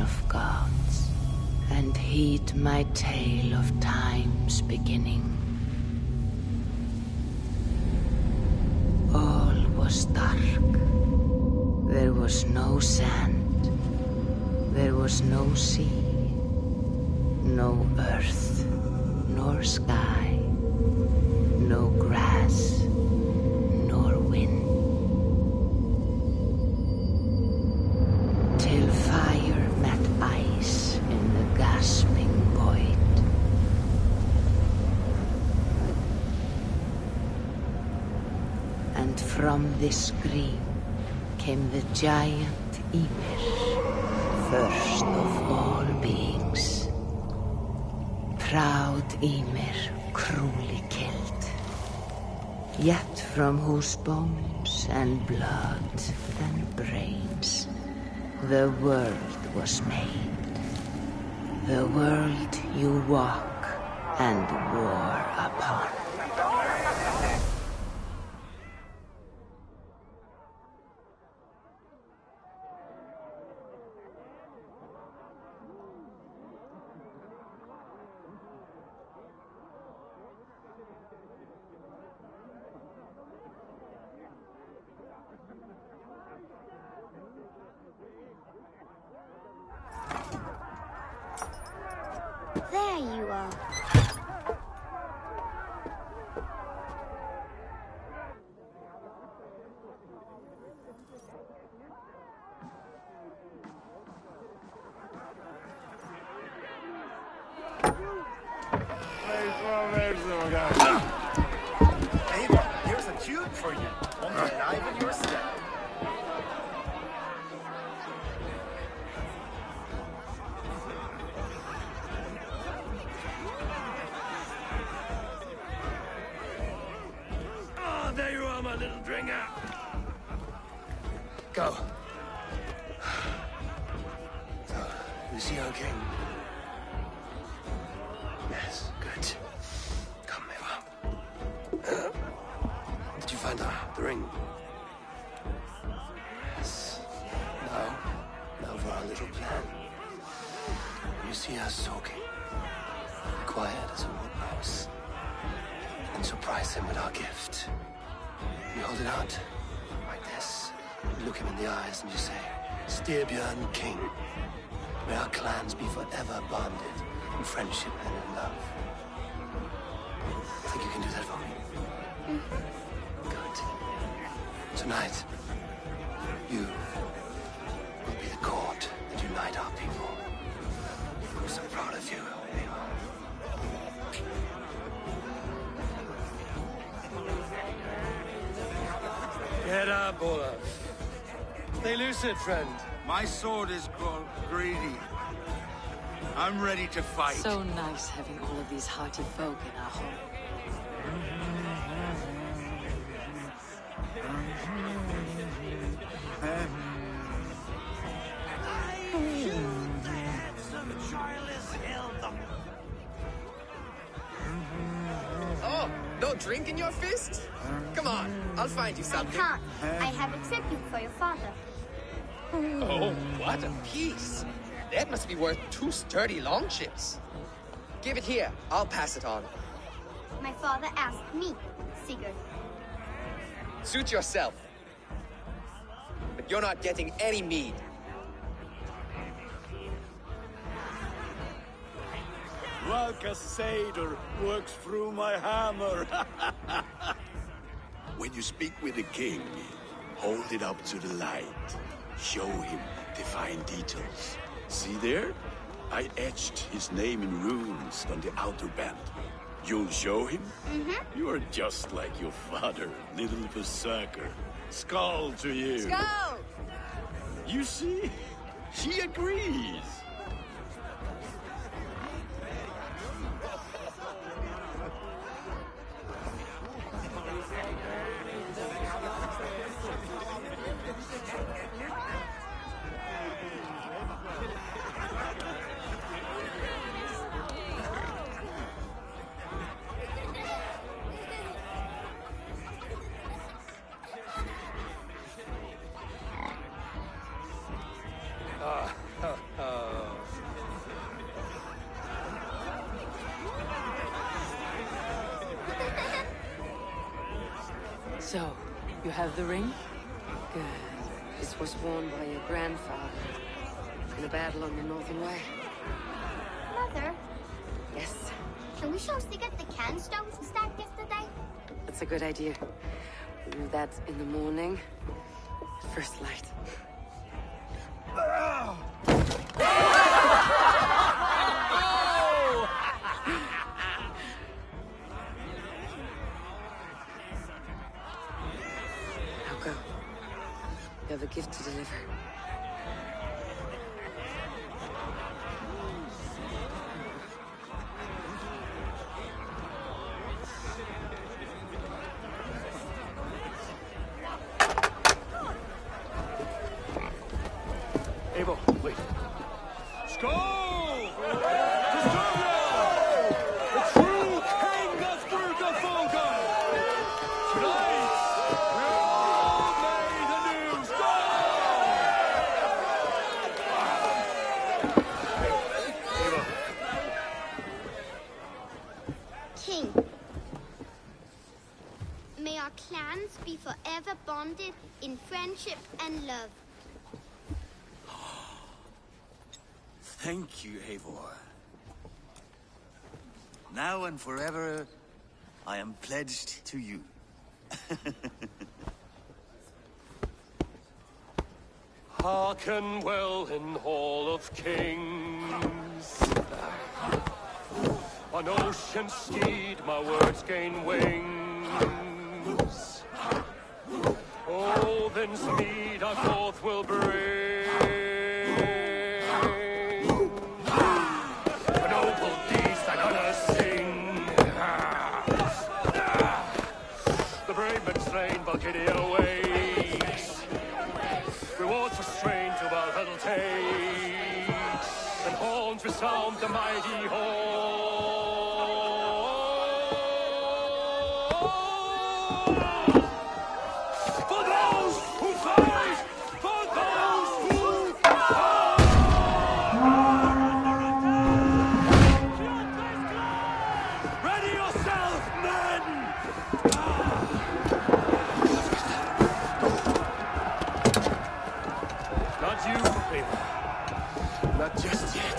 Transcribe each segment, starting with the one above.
of gods, and heed my tale of time's beginning. All was dark. There was no sand. There was no sea. No earth, nor sky. No grass, nor wind. Till fire met ice in the gasping void. And from this scream came the giant Ymir, first of all beings. Proud Ymir, cruelly killed, yet from whose bones and blood and brains the world was made. The world you walk and war upon. There you are. Eivor, here's a tune for you. One to enliven your step. There you are, my little dringer. Go. So, you see our king? Yes, good. Come, Eivor. Did you find the ring? Yes. Now for our little plan. You see us talking, quiet as a wood mouse, and surprise him with our gift. You hold it out, like this. You look him in the eyes and you say, Styrbjörn King, may our clans be forever bonded in friendship and in love. Think you can do that for me? Good. Tonight, you will be the cord that unite our people. I'm so proud of you, Eivor. Get up, Olaf. Stay lucid, friend. My sword is called Greedy. I'm ready to fight. So nice having all of these hearty folk in our home. Oh, no drink in your fist? Come on, I'll find you I something. can't. I have a tribute for your father. Oh, what a piece. That must be worth 2 sturdy longships. Give it here. I'll pass it on. My father asked me, Sigurd. Suit yourself. But you're not getting any mead. Valka Seder works through my hammer. When you speak with the king, hold it up to the light. Show him the fine details. See there? I etched his name in runes on the outer band. You'll show him? Mm-hmm. You are just like your father, little berserker. Skull to you. Skull! You see? She agrees. So, you have the ring? Good. This was worn by your grandfather in a battle on the Northern Way. Mother, Yes, can we show Sigurd the can stones we stacked yesterday? that's a good idea. We'll do that in the morning. First light. Now go. You have a gift to deliver. Eivor, wait. Skål! The true king of Brugafolka! Tonight, we all made a new Skål! Eivor. King, may our clans be forever bonded in friendship and love. Thank you, Eivor. Now and forever, I am pledged to you. Hearken well in Hall of Kings. On ocean steed, my words gain wings. Oh, then speed I forth will bring. For noble deeds that honor sing. The brave men slain, Valkyria wakes. Rewards for strain to Valhalla takes. And horns resound the mighty horn. For those who fight! For those who fight! Ready yourself, men! Not you, Eivor. Not just yet.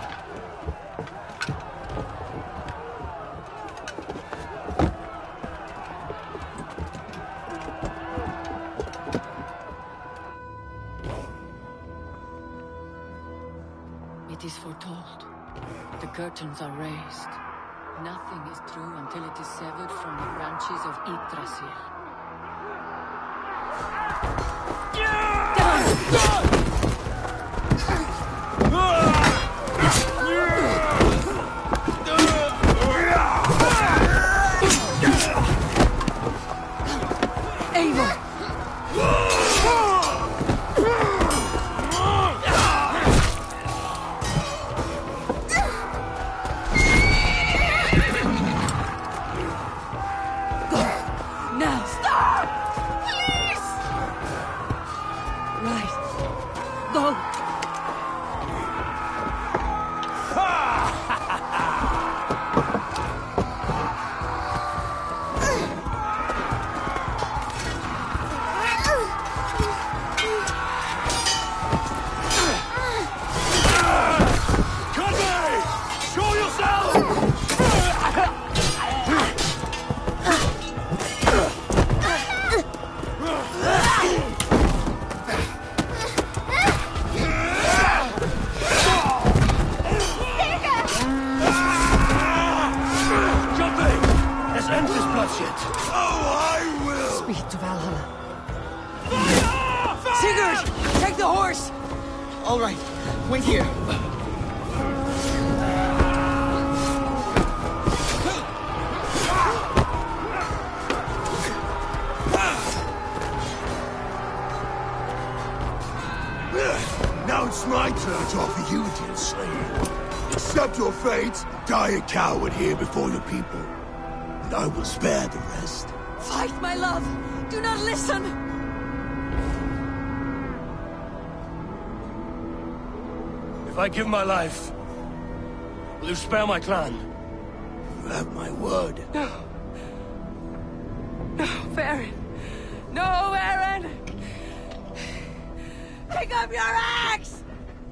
It is foretold. The curtains are raised. Nothing is true until it is severed from the branches of Yggdrasil. Eivor! Now! Stop! Please! Right. Go! Conway! Show yourself! Conway! Let's end this bloodshed. Oh, I will! Speed to Valhalla. Sigurd! Take the horse! All right, wait here. Now it's my turn to offer you, dear slave. Accept your fate, die a coward here before your people, and I will spare the rest. Fight, my love! Do not listen! If I give my life, will you spare my clan? You have my word. No. No, Baron. No, Aaron! Pick up your axe!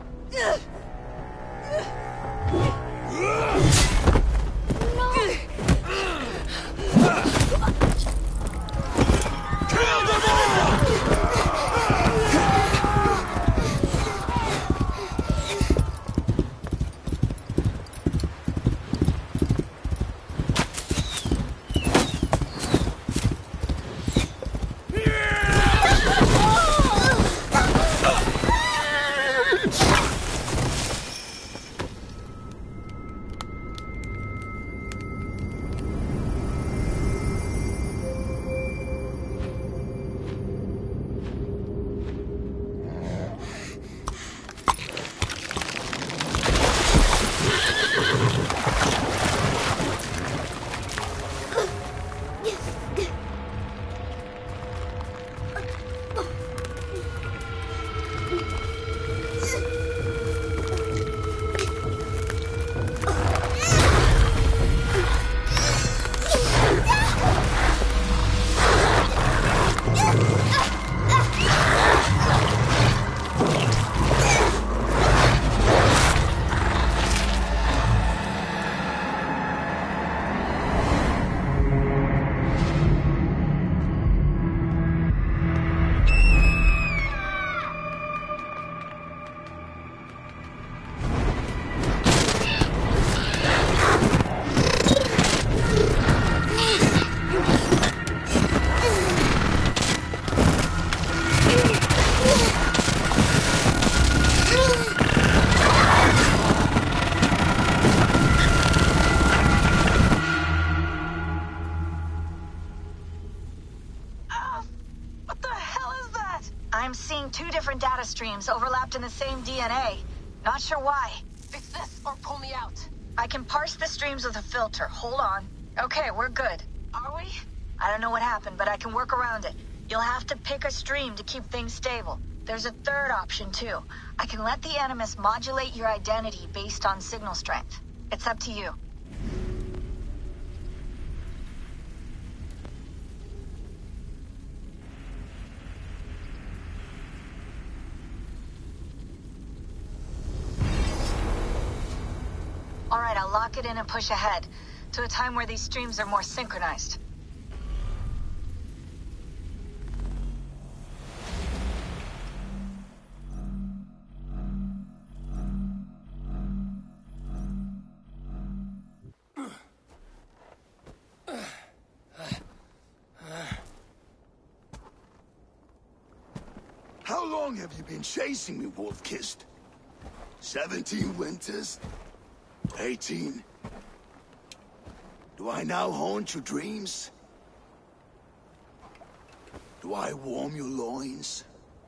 I'm seeing two different data streams overlapped in the same DNA. Not sure why. Fix this or pull me out. I can parse the streams with a filter. Hold on. Okay, we're good. Are we? I don't know what happened, but I can work around it. You'll have to pick a stream to keep things stable. There's a third option, too. I can let the Animus modulate your identity based on signal strength. It's up to you. All right, I'll lock it in and push ahead to a time where these streams are more synchronized. How long have you been chasing me, Wolf-Kissed? 17 winters? 18? Do I now haunt your dreams? Do I warm your loins?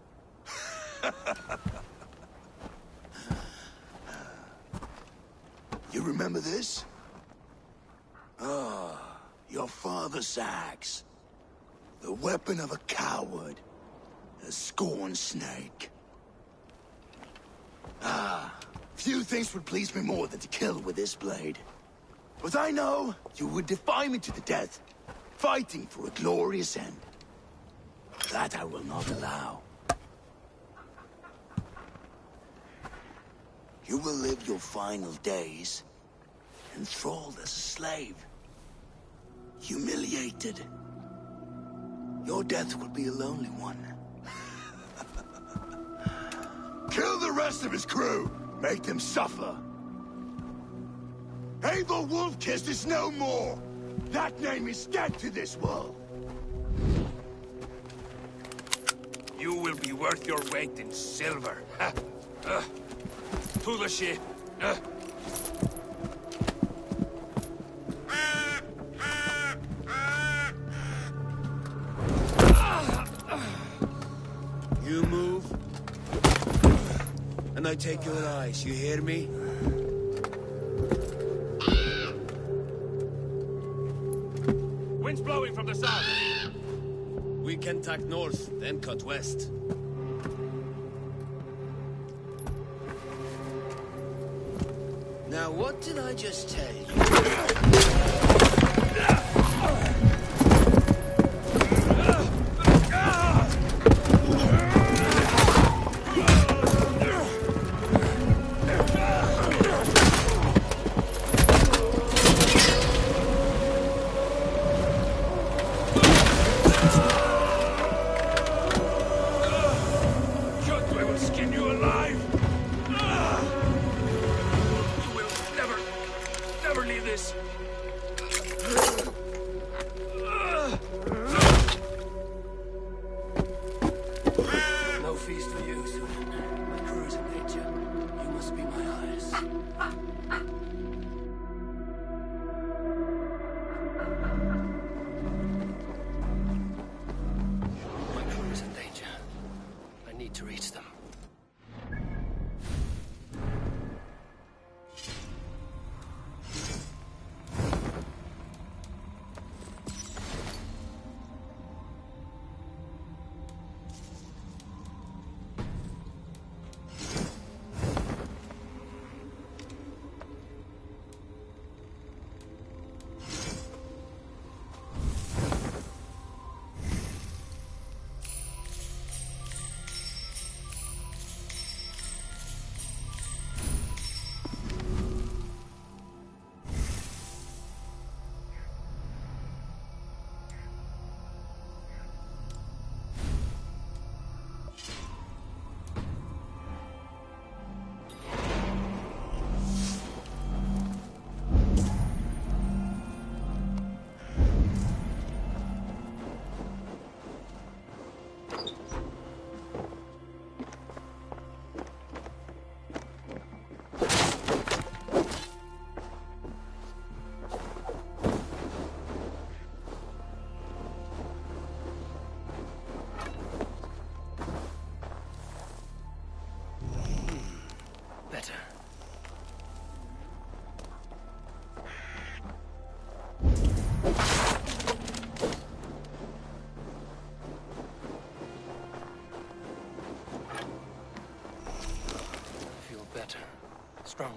You remember this? Ah, your father's axe. The weapon of a coward. A scorned snake. Ah, few things would please me more than to kill with this blade. But I know you would defy me to the death, fighting for a glorious end. That I will not allow. You will live your final days enthralled as a slave. Humiliated. Your death will be a lonely one. Kill the rest of his crew! Make them suffer! Eivor Wolf-Kissed is no more! That name is dead to this world! You will be worth your weight in silver. To the ship. You move, and I take your eyes, you hear me? Wind's blowing from the south. We can tack north, then cut west. Now, what did I just tell you? this. No feast for you, Sunan. My crew's in danger. You must be my eyes. My crew is in danger. I need to reach them. Better. I feel better, stronger.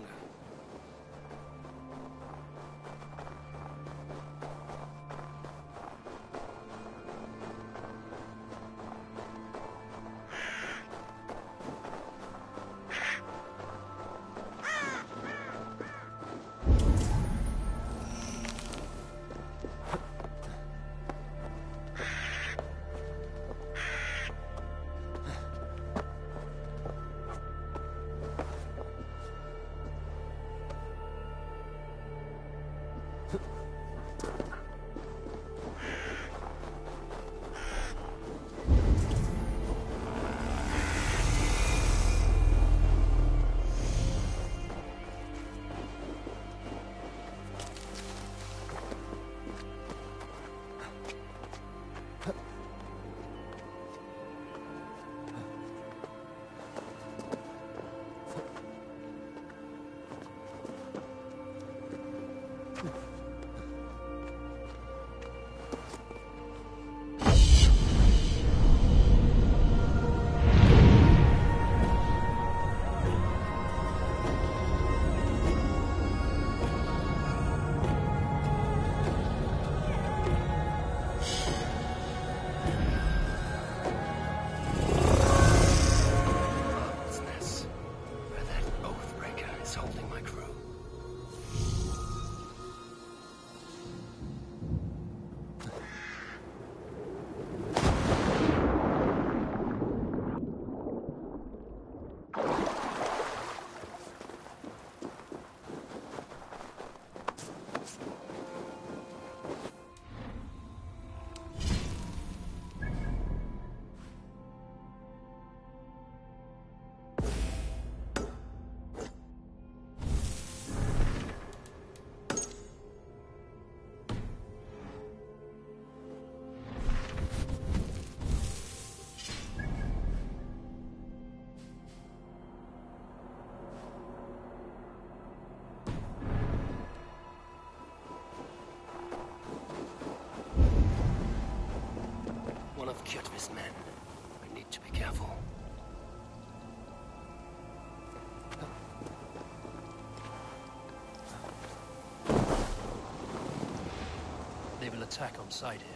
Of Kjotve's men. I need to be careful. They will attack on sight here.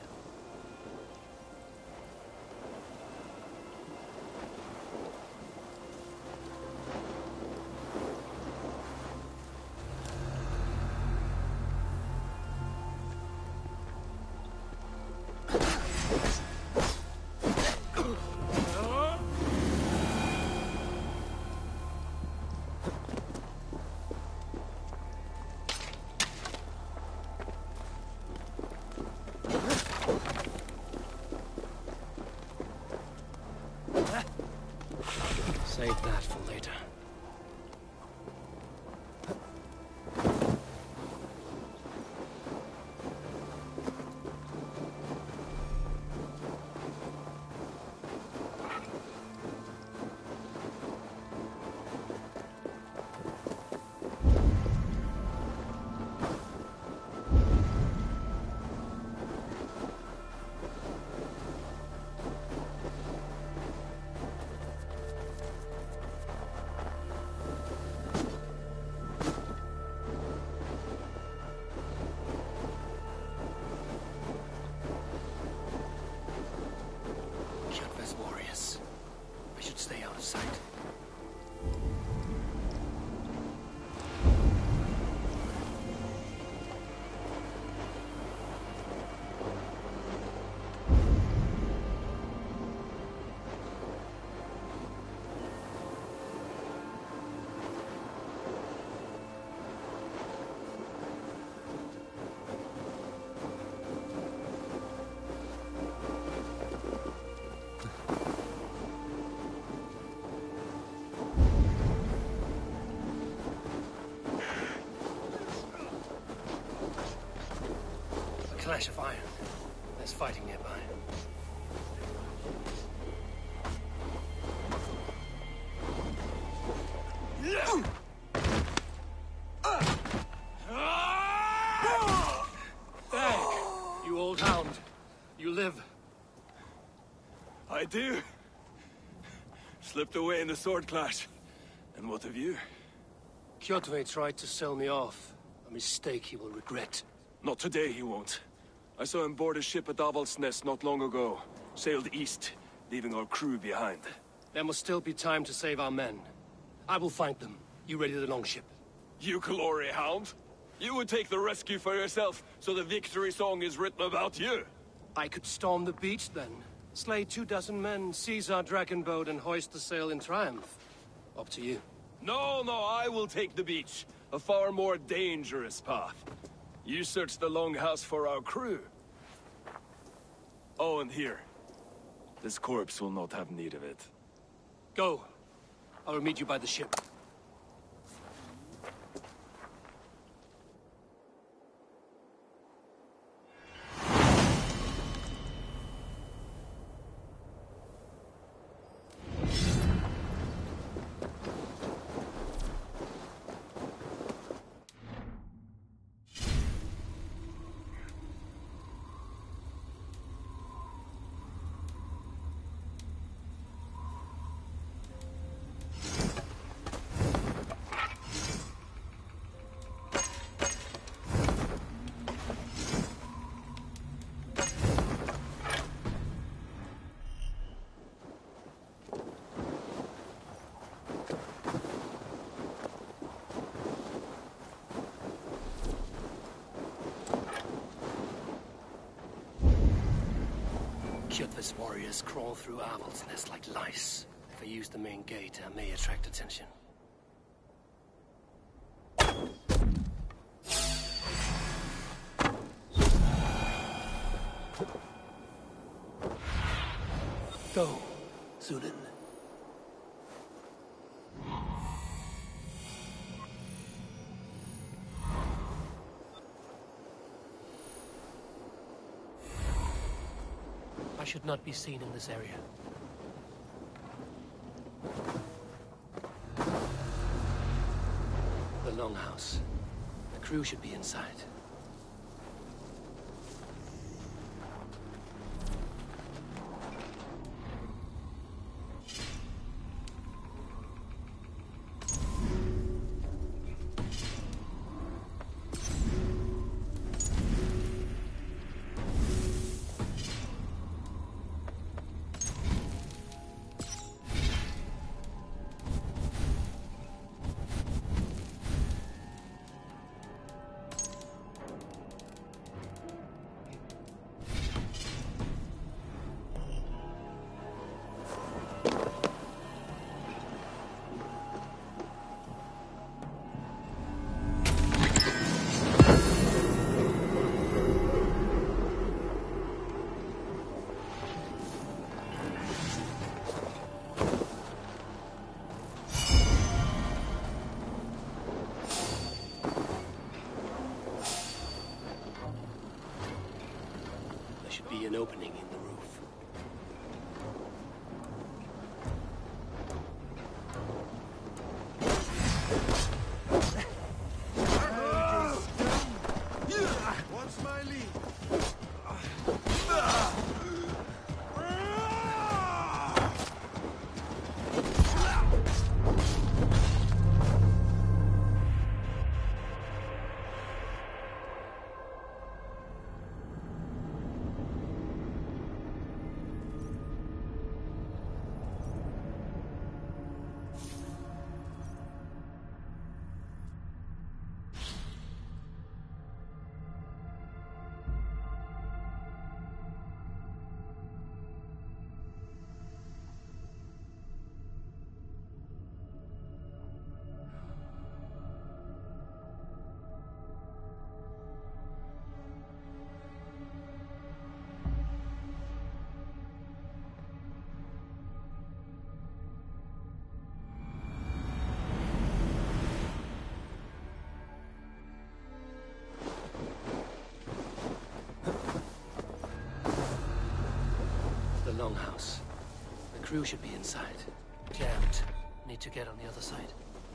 clash of iron. There's fighting nearby. Back, you old hound. You live. I do. Slipped away in the sword clash. And what of you? Kjotve tried to sell me off. A mistake he will regret. Not today, he won't. I saw him board a ship at Avaldsnes not long ago. Sailed east, leaving our crew behind. There must still be time to save our men. I will find them. You ready the longship? You glory hound? You would take the rescue for yourself, so the victory song is written about you. I could storm the beach then. Slay 24 men, seize our dragon boat, and hoist the sail in triumph. Up to you. No, I will take the beach. A far more dangerous path. You search the longhouse for our crew. Oh, and here. This corpse will not have need of it. Go. I will meet you by the ship. Kjotve's warriors crawl through Avaldsnes like lice. If I use the main gate, I may attract attention. Go, Zulin. I should not be seen in this area. The longhouse. The crew should be inside. Be an opening in the roof. What's my lead? crew should be inside. Jammed. Need to get on the other side.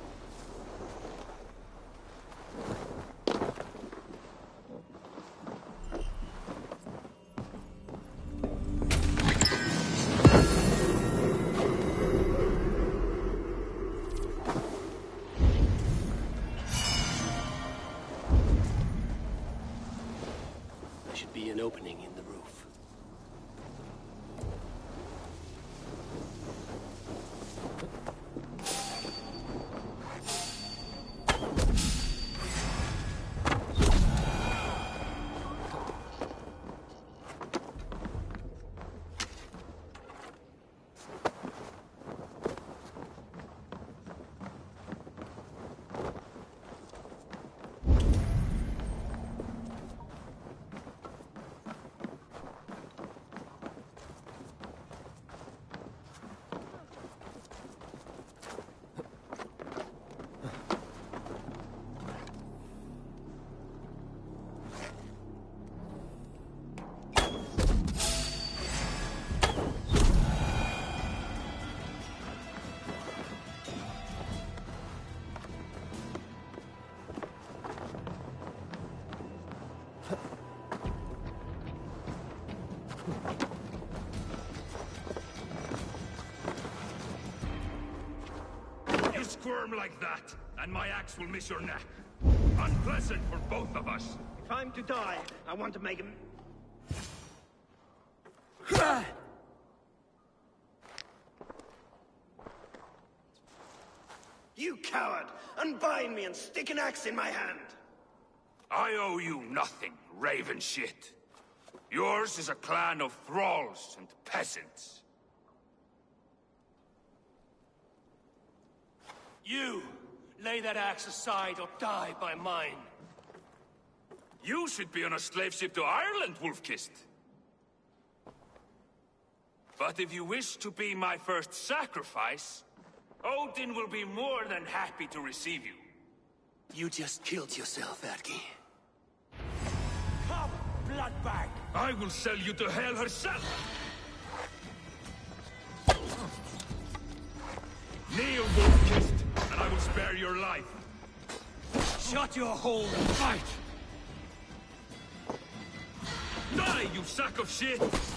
There should be an opening in the roof. Squirm like that, and my axe will miss your neck. Unpleasant for both of us. If I'm to die, I want to make him... You coward! Unbind me and stick an axe in my hand! I owe you nothing, raven shit. Yours is a clan of thralls and peasants. You! Lay that axe aside or die by mine. You should be on a slave ship to Ireland, Wolf-Kissed. But if you wish to be my first sacrifice, Odin will be more than happy to receive you. You just killed yourself, Erki. Come, bloodbag! I will sell you to Hel herself! Kneel, Wolf-Kissed, and I will spare your life. Shut your hole and fight! Die, you sack of shit!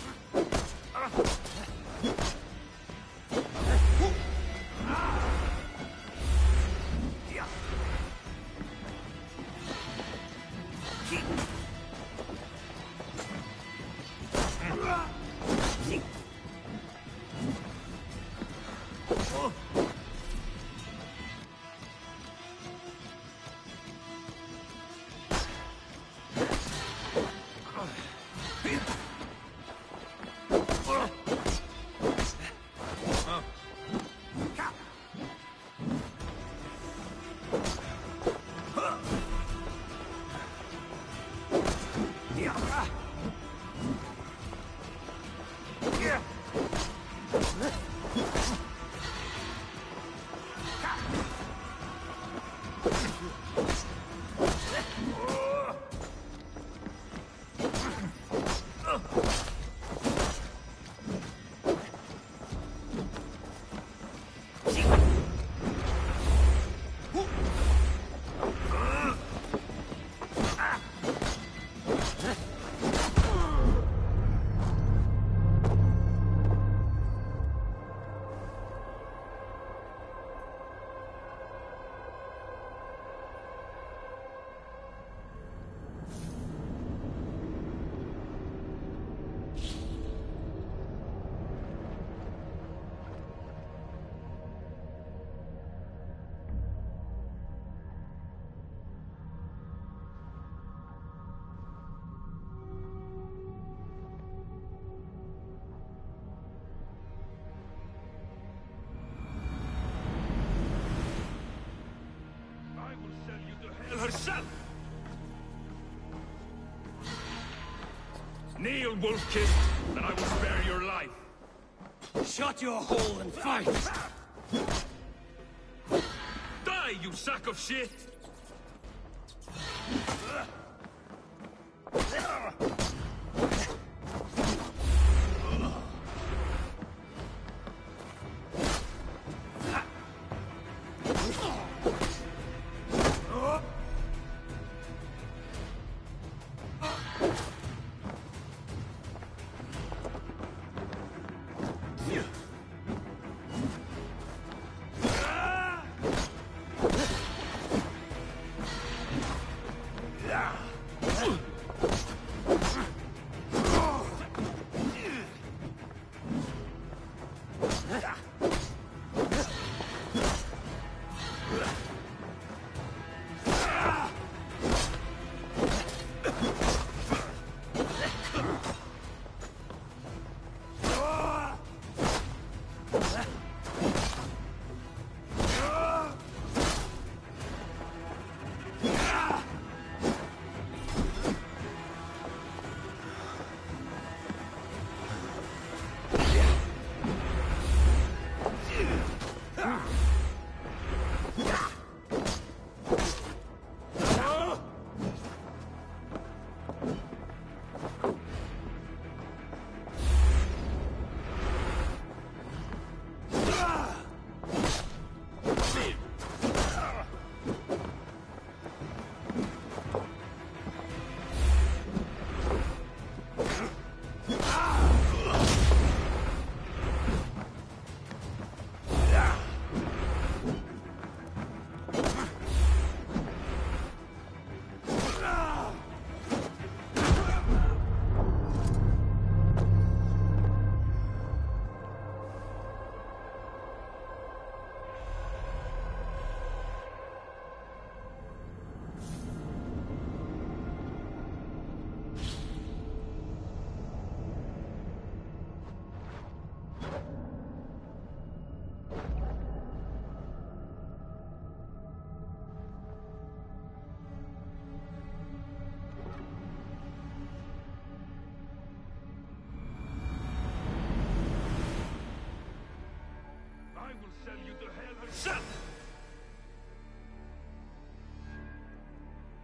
Herself! Kneel, Wolf-Kissed, and I will spare your life. Shut your hole and fight! Die, you sack of shit!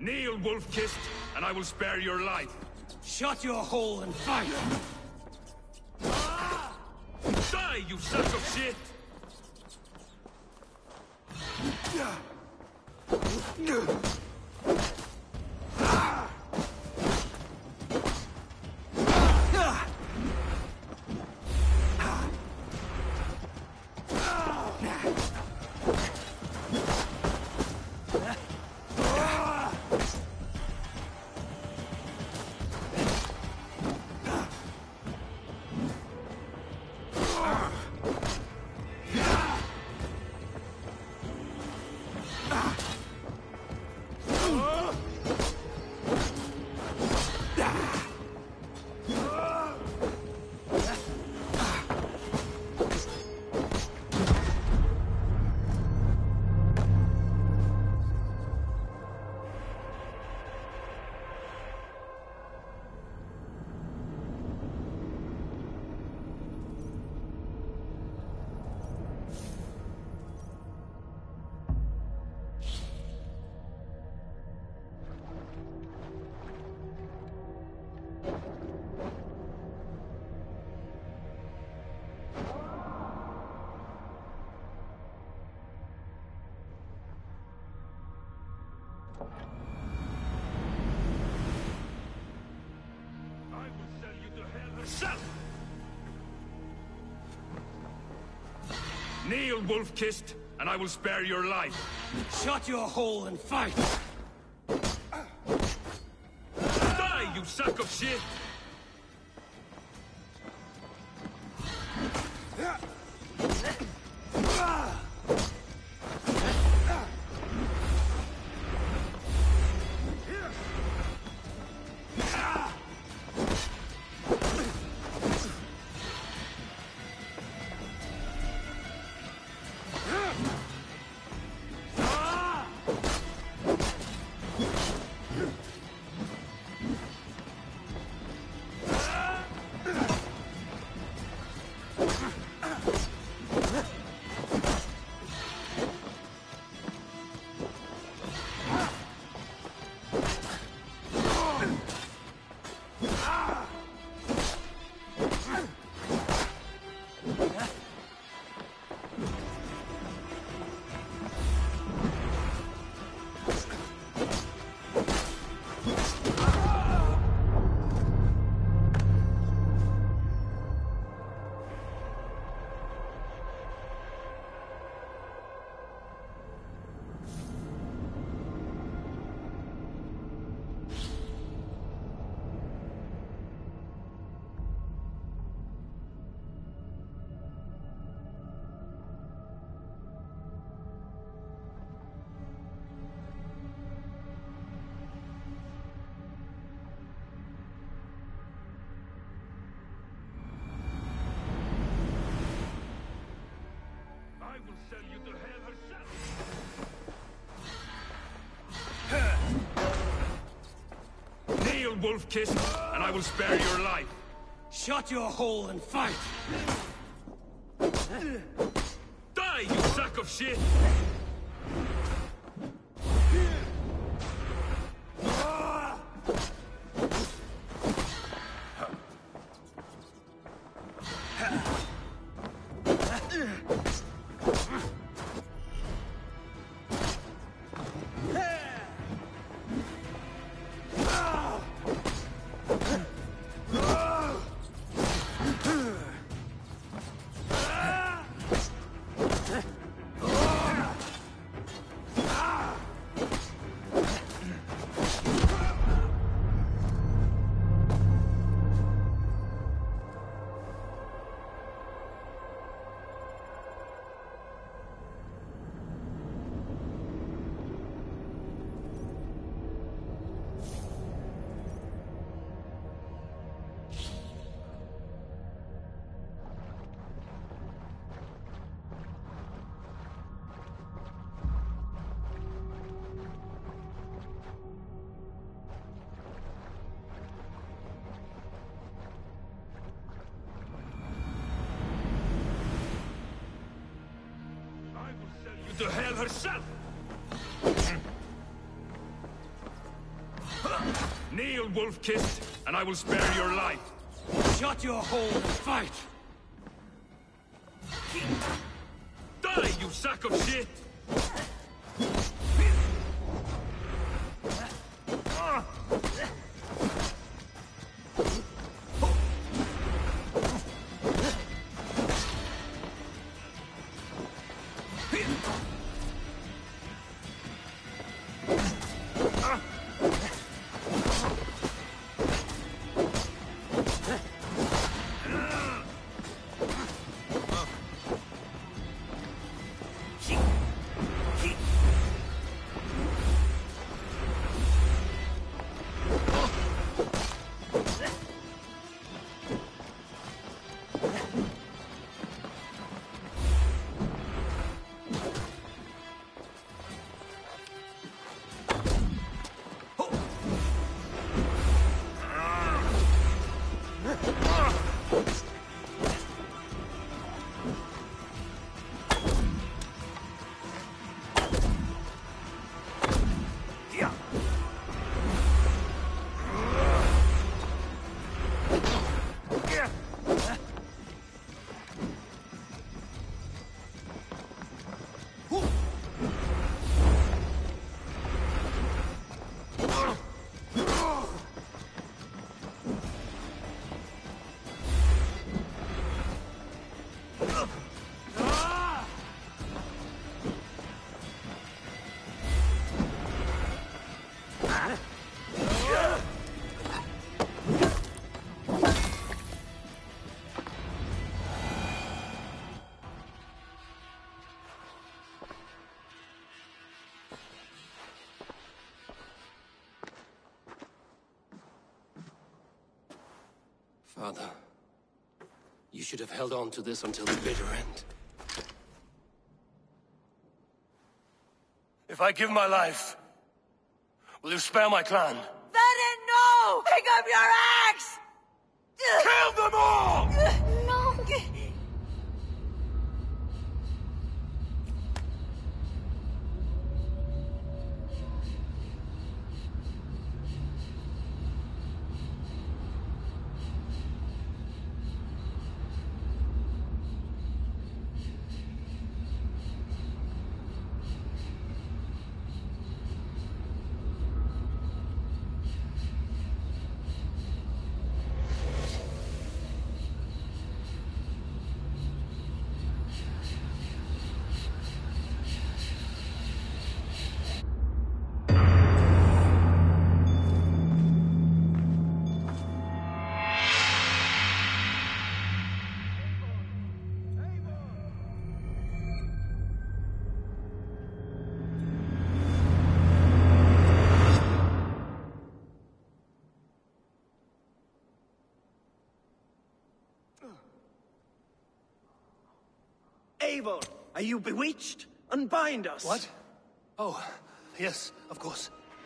Kneel, Wolf-Kissed, and I will spare your life. Shut your hole and fight! Die, you sack of shit! Kneel, Wolf-Kissed, and I will spare your life. Shut your hole and fight! Die, you sack of shit! Wolf-Kissed, and I will spare your life. Shut your hole and fight! Die, you sack of shit! To hell herself! Kneel, Wolf-Kissed, and I will spare your life. Shut your hole and fight! Die, you sack of shit! Father, you should have held on to this until the bitter end. If I give my life, will you spare my clan? Venin, no! Pick up your axe! Kill them all! No! Eivor, are you bewitched? Unbind us! What? Oh, yes, of course.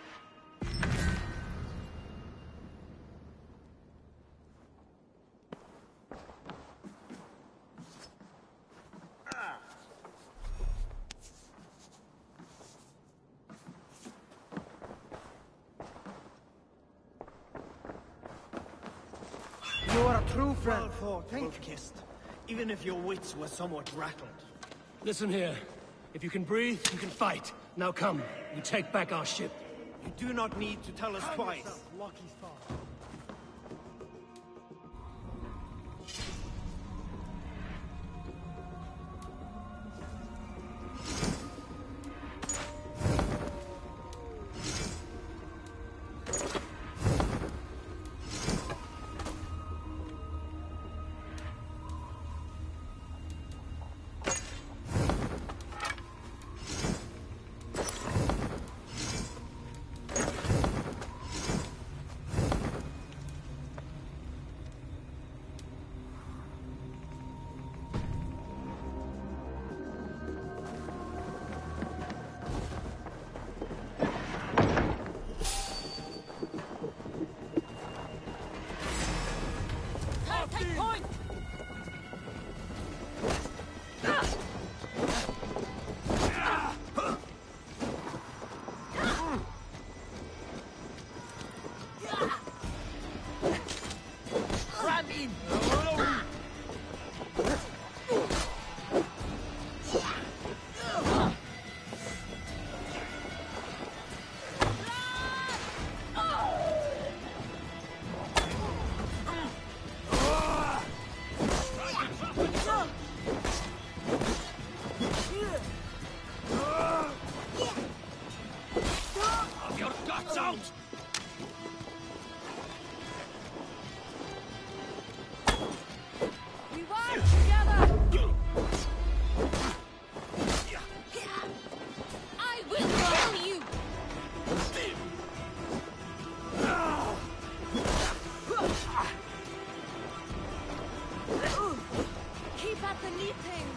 You are a true friend, Wolf-Kissed, even if your wits were somewhat rattled. Listen here. If you can breathe, you can fight. Now come, we take back our ship. You do not need to tell us twice. out! We work together! I will kill you! Keep at the knitting!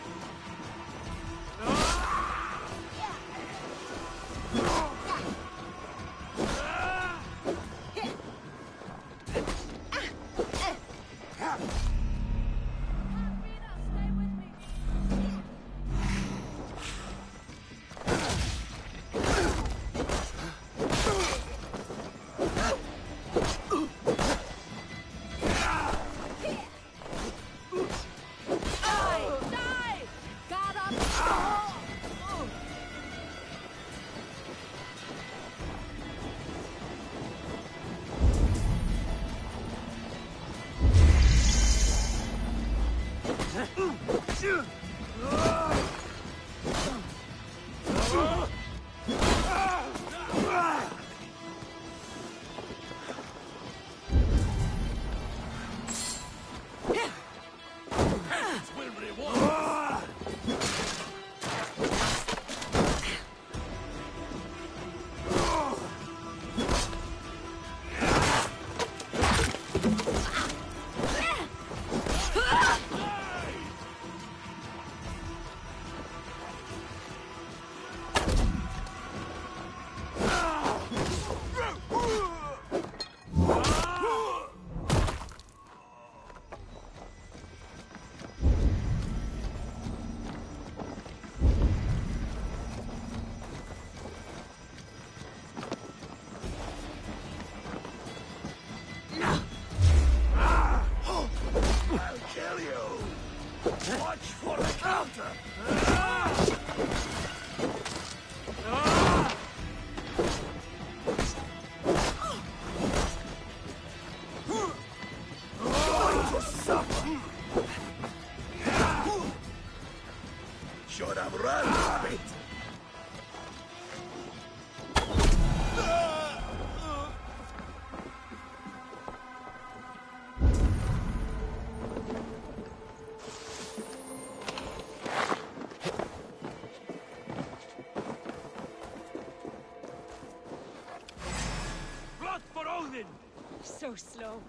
So slow.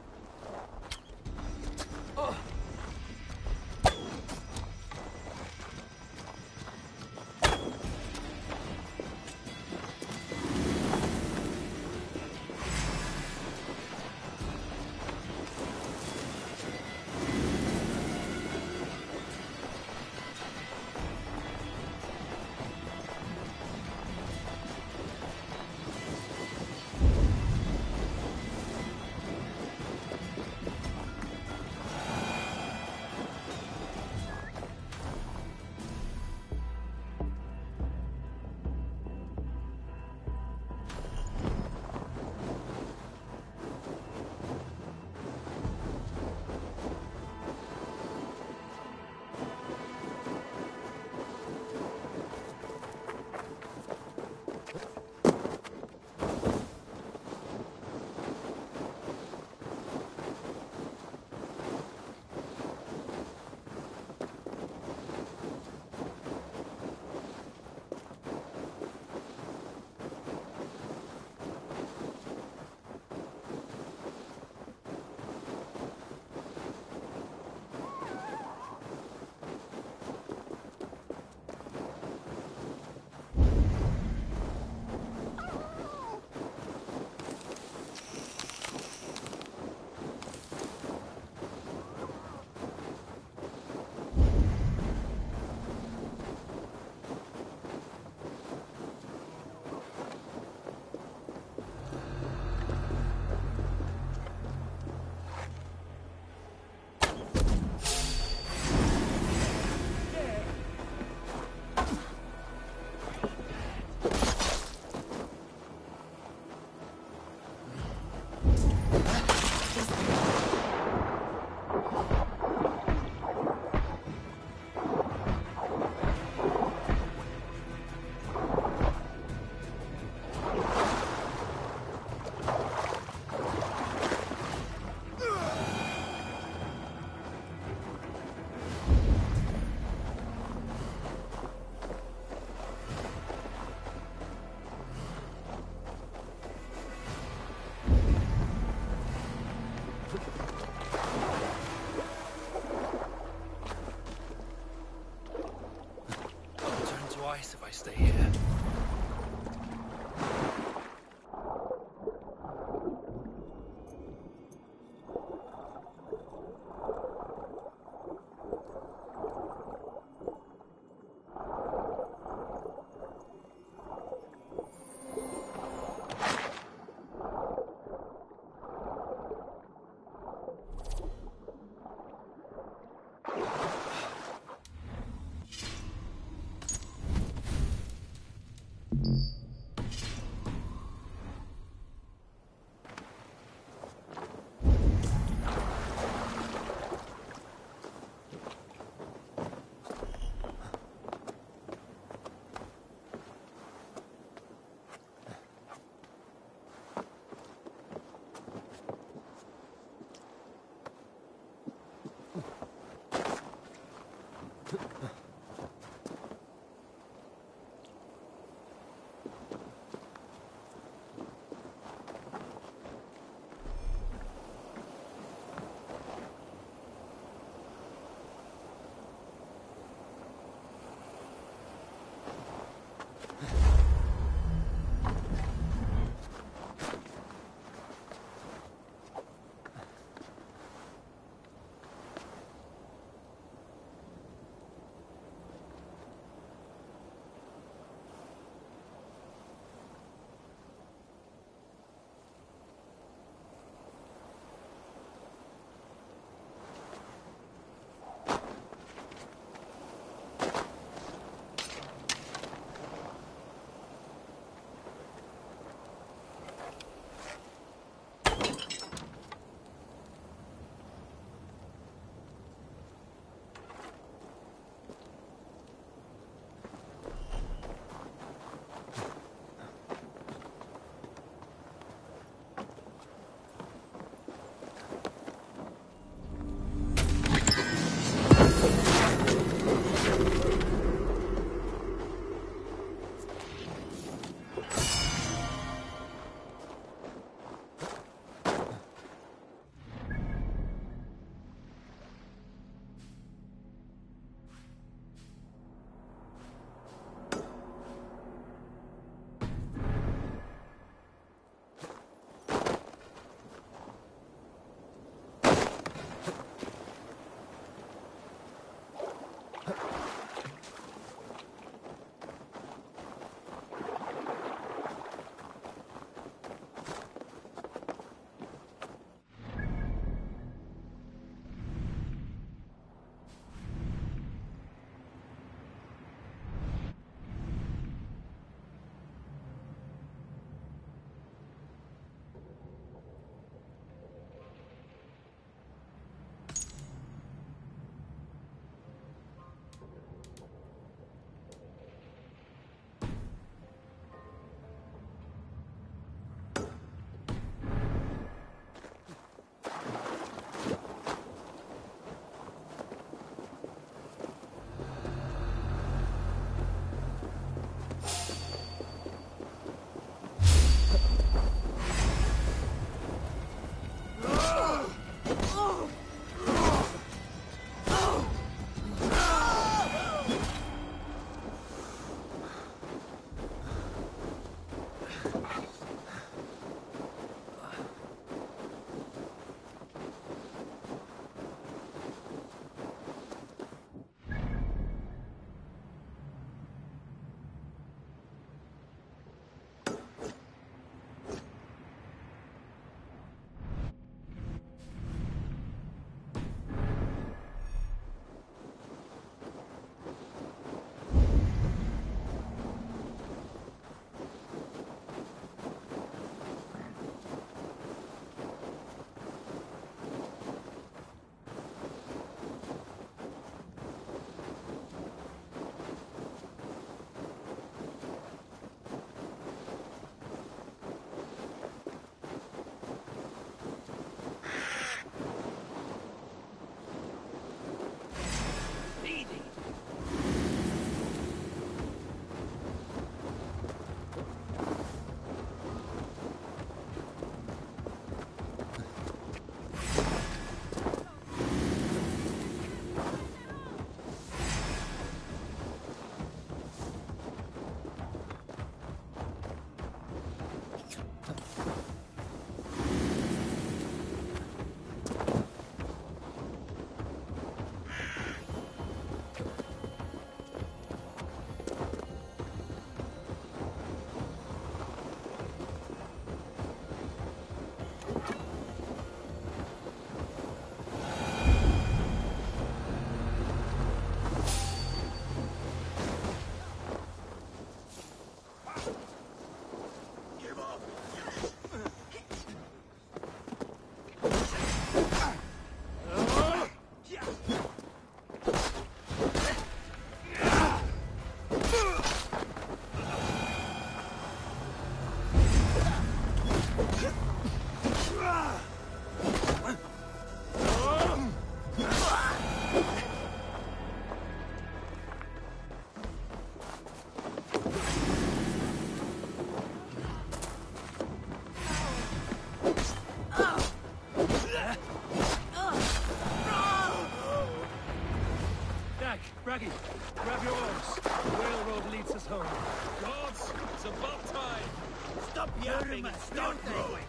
Dak, Raggy, grab your oars. The railroad leads us home. Gods, it's about time. Stop yapping and start rowing.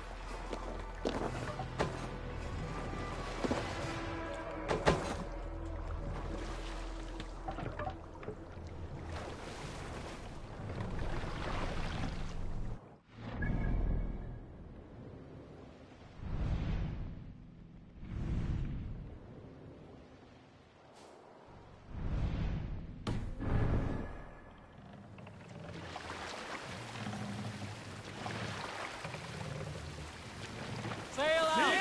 Sail out!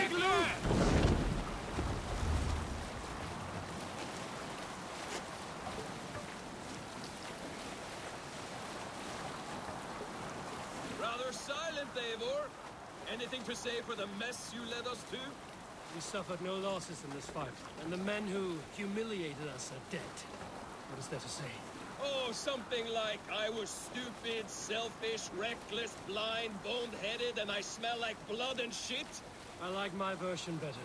Rather silent, Eivor. Anything to say for the mess you led us to? We suffered no losses in this fight, and the men who humiliated us are dead. What is there to say? Oh, something like, I was stupid, selfish, reckless, blind, bone-headed, and I smell like blood and shit? I like my version better.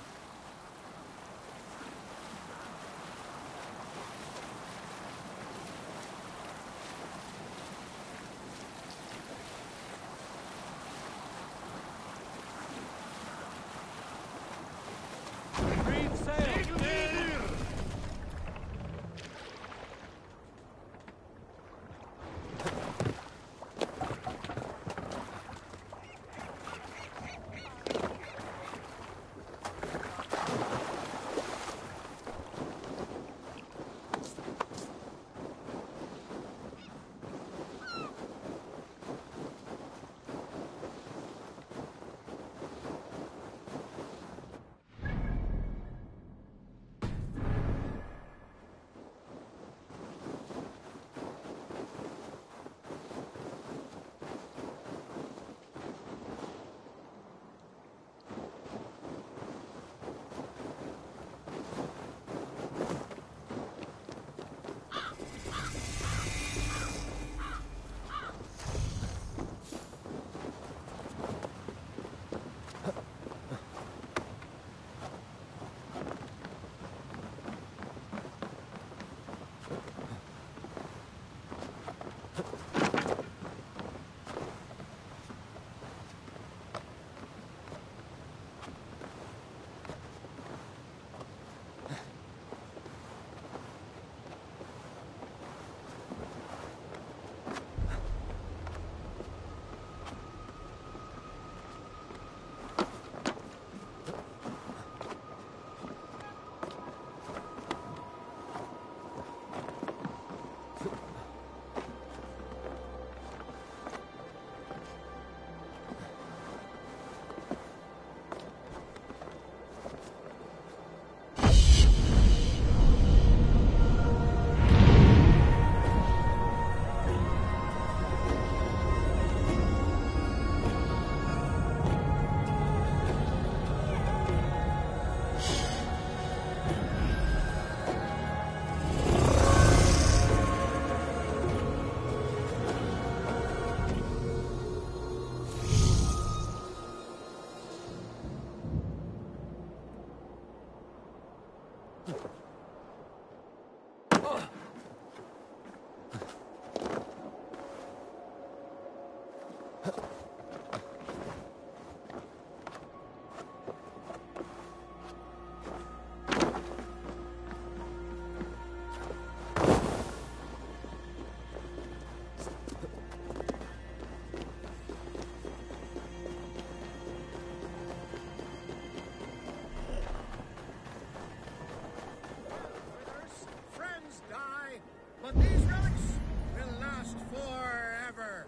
Reef sail! But these relics will last forever.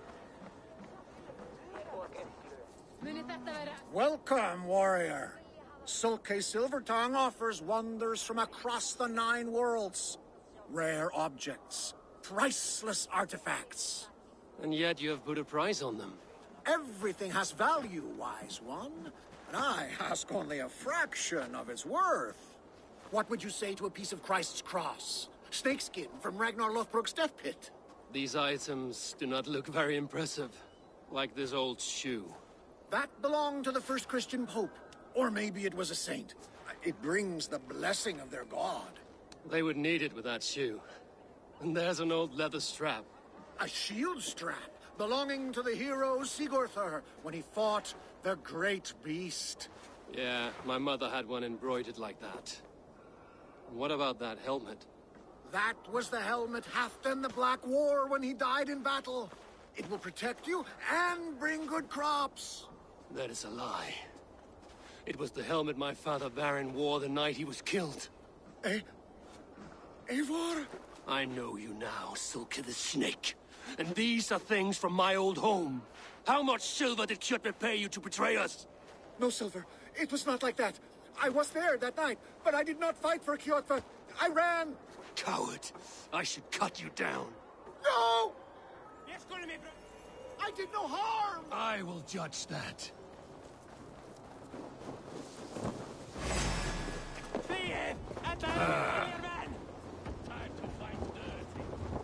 Welcome, warrior. Sulke Silvertongue offers wonders from across the 9 worlds. Rare objects, priceless artifacts. And yet you have put a price on them. Everything has value, wise one. And I ask only a fraction of its worth. What would you say to a piece of Christ's cross? Snakeskin from Ragnar Lothbrok's death pit? These items do not look very impressive. Like this old shoe. That belonged to the first Christian pope. Or maybe it was a saint. It brings the blessing of their god. They would need it with that shoe. And there's an old leather strap. A shield strap belonging to the hero Sigurður when he fought the great beast. Yeah, my mother had one embroidered like that. What about that helmet? That was the helmet Halfdan the Black wore when he died in battle. It will protect you and bring good crops. That is a lie. It was the helmet my father Baron wore the night he was killed. Eivor? I know you now, Sulka the Snake. And these are things from my old home. How much silver did Kjotve pay you to betray us? No silver. It was not like that. I was there that night, but I did not fight for Kjotve. I ran. Coward. I should cut you down. No! I did no harm! I will judge that. Time to fight dirty.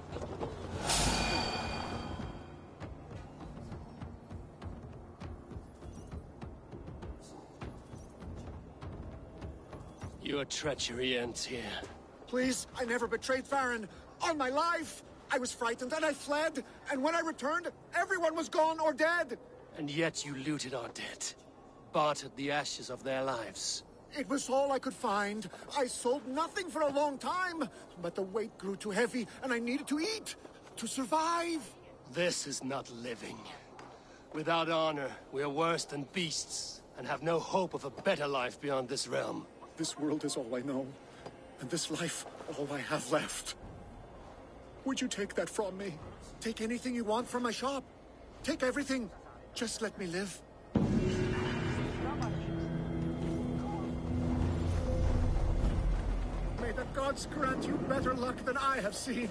Your treachery ends here. Please, I never betrayed Farron. On my life! I was frightened and I fled, and when I returned, everyone was gone or dead. And yet you looted our dead. Bartered the ashes of their lives. It was all I could find. I sold nothing for a long time, but the weight grew too heavy and I needed to eat, to survive. This is not living. Without honor, we are worse than beasts, and have no hope of a better life beyond this realm. This world is all I know, and this life all I have left. Would you take that from me? Take anything you want from my shop. Take everything. Just let me live. May the gods grant you better luck than I have seen.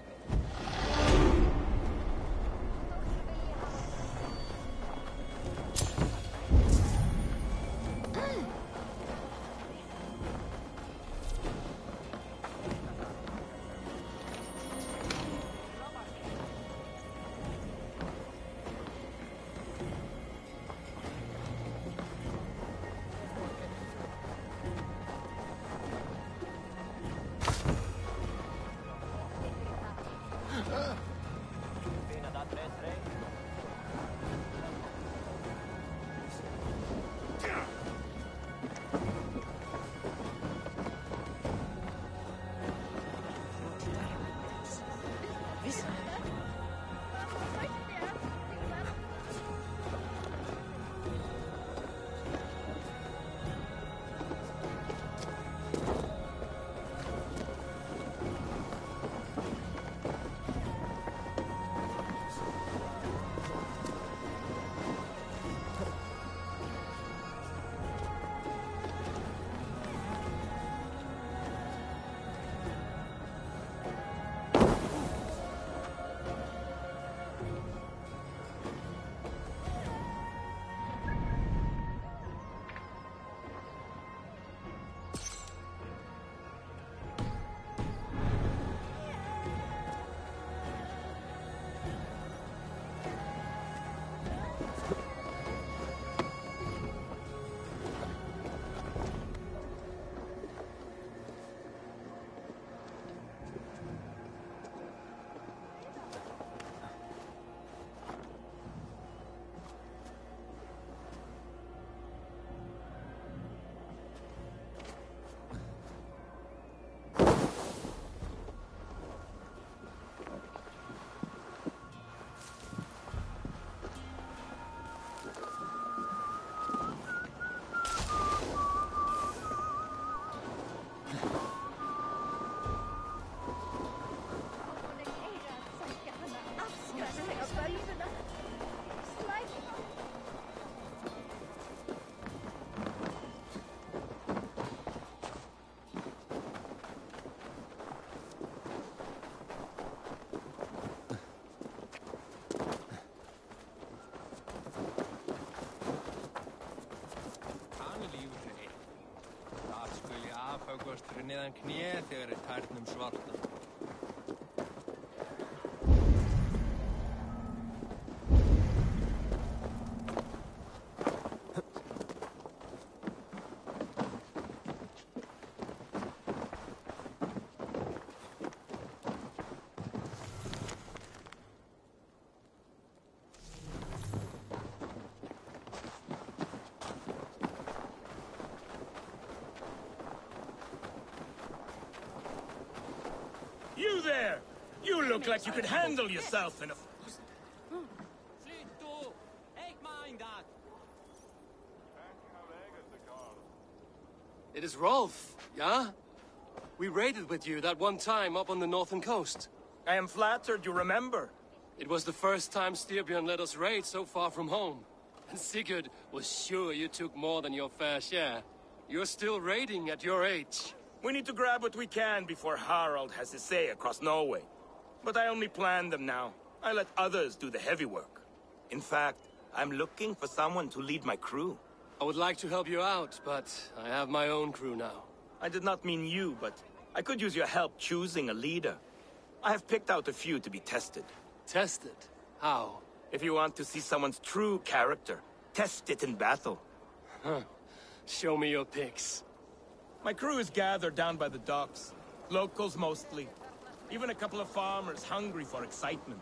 Fyrir neðan kné þegar tærnum svarta. look like you could handle yourself in a... It is Rolf, yeah? We raided with you that one time up on the northern coast. I am flattered you remember. It was the first time Styrbjörn let us raid so far from home. And Sigurd was sure you took more than your fair share. You're still raiding at your age. We need to grab what we can before Harald has his say across Norway. But I only plan them now. I let others do the heavy work. In fact, I'm looking for someone to lead my crew. I would like to help you out, but I have my own crew now. I did not mean you, but I could use your help choosing a leader. I have picked out a few to be tested. Tested? How? If you want to see someone's true character, test it in battle. Huh. Show me your picks. My crew is gathered down by the docks. Locals mostly. Even a couple of farmers hungry for excitement.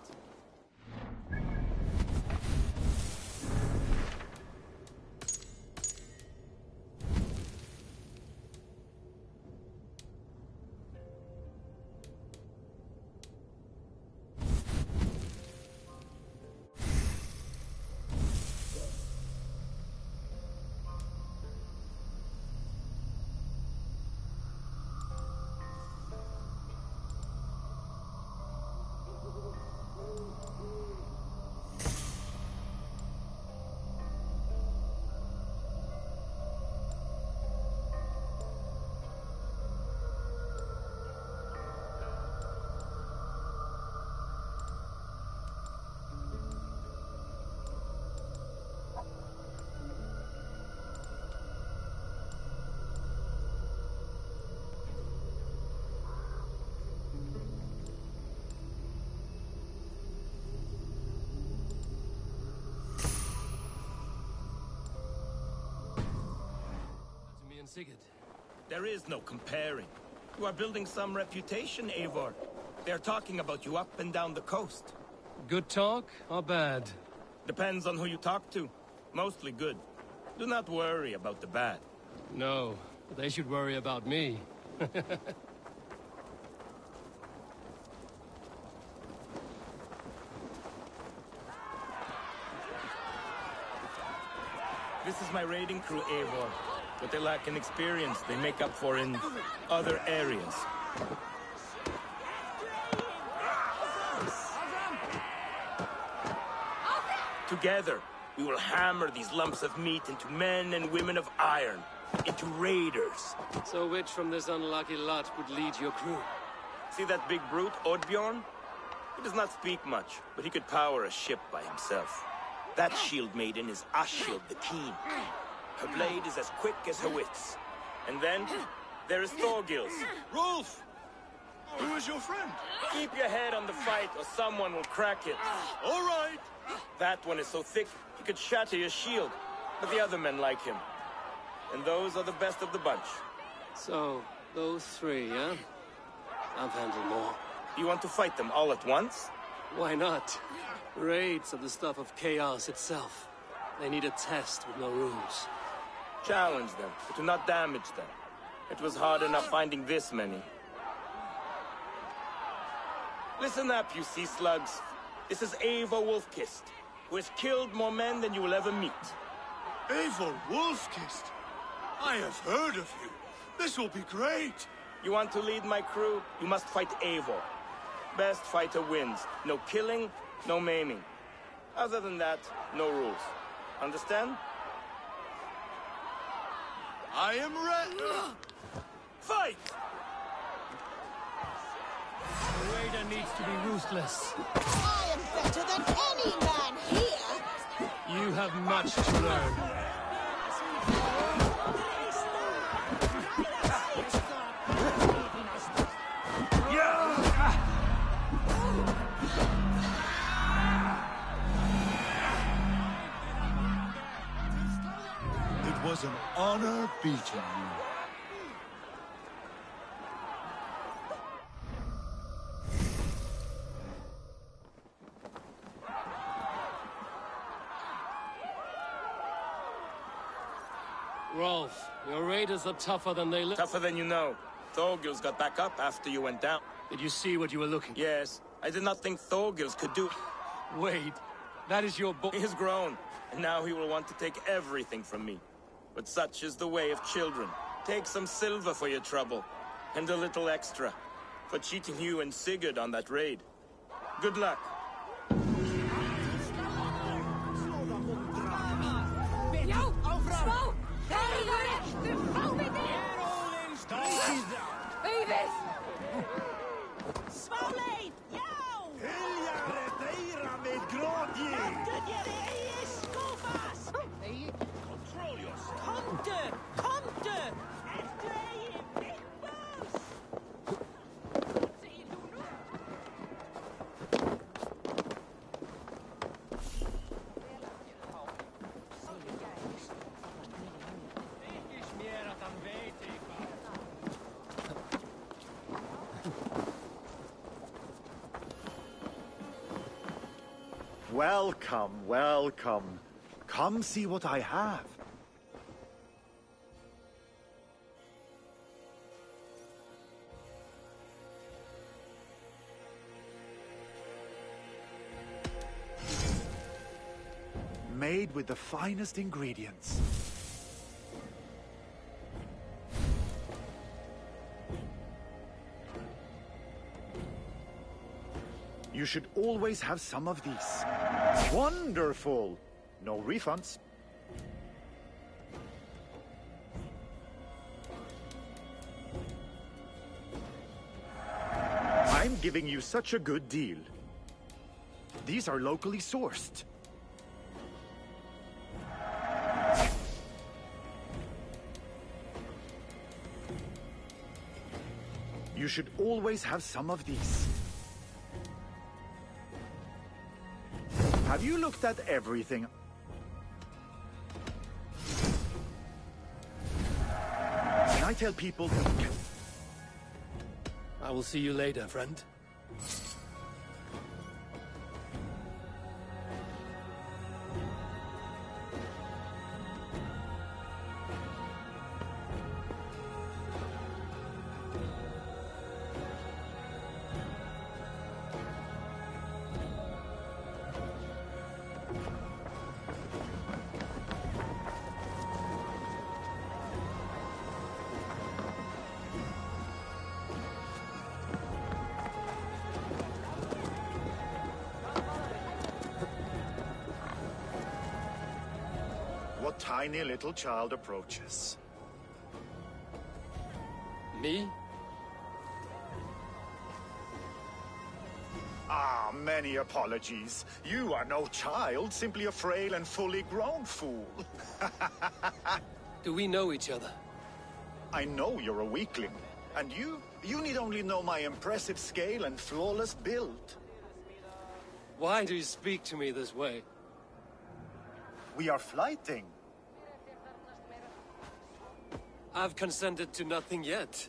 Sigurd. There is no comparing. You are building some reputation, Eivor. They're talking about you up and down the coast. Good talk or bad? Depends on who you talk to. Mostly good. Do not worry about the bad. No, they should worry about me. This is my raiding crew, Eivor. What they lack in experience, they make up for in other areas. Together, we will hammer these lumps of meat into men and women of iron, into raiders. So which from this unlucky lot would lead your crew? See that big brute, Oddbjorn? He does not speak much, but he could power a ship by himself. That shield maiden is Ashild the Keen. Her blade is as quick as her wits. And then, there is Thorgils. Rolf! Who is your friend? Keep your head on the fight or someone will crack it. All right. That one is so thick, he could shatter your shield. But the other men like him. And those are the best of the bunch. So, those three, yeah? I've handled more. You want to fight them all at once? Why not? Raids are the stuff of chaos itself. They need a test with no rules. Challenge them, but do not damage them. It was hard enough finding this many. Listen up, you sea slugs. This is Eivor Wolfkist, who has killed more men than you will ever meet. Eivor Wolfkist? I have heard of you. This will be great. You want to lead my crew? You must fight Eivor. Best fighter wins. No killing, no maiming. Other than that, no rules. Understand? I am ready. Fight! The raider needs to be ruthless. I am better than any man here. You have much to learn. It was an honor beating you. Rolf, your raiders are tougher than they look. Tougher than you know. Thorgils got back up after you went down. Did you see what you were looking? Yes. I did not think Thorgils could do... Wait, that is your boy. He has grown, and now he will want to take everything from me. But such is the way of children. Take some silver for your trouble, and a little extra, for cheating you and Sigurd on that raid. Good luck. Smáleið, já! Hilja redeira með gróti! Gudjar eigi skófas! Control yourself! Komdu! Komdu! Ertu eigi vippus! Welcome, welcome. Come see what I have. Made with the finest ingredients. You should always have some of these. Wonderful! No refunds. I'm giving you such a good deal. These are locally sourced. You should always have some of these. Have you looked at everything? Can I tell people? I will see you later, friend. What tiny little child approaches? Me? Ah, many apologies. You are no child, simply a frail and fully grown fool. Do we know each other? I know you're a weakling. And you need only know my impressive scale and flawless build. Why do you speak to me this way? We are flighting. I've consented to nothing yet.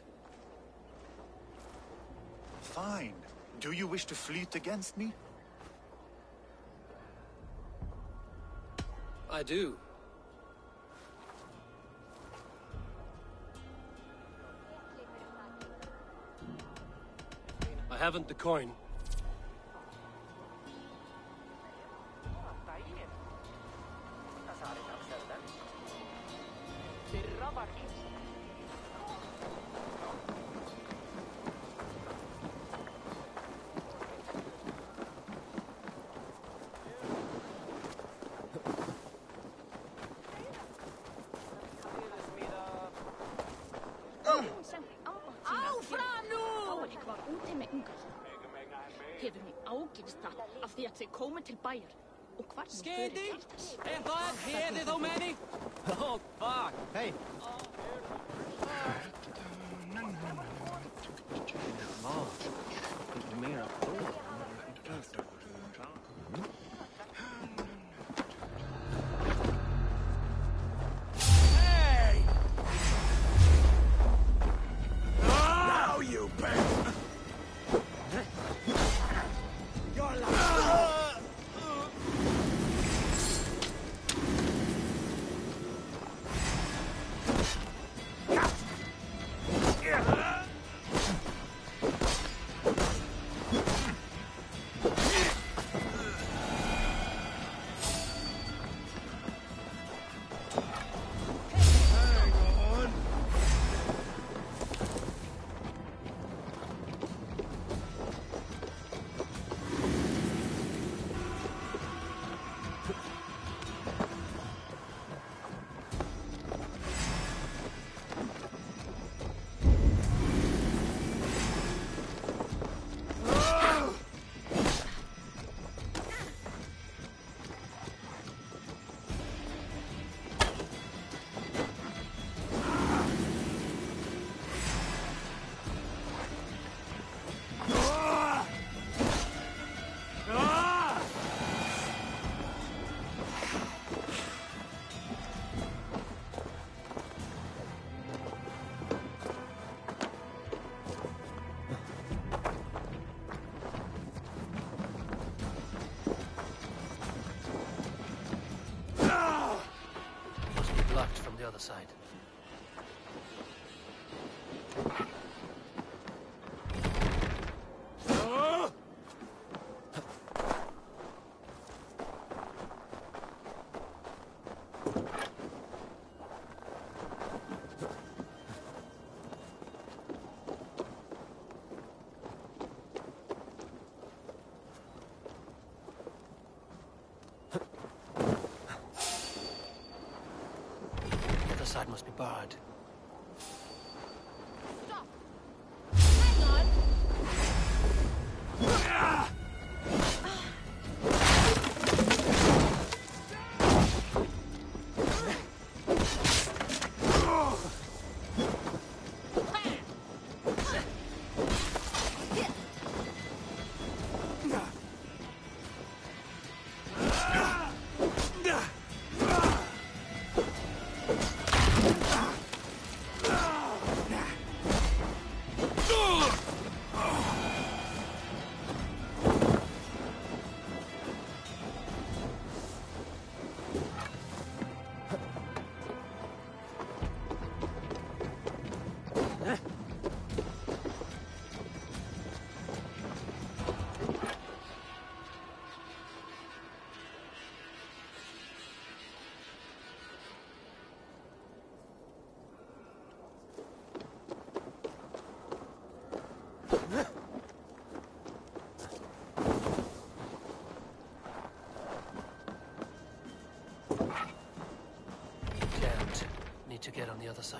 Fine. Do you wish to fleet against me? I do. I haven't the coin. Hefur mig ágifst það af því að þau komu til bæjar og hvar nú Skedi! Er það hefðið á menni? Oh, fuck! Hey! Hey! Now you bet! blocked from the other side. The other side must be barred. Need to get on the other side.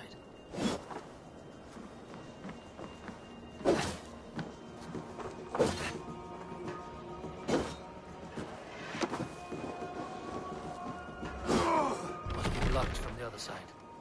Must be blocked from the other side.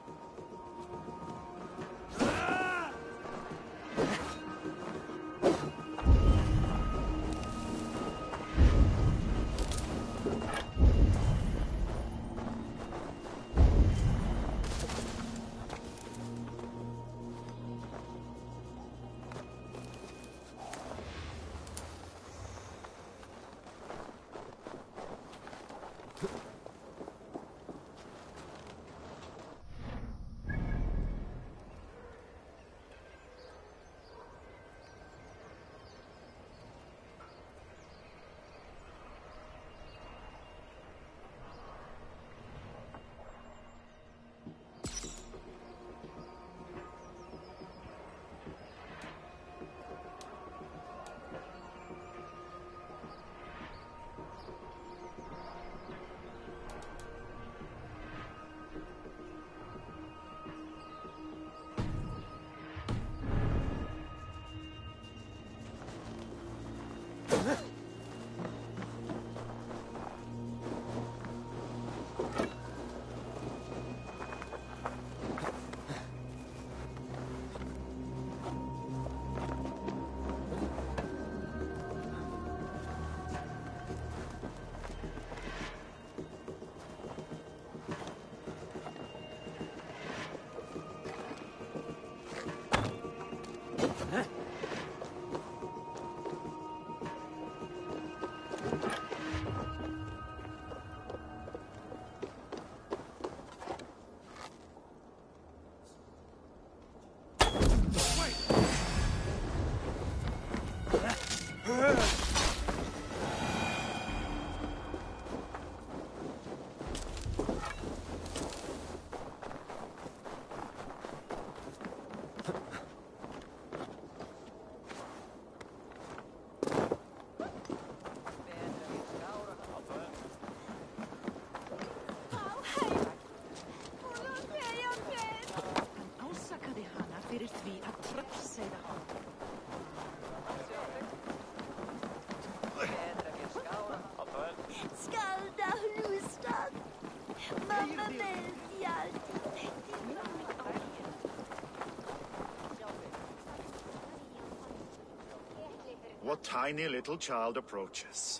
What tiny little child approaches?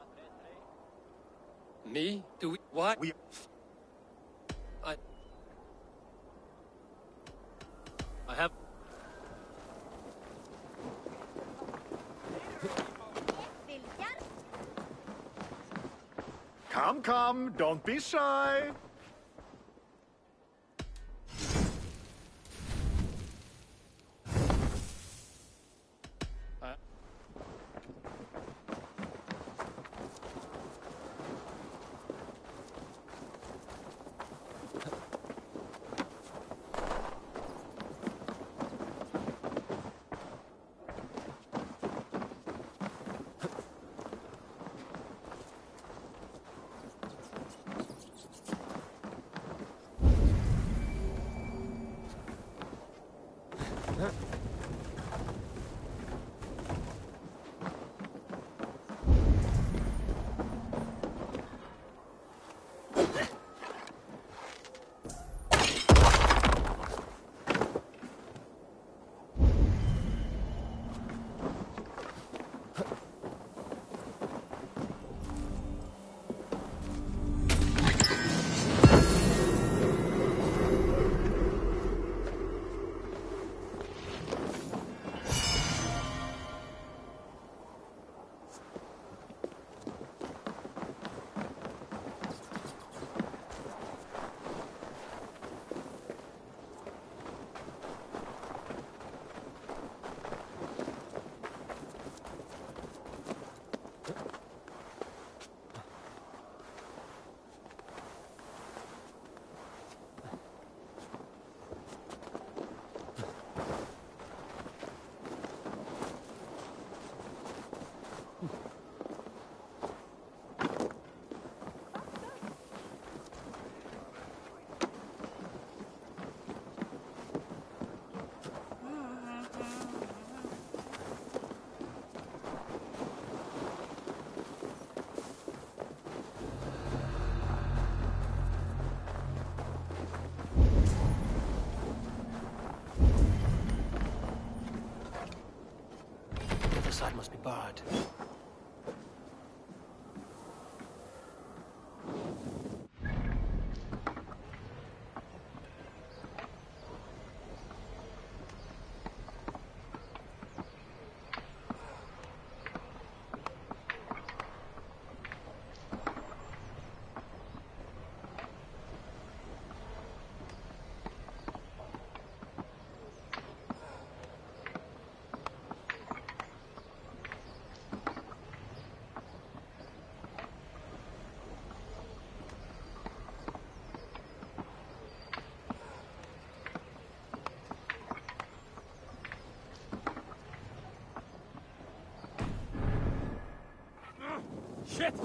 Me? Do we... What? I have... Come, don't be shy. The side must be barred. Shit!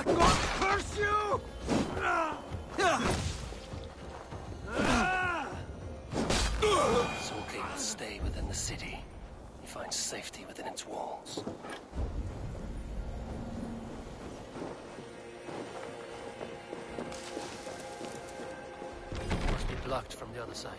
God curse you! Soul King will stay within the city. He finds safety within its walls. It must be blocked from the other side.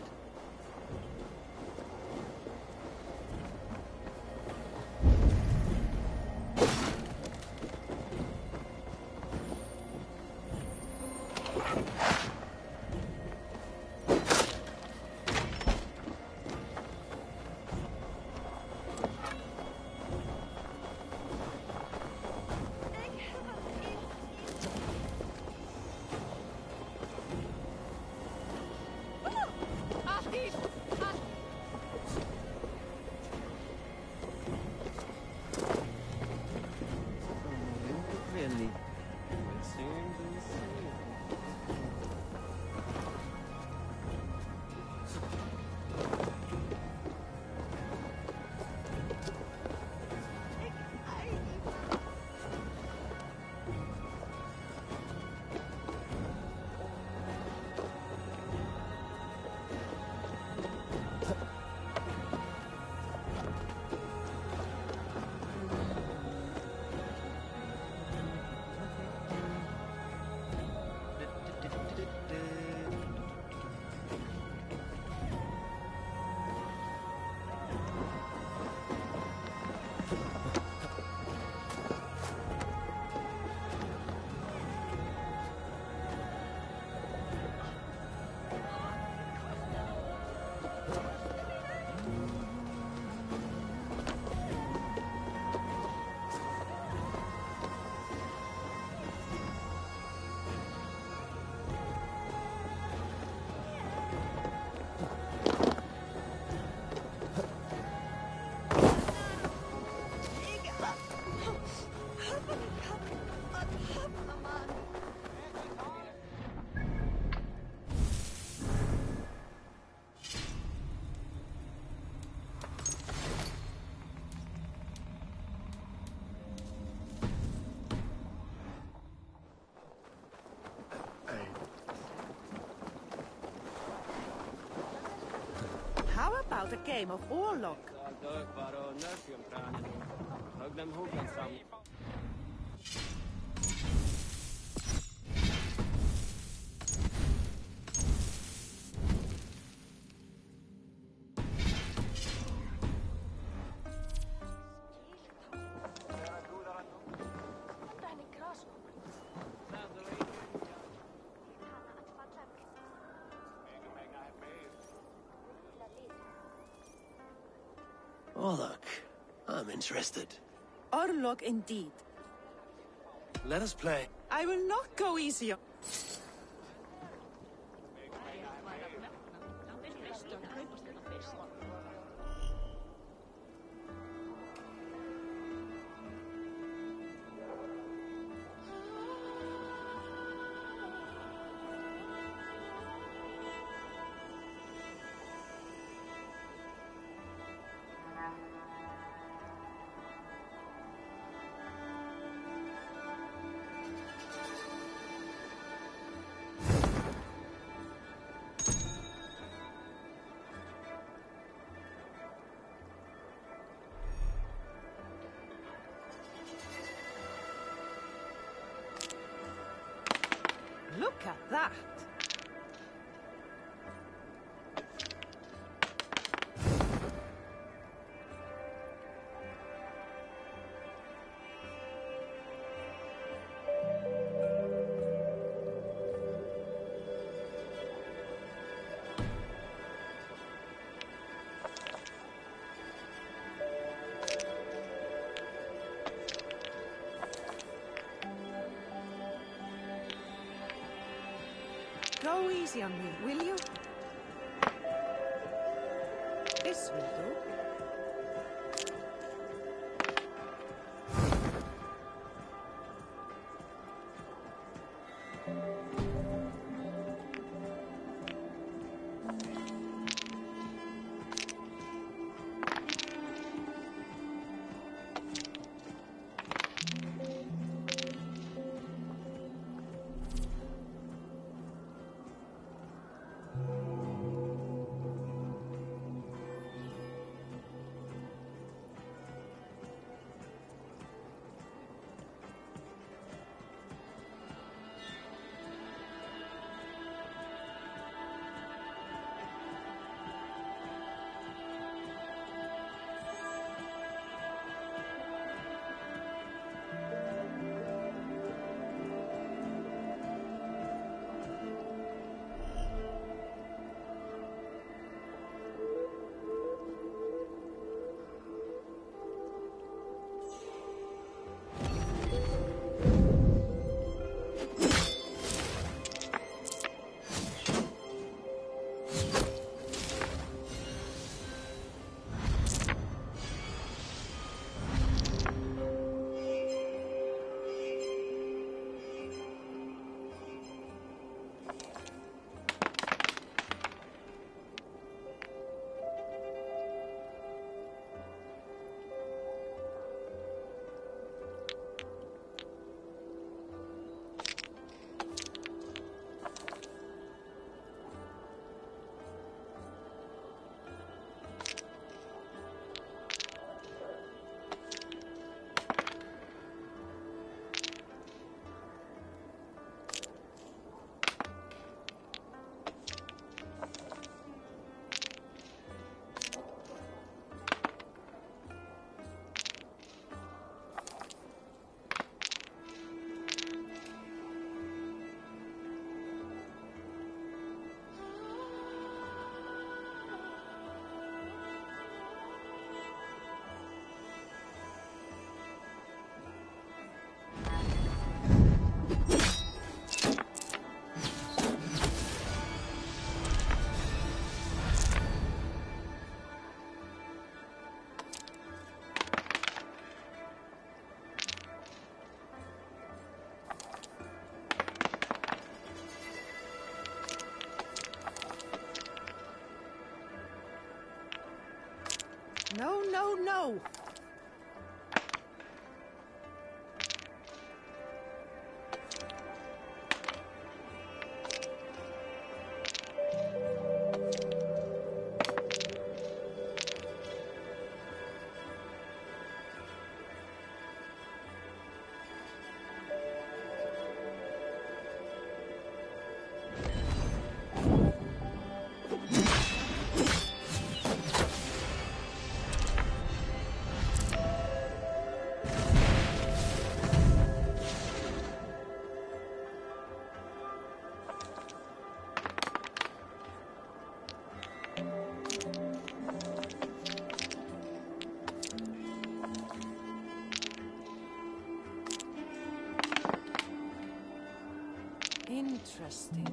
How about a game of Orlog? Oh, look. I'm interested. Orlog indeed. Let us play. I will not go easier. Look at that! Go easy on me, will you? This will do. go! Interesting.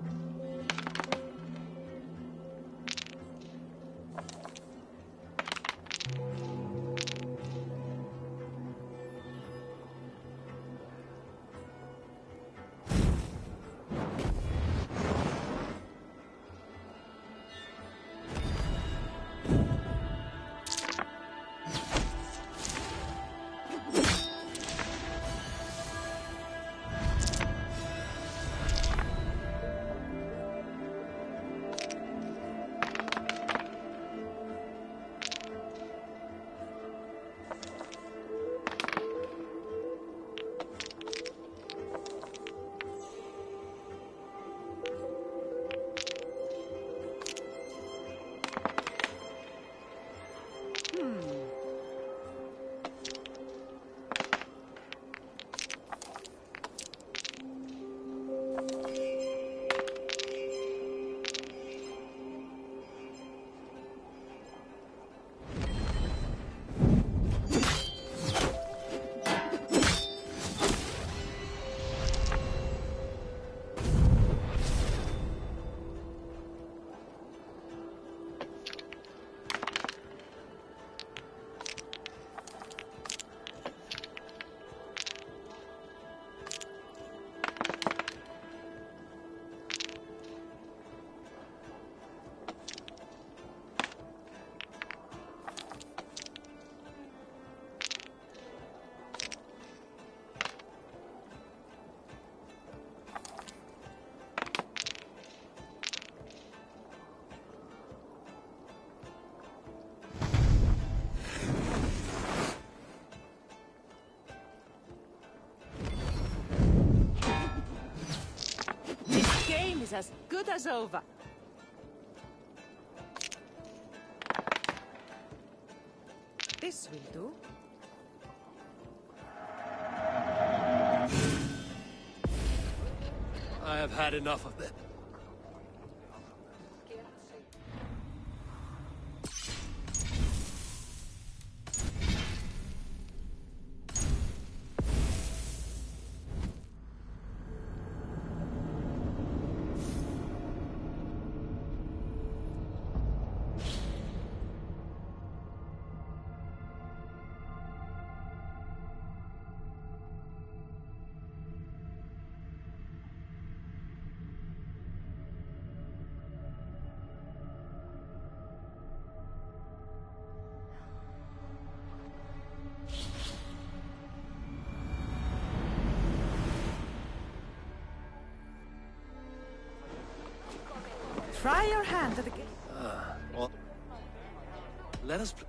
Is as good as over. This will do. I have had enough of them. Try your hand at the game. Well, let us.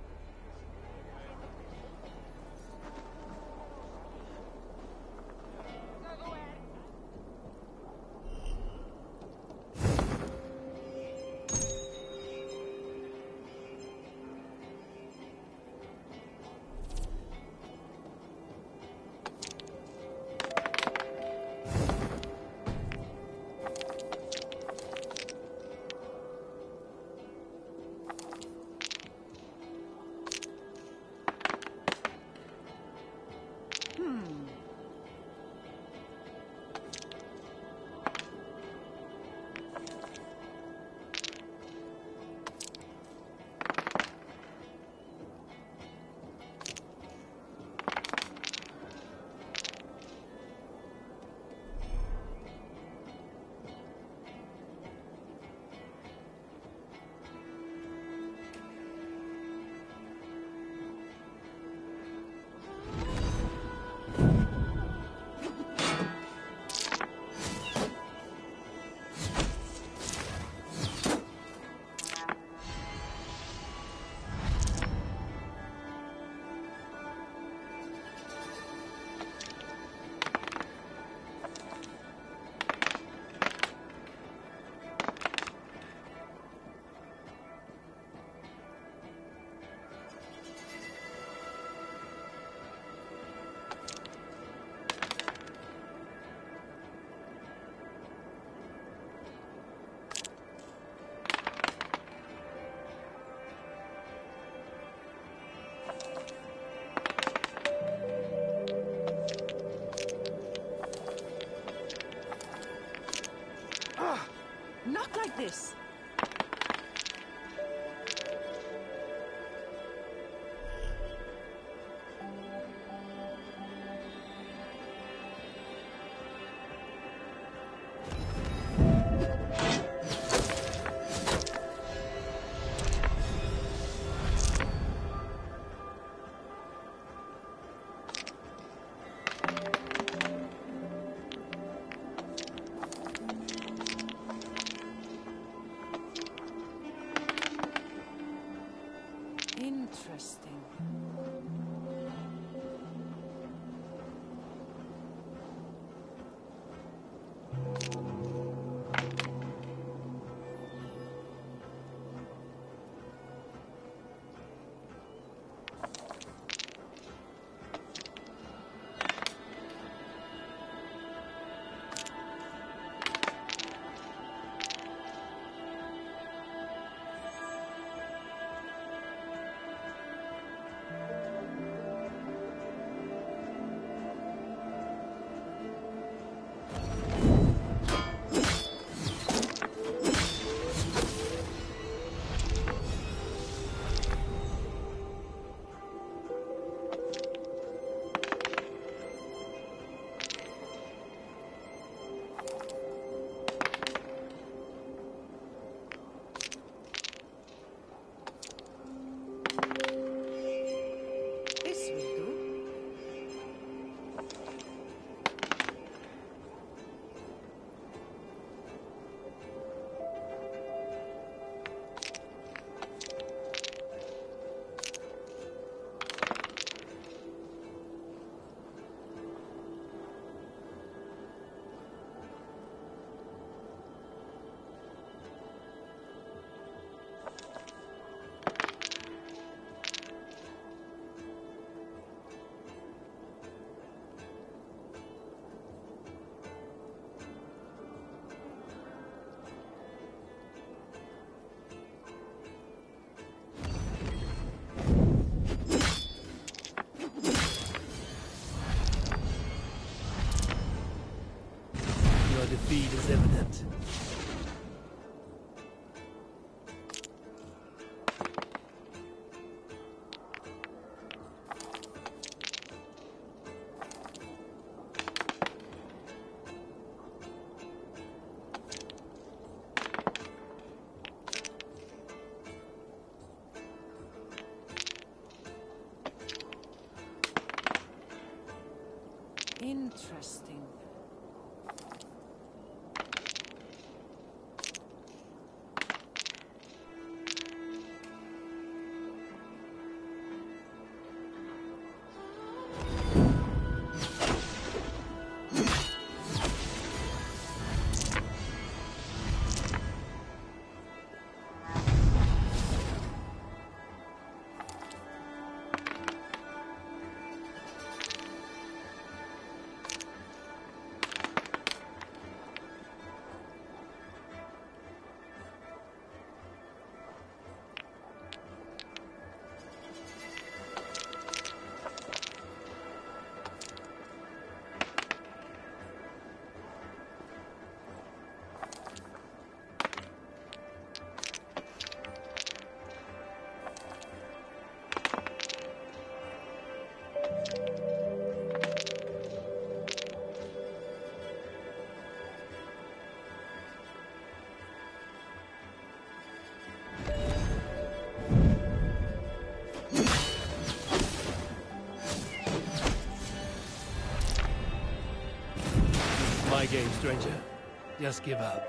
Not like this. Interesting. Defeat is evident. Interesting. My game, stranger. Just give up.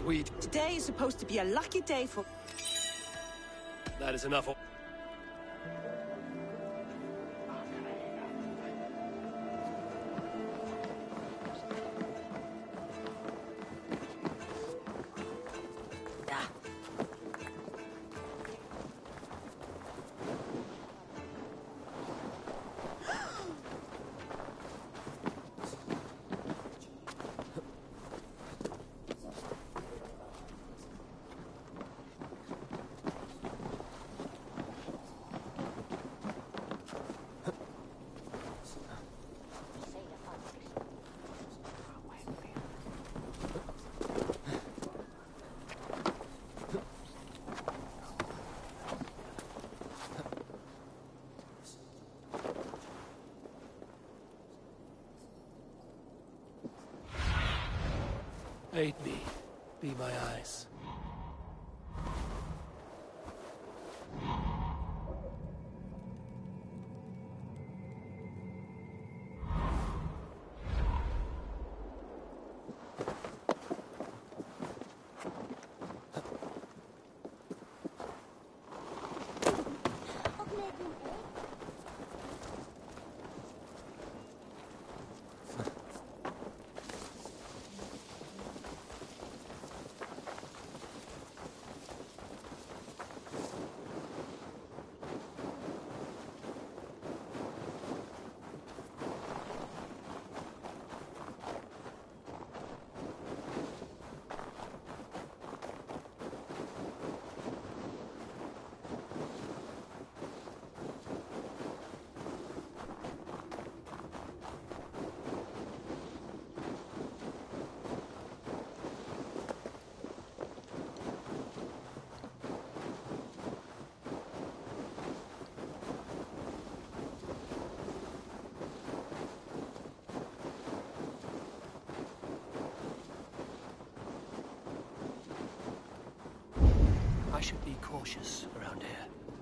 sweet. Today is supposed to be a lucky day for... That is enough. Aid me. Be my eyes. I should be cautious around here.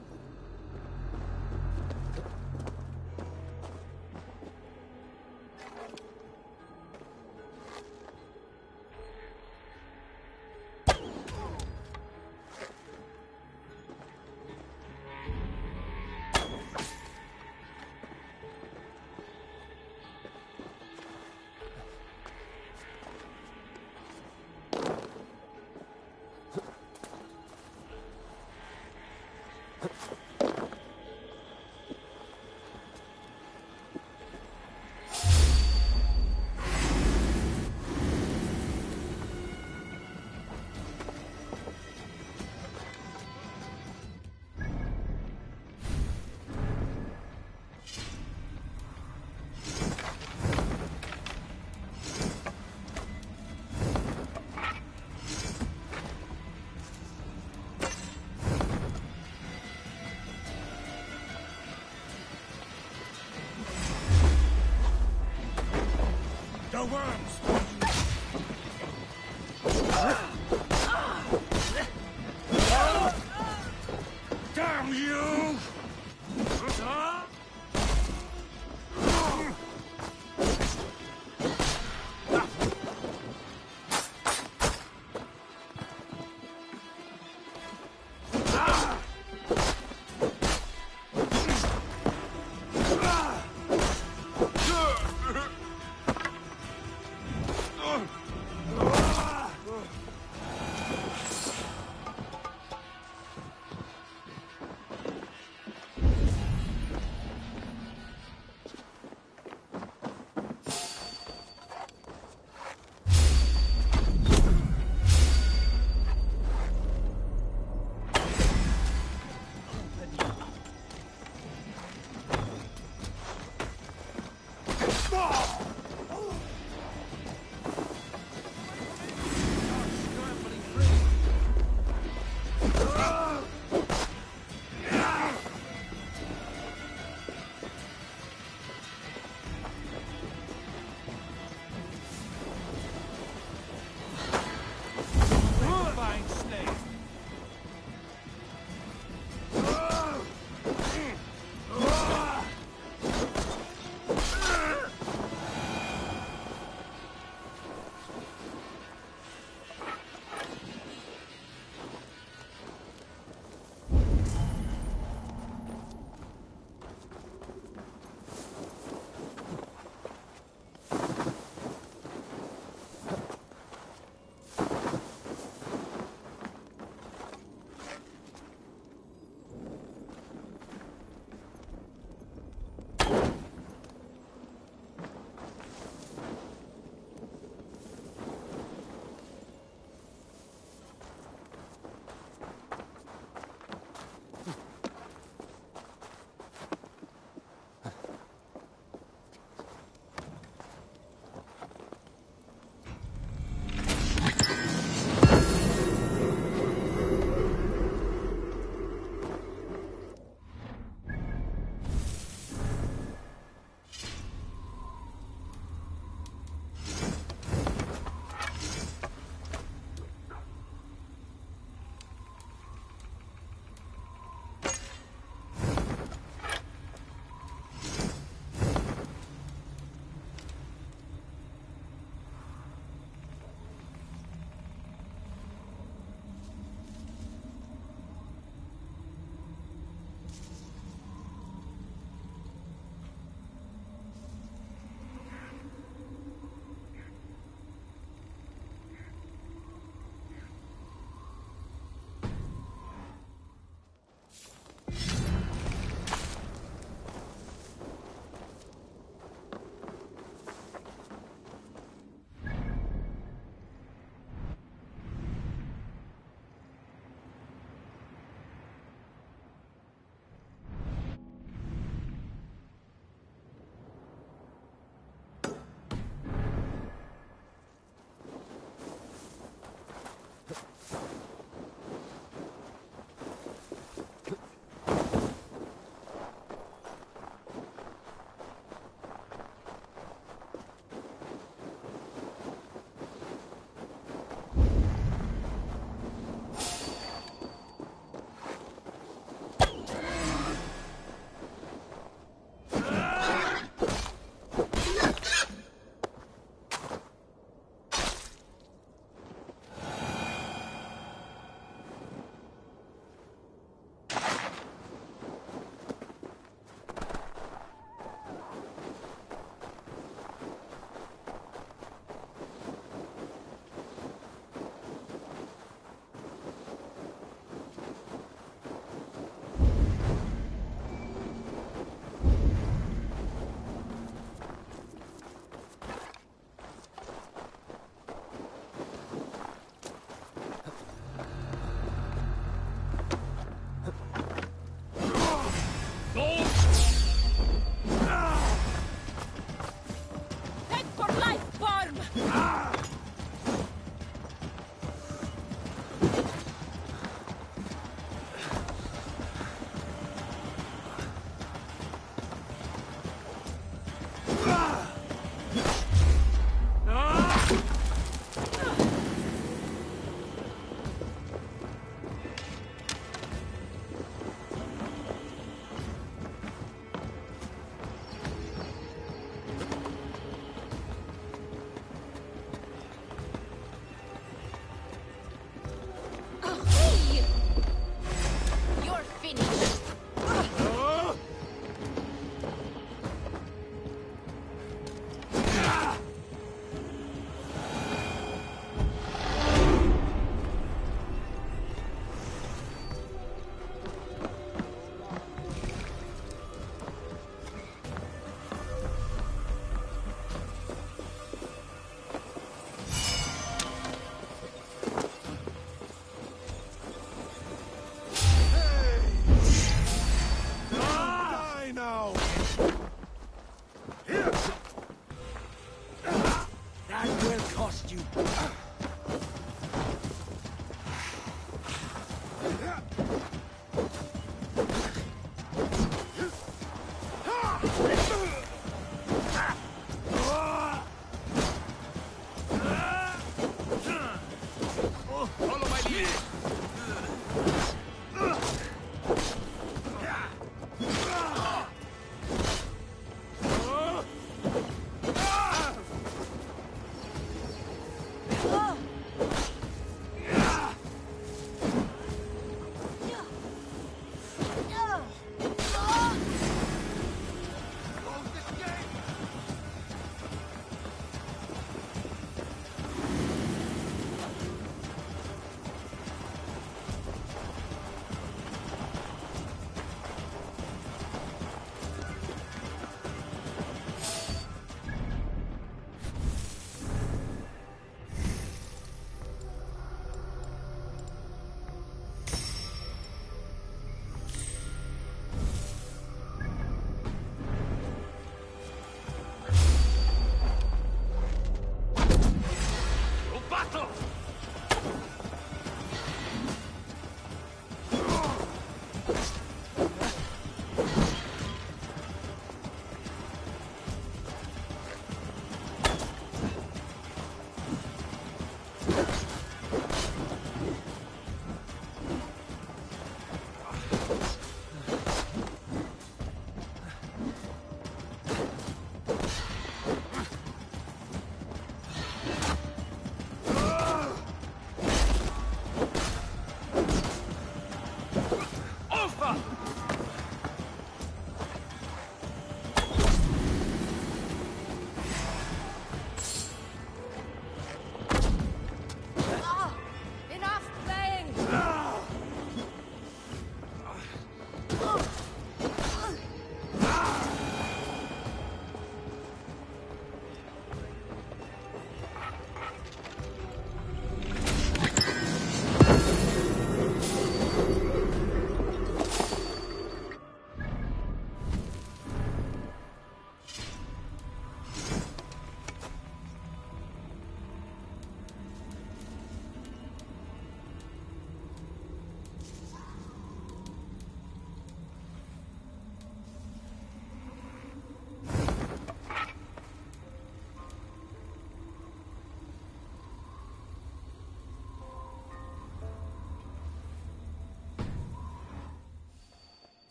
The worms! Damn you! Oh!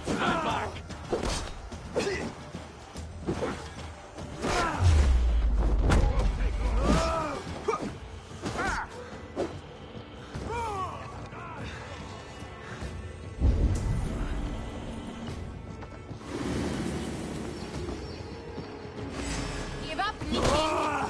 Stand back! Give up, Nicky!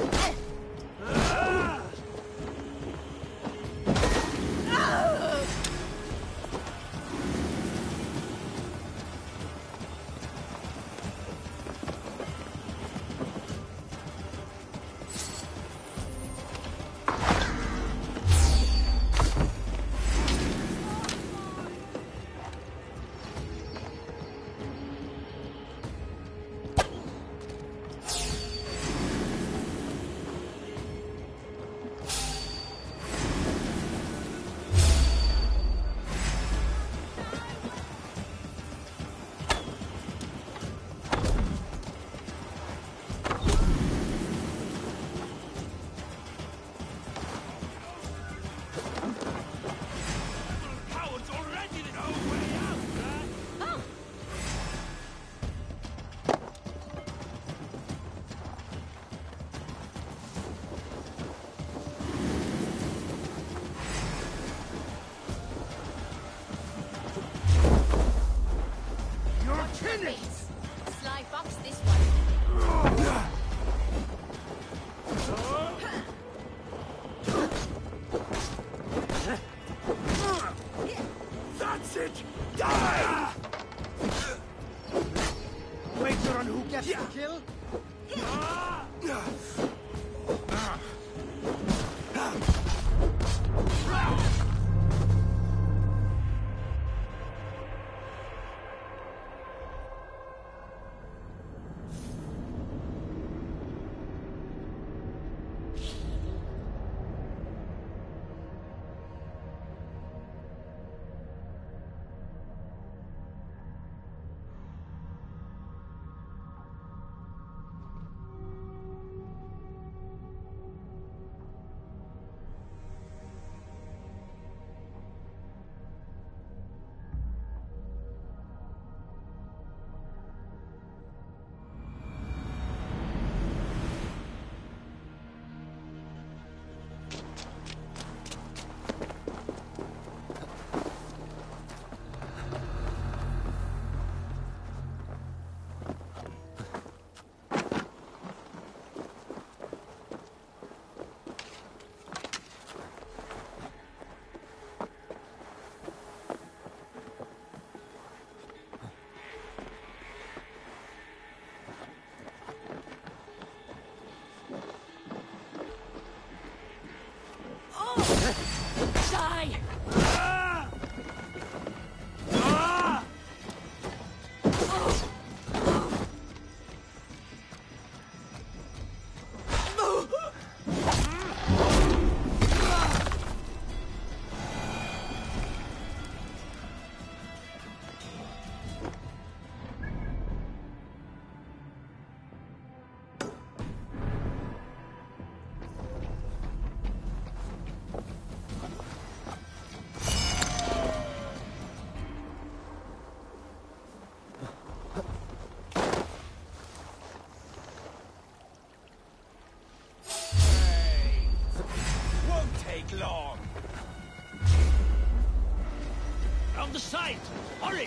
Sly fox this one. That's it! Die! Wager on who gets the kill? Die! Long. Round the side! Hurry!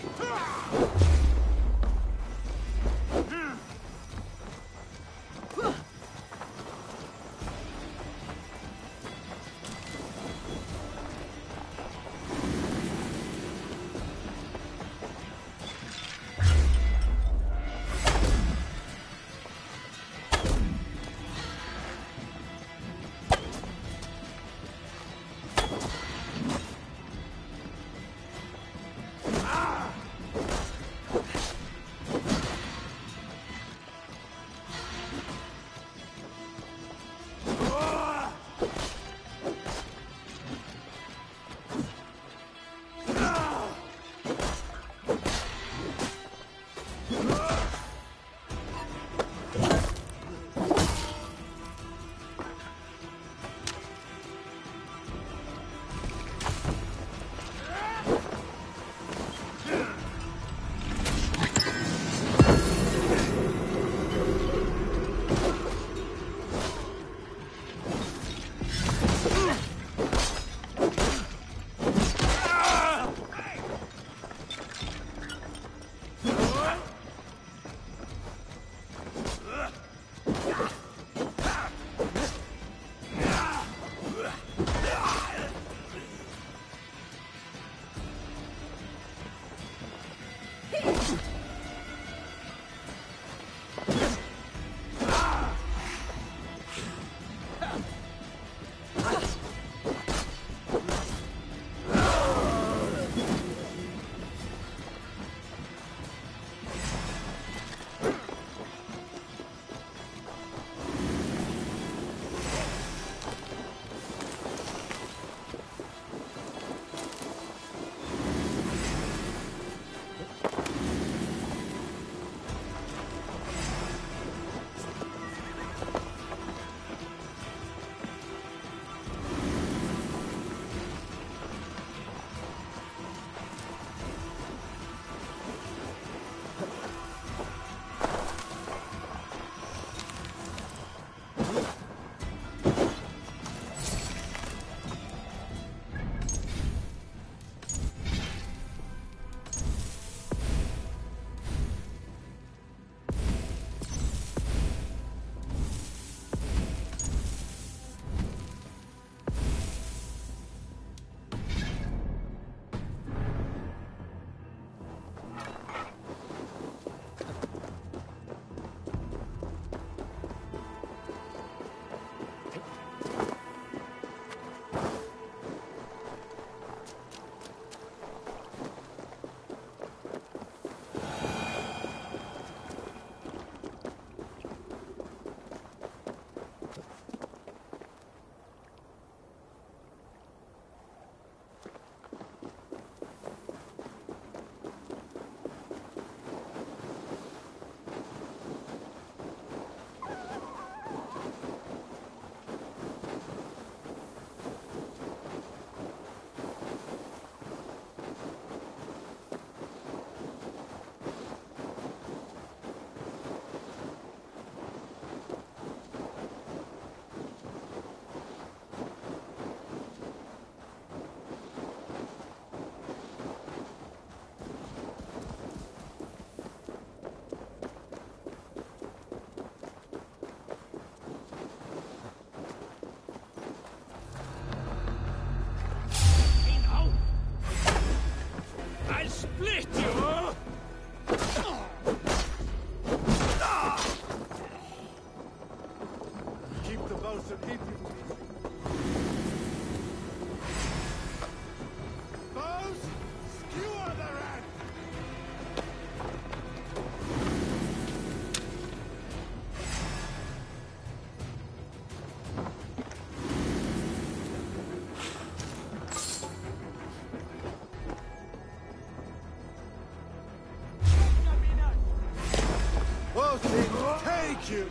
you!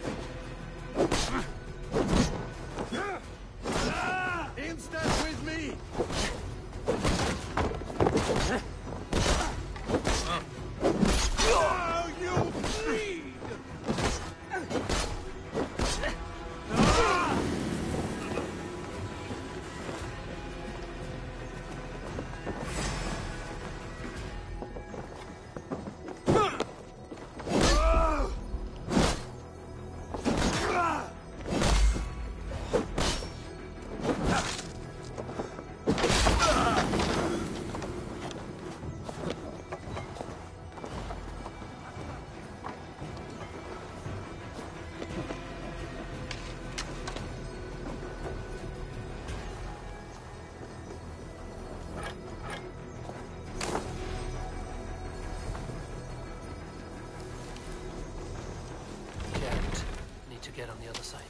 In step with me! Oh, you bleed! To get on the other side.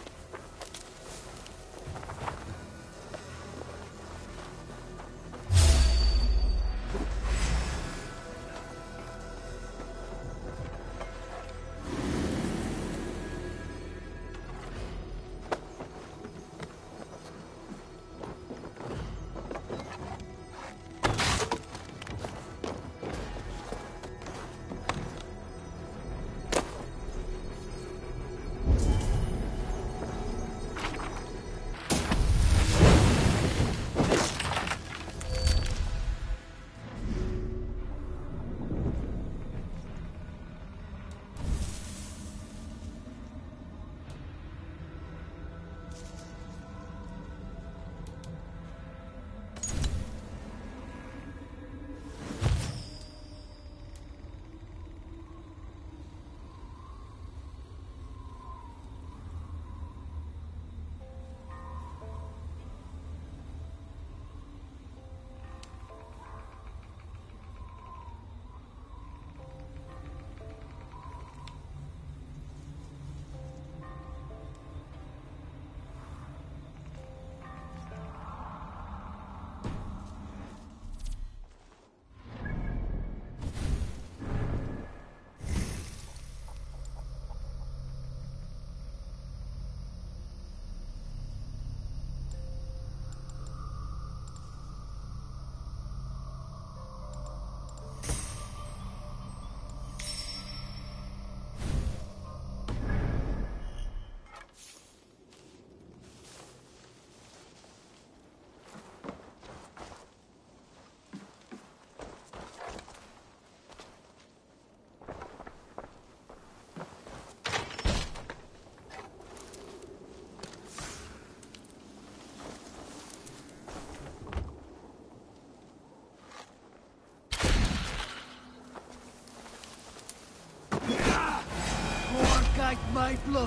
Like my blood.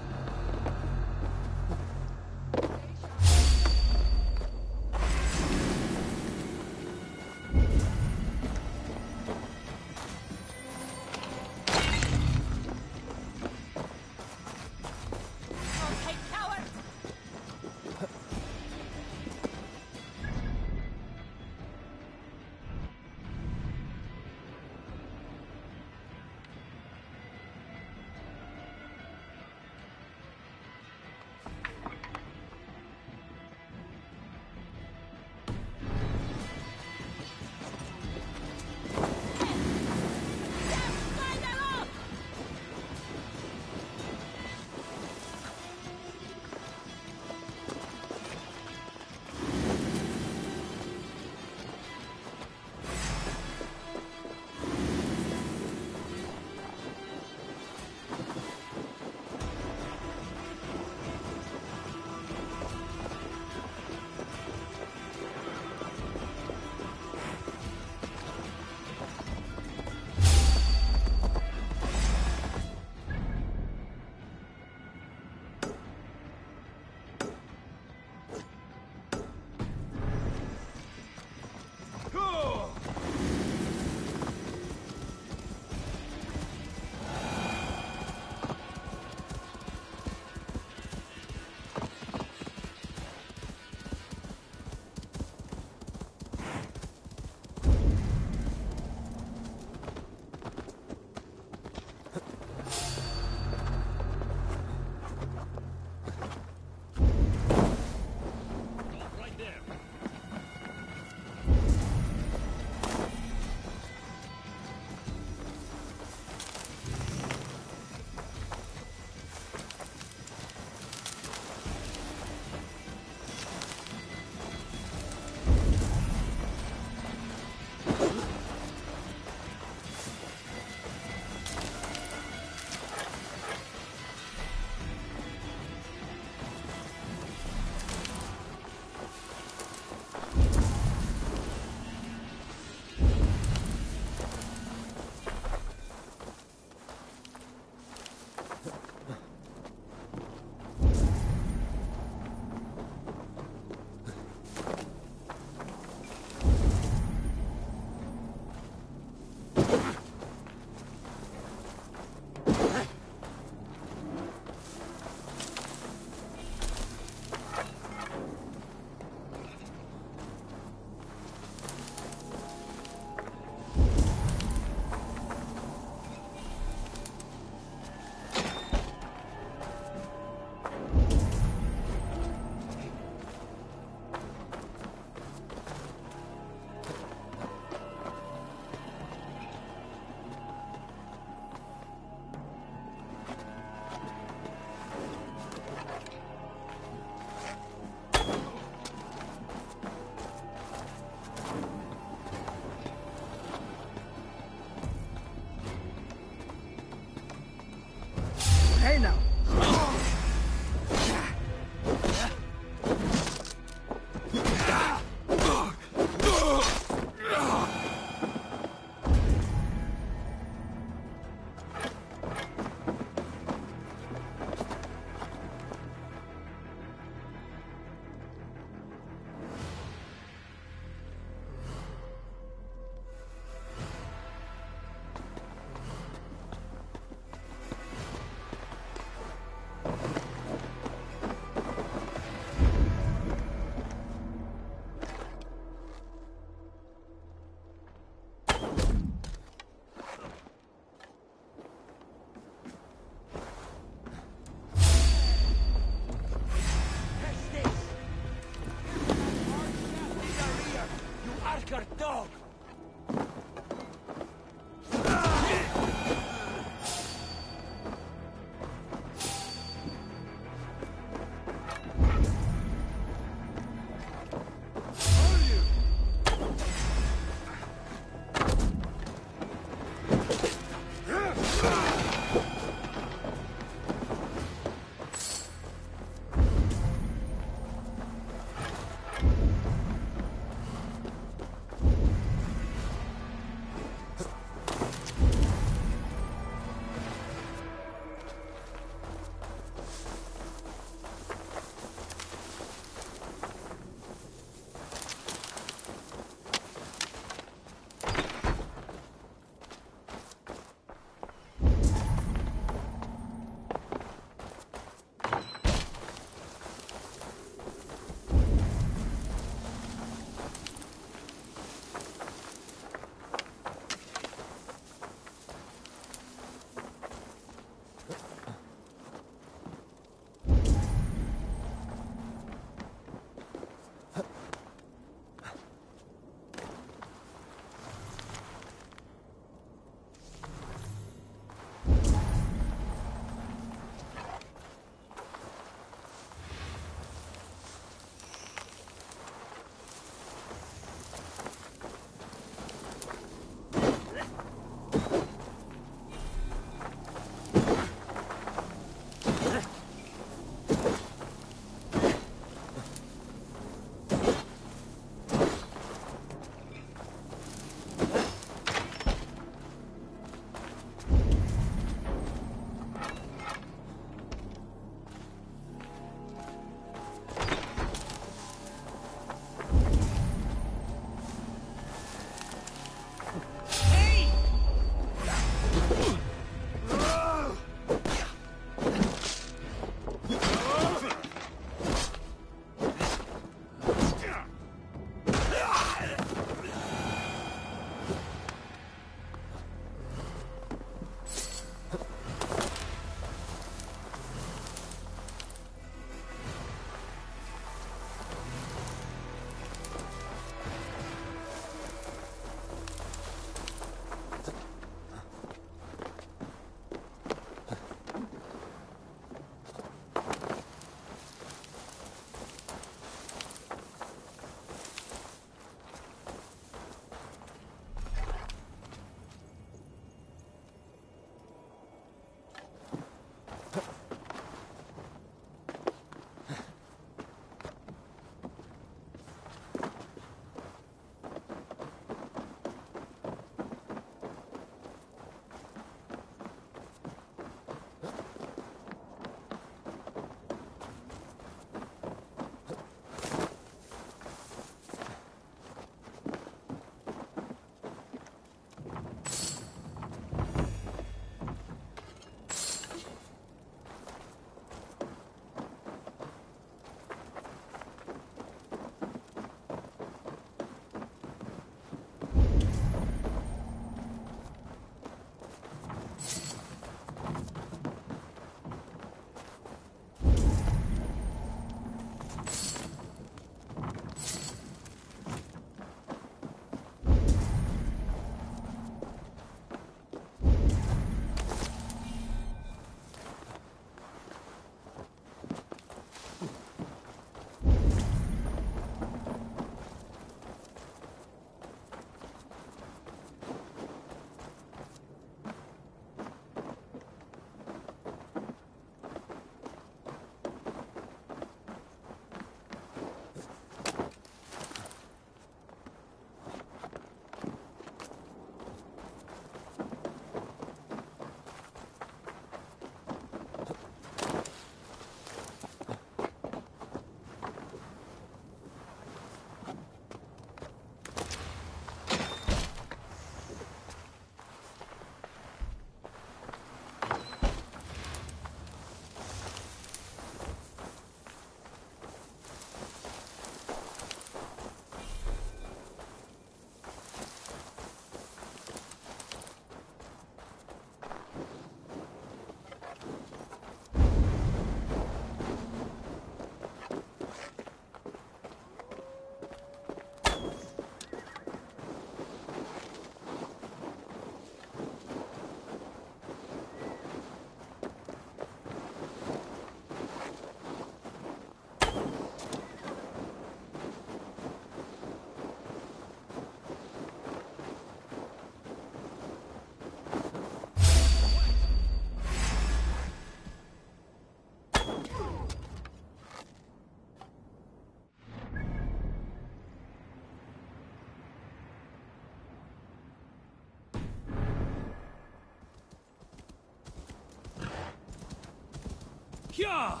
Hyah!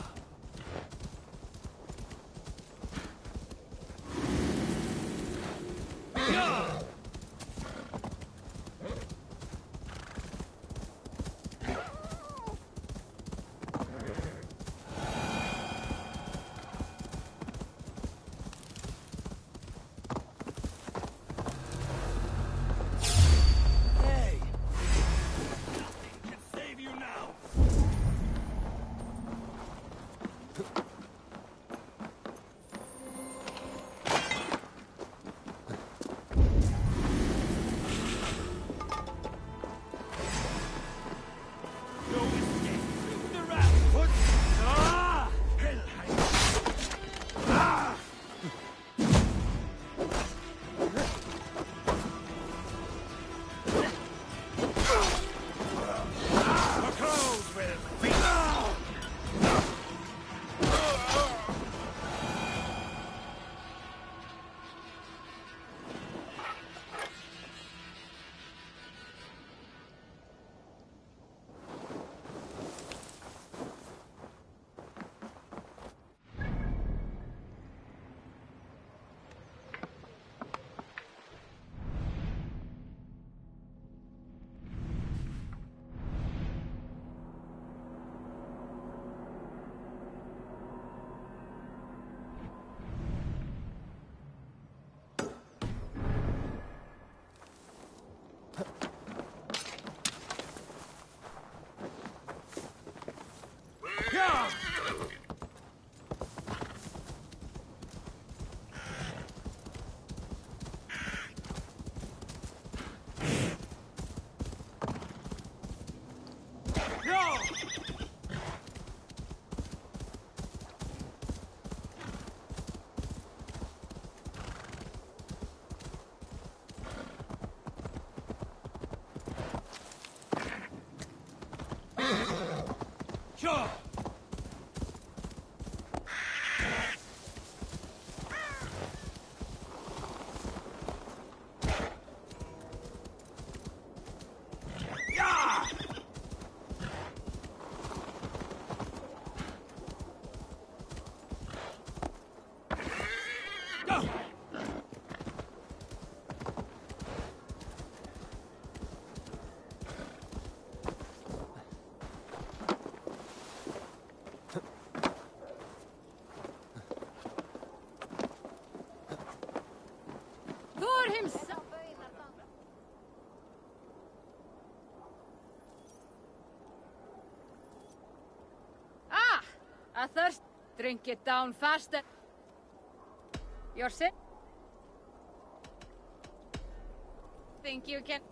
Hyah! Hey! Nothing can save you now! No escape! The rat foot! Ah! Helheim! Ah! The crows will feast! Hyah! Hyah! Hyah! Thor himself. Ah, a thirst. Drink it down faster. You're sick. Think you can?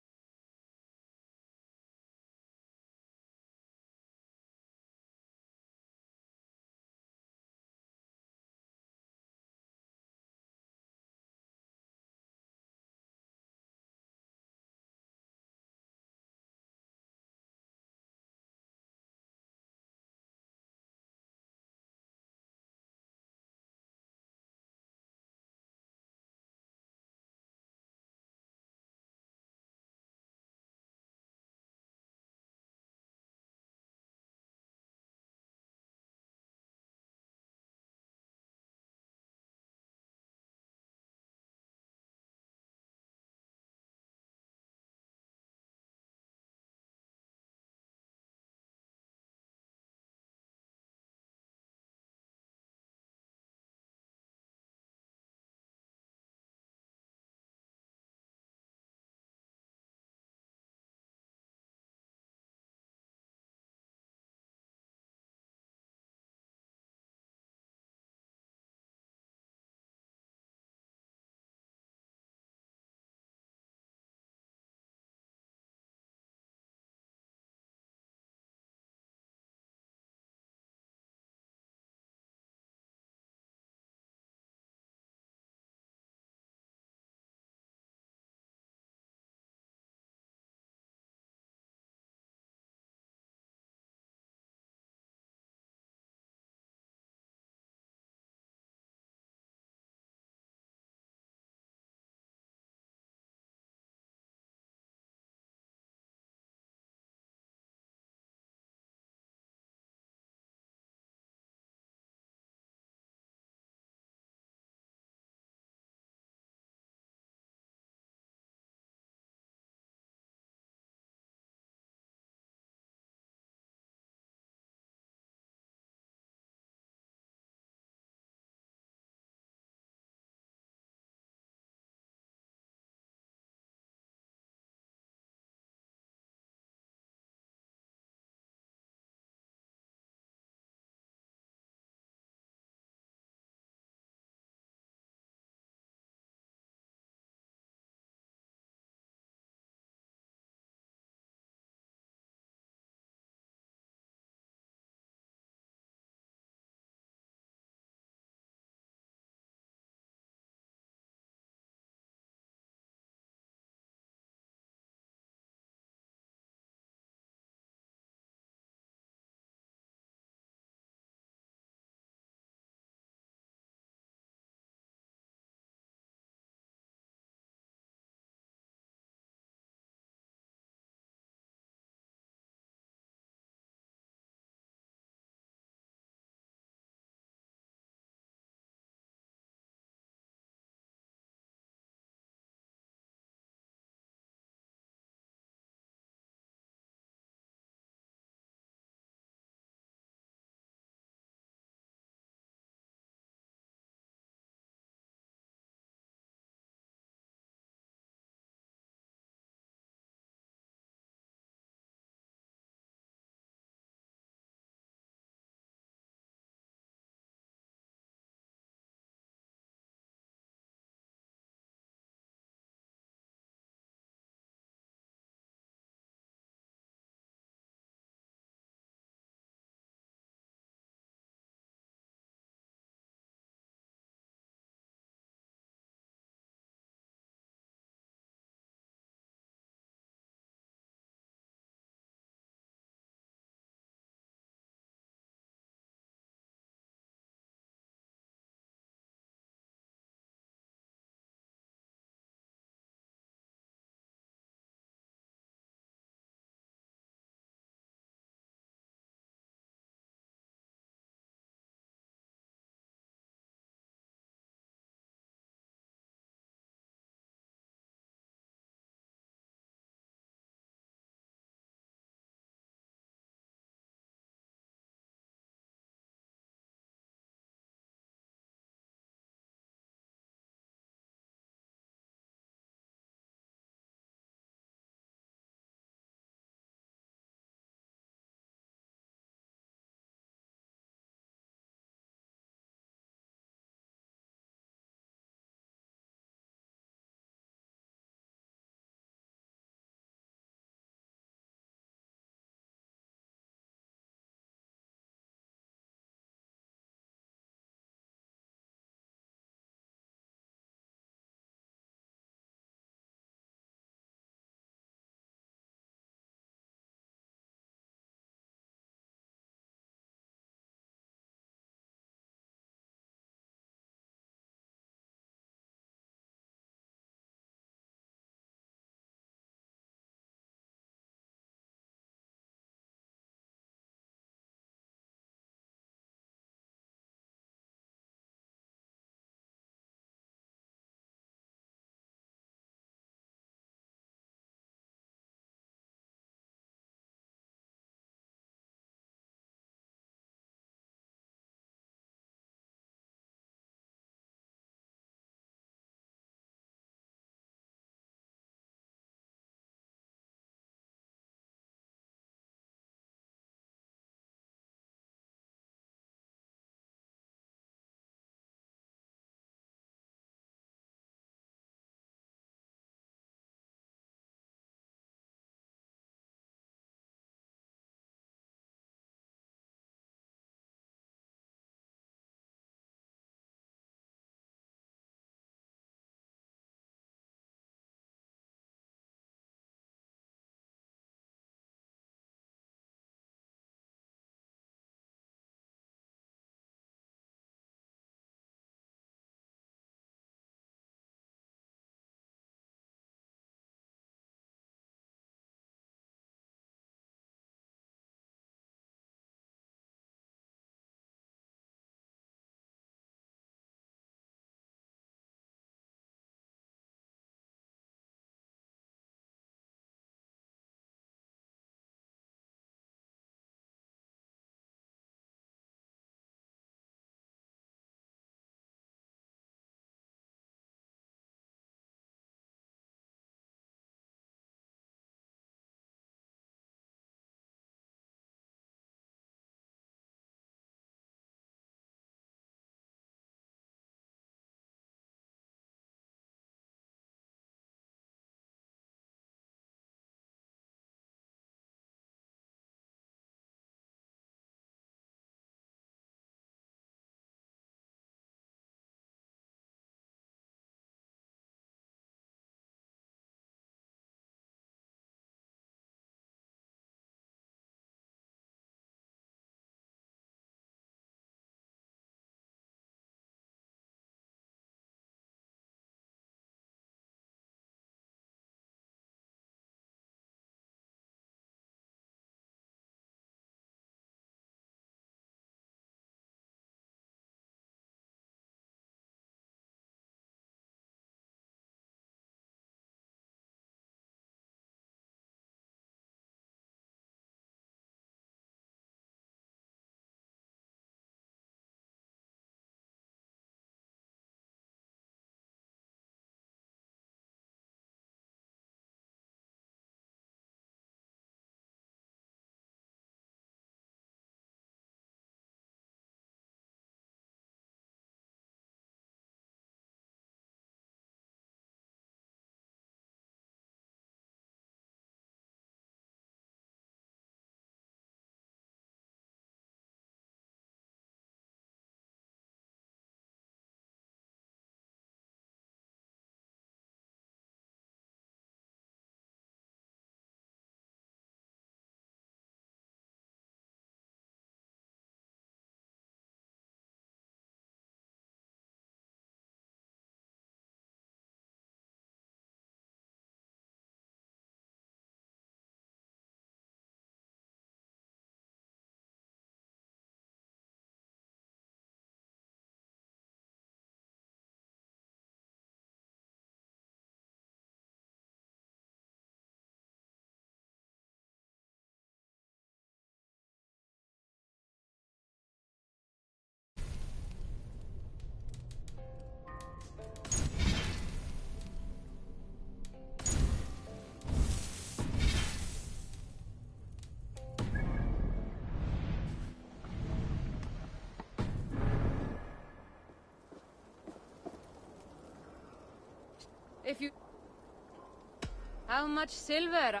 If you... How much silver?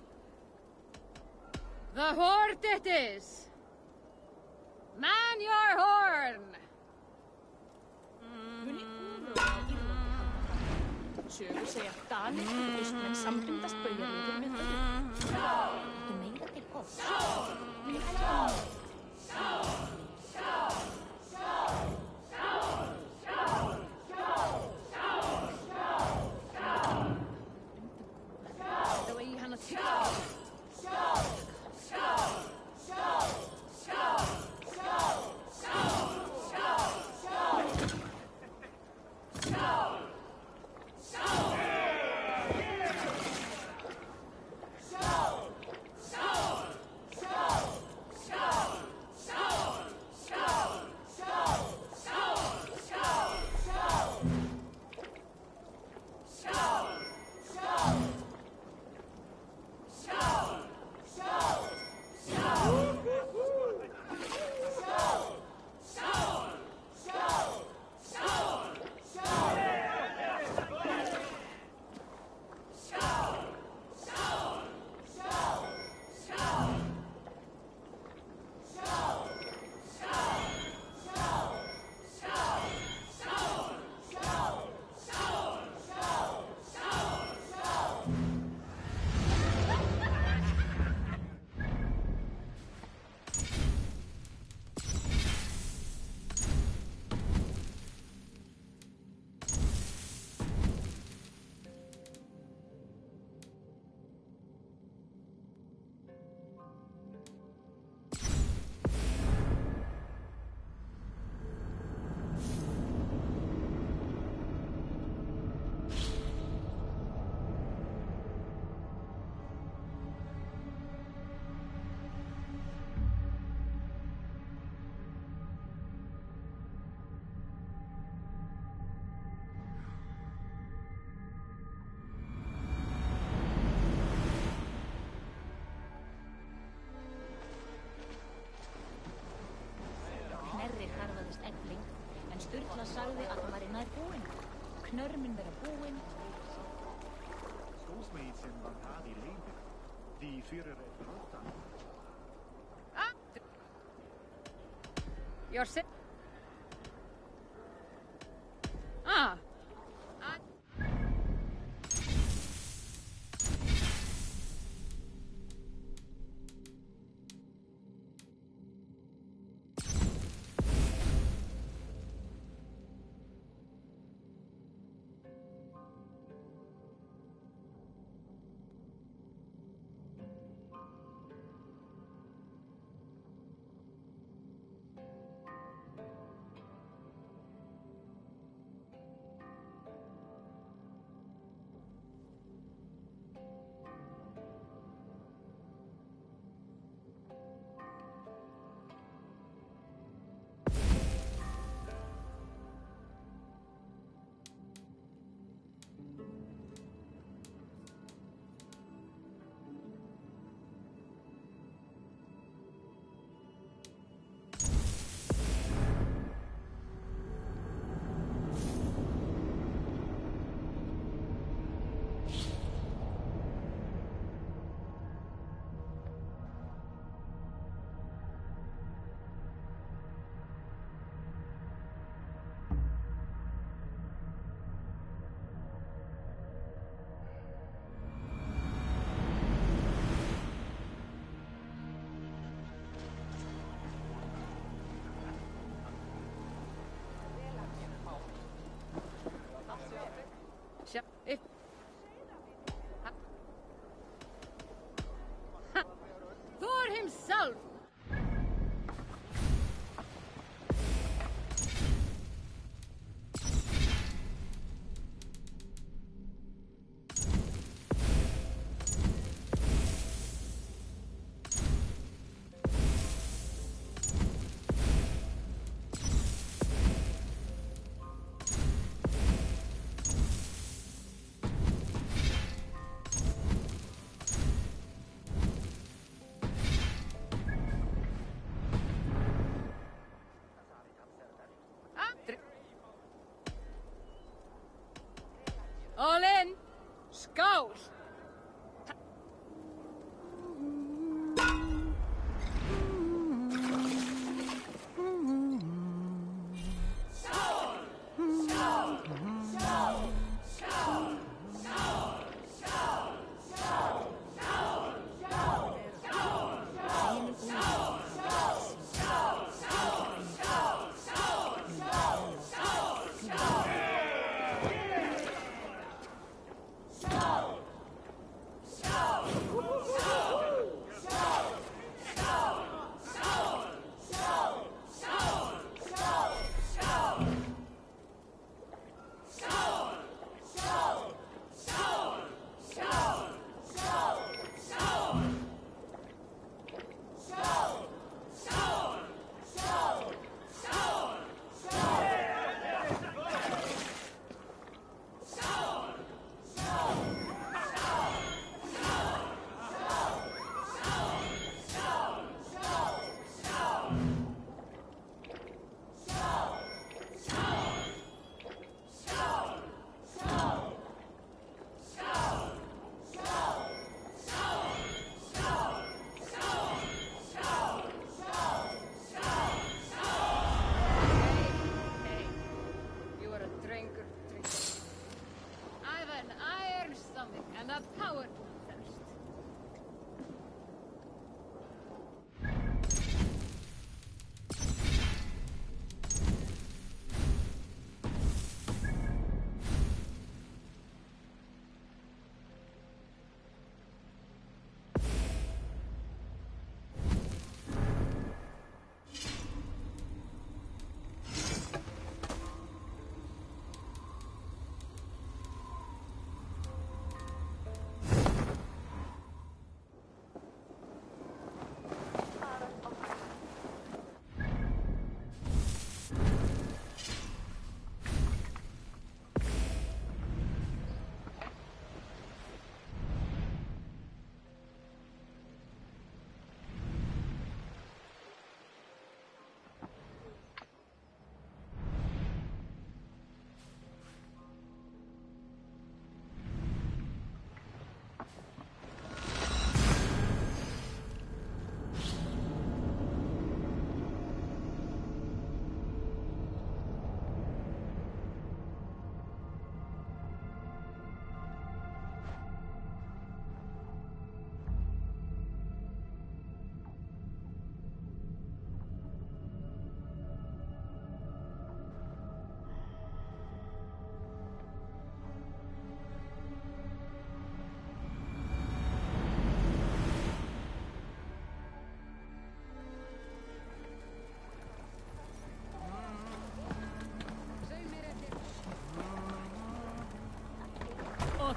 The horde it is! Man your horn! Muni úrróa á Írlandi halda fram. Sögur segja að Danir og Austmenn sambindast baujarliður með öðrum. Þú meira til oss. Það var í hann að tyggja. Sturla sagði að það væri nær búinn. Knörmin vera búinn. Skólsmeisen var það í leiðir. De fyrir rötan. You're sick. Ah.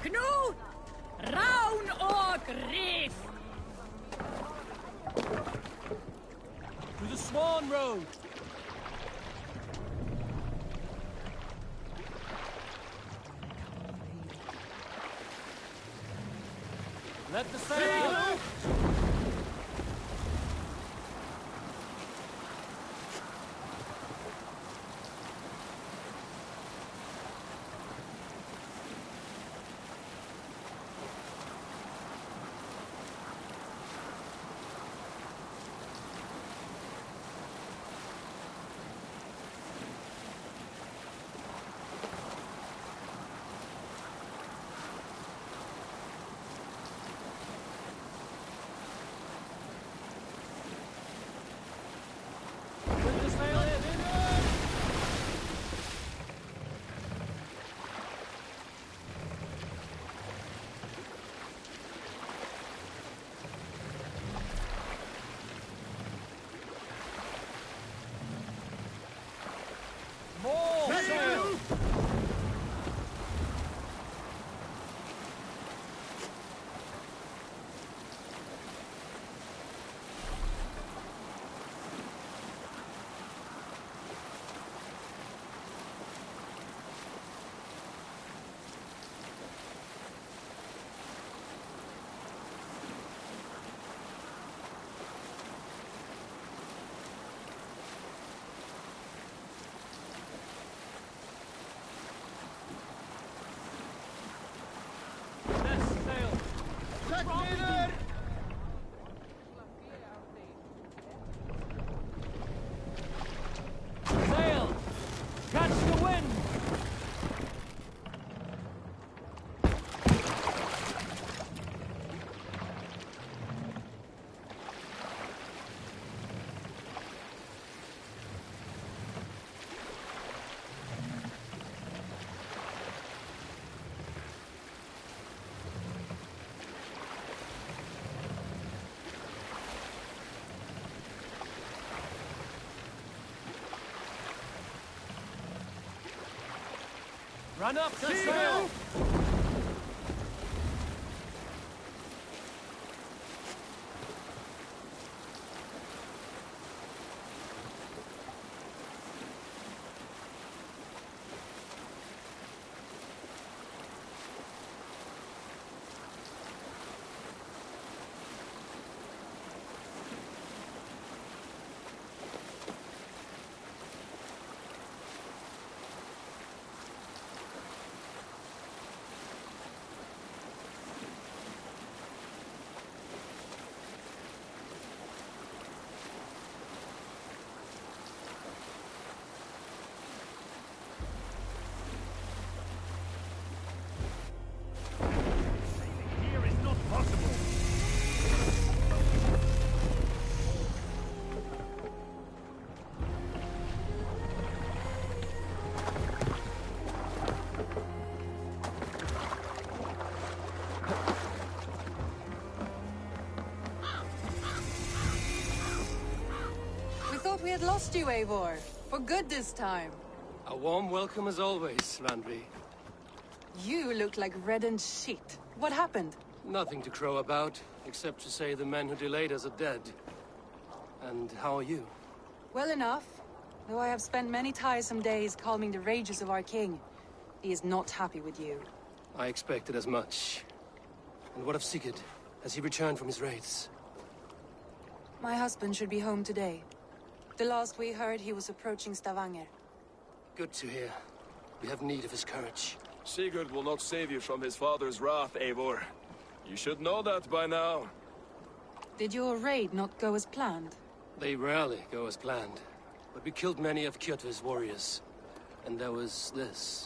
Knut! Rán og Grif! To the Swan Road! Let the sail out! Sail! Catch the wind! Run up the sail! We had lost you, Eivor. For good this time. A warm welcome as always, Randvi. You look like reddened shit. What happened? Nothing to crow about, except to say the men who delayed us are dead. And how are you? Well enough. Though I have spent many tiresome days calming the rages of our king. He is not happy with you. I expected as much. And what of Sigurd? Has he returned from his raids? My husband should be home today. The last we heard, he was approaching Stavanger. Good to hear. We have need of his courage. Sigurd will not save you from his father's wrath, Eivor. You should know that by now. Did your raid not go as planned? They rarely go as planned. But we killed many of Kjotve's warriors. And there was this.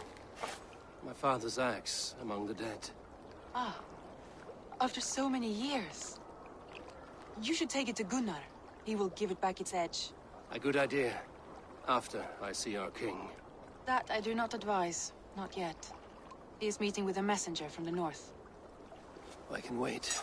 My father's axe among the dead. Ah. After so many years. You should take it to Gunnar. He will give it back its edge. A good idea. After I see our king. That I do not advise. Not yet. He is meeting with a messenger from the north. I can wait.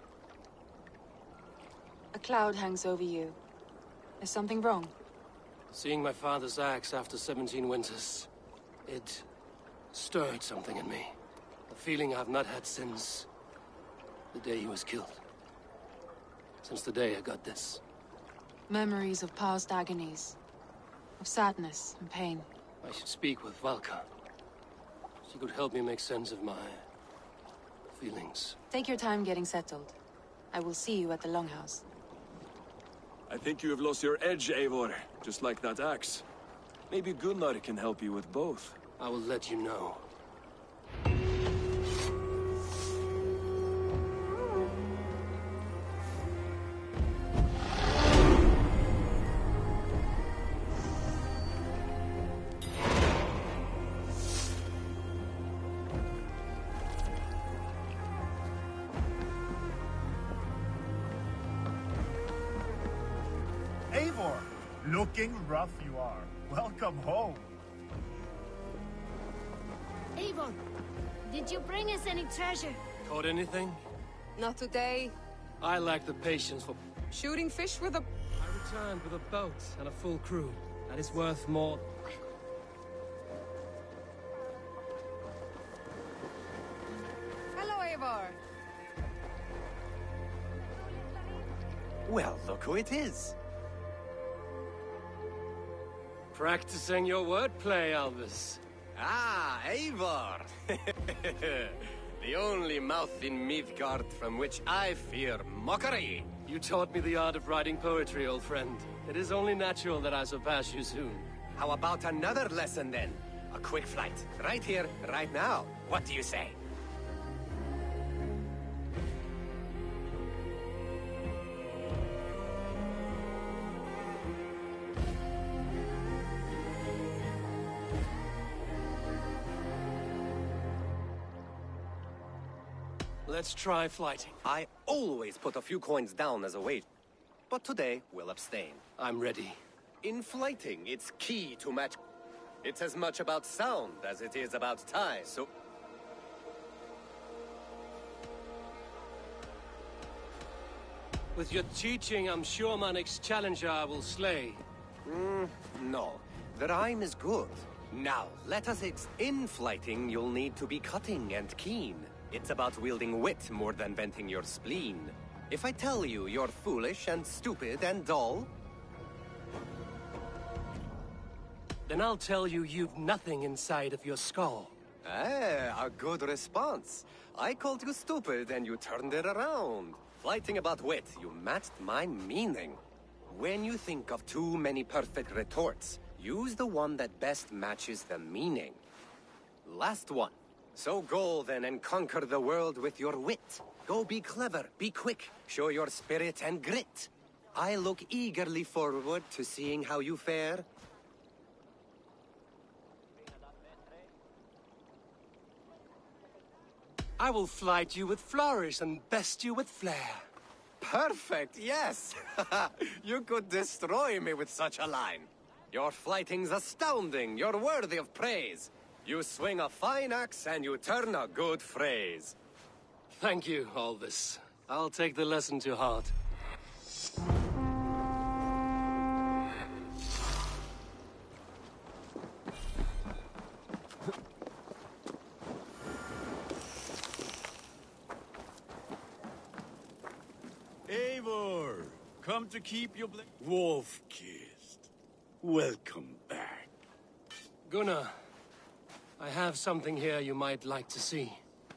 A cloud hangs over you. Is something wrong? Seeing my father's axe after 17 winters, it stirred something in me. A feeling I've not had since the day he was killed. Since the day I got this. Memories of past agonies. Of sadness and pain. I should speak with Valka. She could help me make sense of my feelings. Take your time getting settled. I will see you at the Longhouse. I think you have lost your edge, Eivor. Just like that axe. Maybe Gunnar can help you with both. I will let you know. Eivor, looking rough you are. Welcome home. Eivor, did you bring us any treasure? Caught anything? Not today. I lack the patience for... Shooting fish with a... I returned with a boat and a full crew. That is worth more... Hello, Eivor. Well, look who it is. Practicing your wordplay, Albus. Ah, Eivor! The only mouth in Midgard from which I fear mockery. You taught me the art of writing poetry, old friend. It is only natural that I surpass you soon. How about another lesson, then? A quick flight. Right here, right now. What do you say? Let's try flighting. I always put a few coins down as a weight. But today, we'll abstain. I'm ready. In flighting, it's key to match... It's as much about sound as it is about time, so... With your teaching, I'm sure my next challenger I will slay. No. The rhyme is good. Now, let us in flighting, you'll need to be cutting and keen. It's about wielding wit more than venting your spleen. If I tell you you're foolish and stupid and dull... Then I'll tell you you've nothing inside of your skull. Ah, a good response. I called you stupid and you turned it around. Flighting about wit, you matched my meaning. When you think of too many perfect retorts, use the one that best matches the meaning. Last one. So go then and conquer the world with your wit. Go be clever, be quick, show your spirit and grit. I look eagerly forward to seeing how you fare. I will flight you with flourish and best you with flair. Perfect, yes! You could destroy me with such a line. Your flighting's astounding, you're worthy of praise. You swing a fine axe and you turn a good phrase. Thank you, Albus. I'll take the lesson to heart. Eivor, come to keep your blade. Wolf-kissed, welcome back. Gunnar, I have something here you might like to see.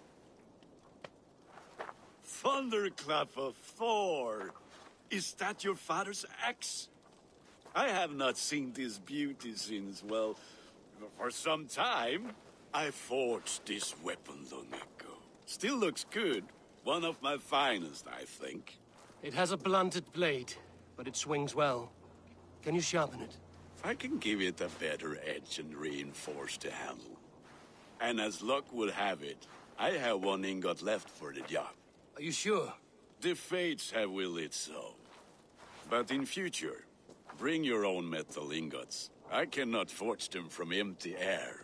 Thunderclap of Thor! Is that your father's axe? I have not seen this beauty since, well, for some time. I forged this weapon long ago. Still looks good. One of my finest, I think. It has a blunted blade, but it swings well. Can you sharpen it? I can give it a better edge and reinforce the handle. And as luck will have it, I have one ingot left for the job. Are you sure? The fates have willed it so. But in future, bring your own metal ingots. I cannot forge them from empty air.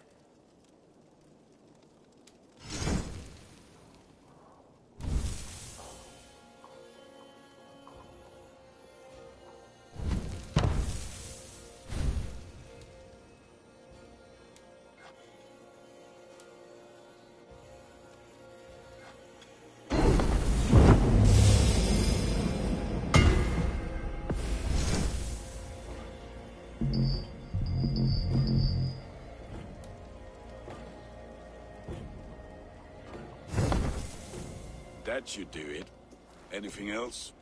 That should do it. Anything else?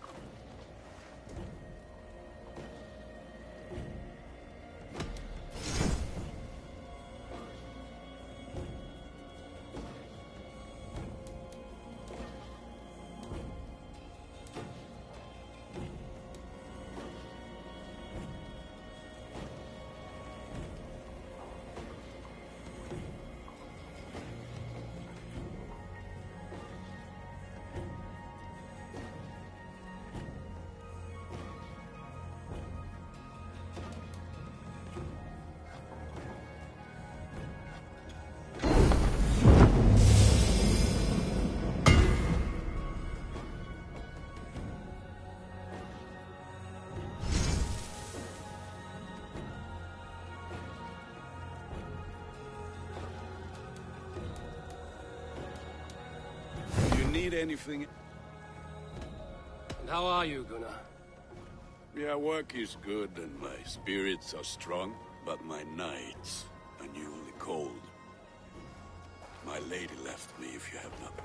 Need anything? And how are you, Gunnar? Yeah, work is good and my spirits are strong, but my nights are newly cold. My lady left me, if you have not.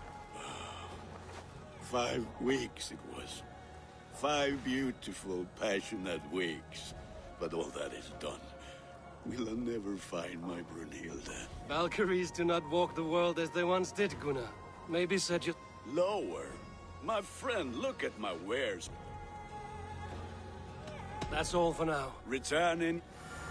5 weeks it was. 5 beautiful, passionate weeks. But all that is done. Will I never find my Brunhilde? Valkyries do not walk the world as they once did, Gunnar. Maybe said you... Lower. My friend, look at my wares. That's all for now. Returning.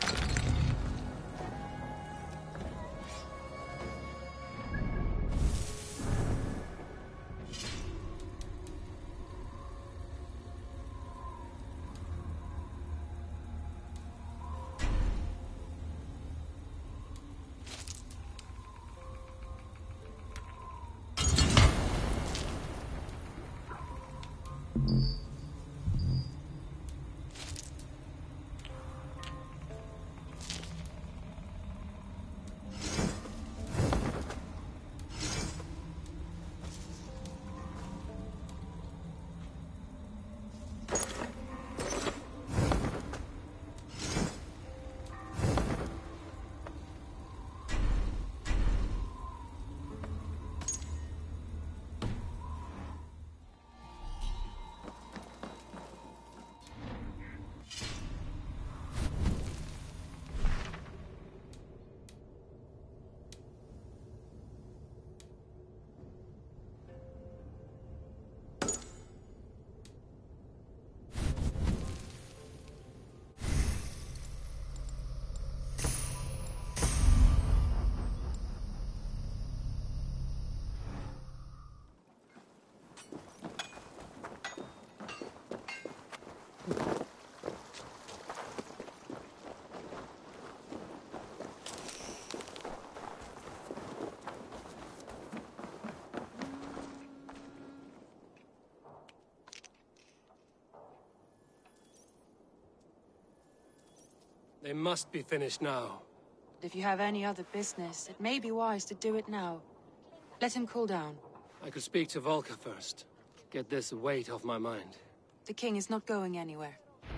They must be finished now. If you have any other business, it may be wise to do it now. Let him cool down. I could speak to Volker first. Get this weight off my mind. The king is not going anywhere.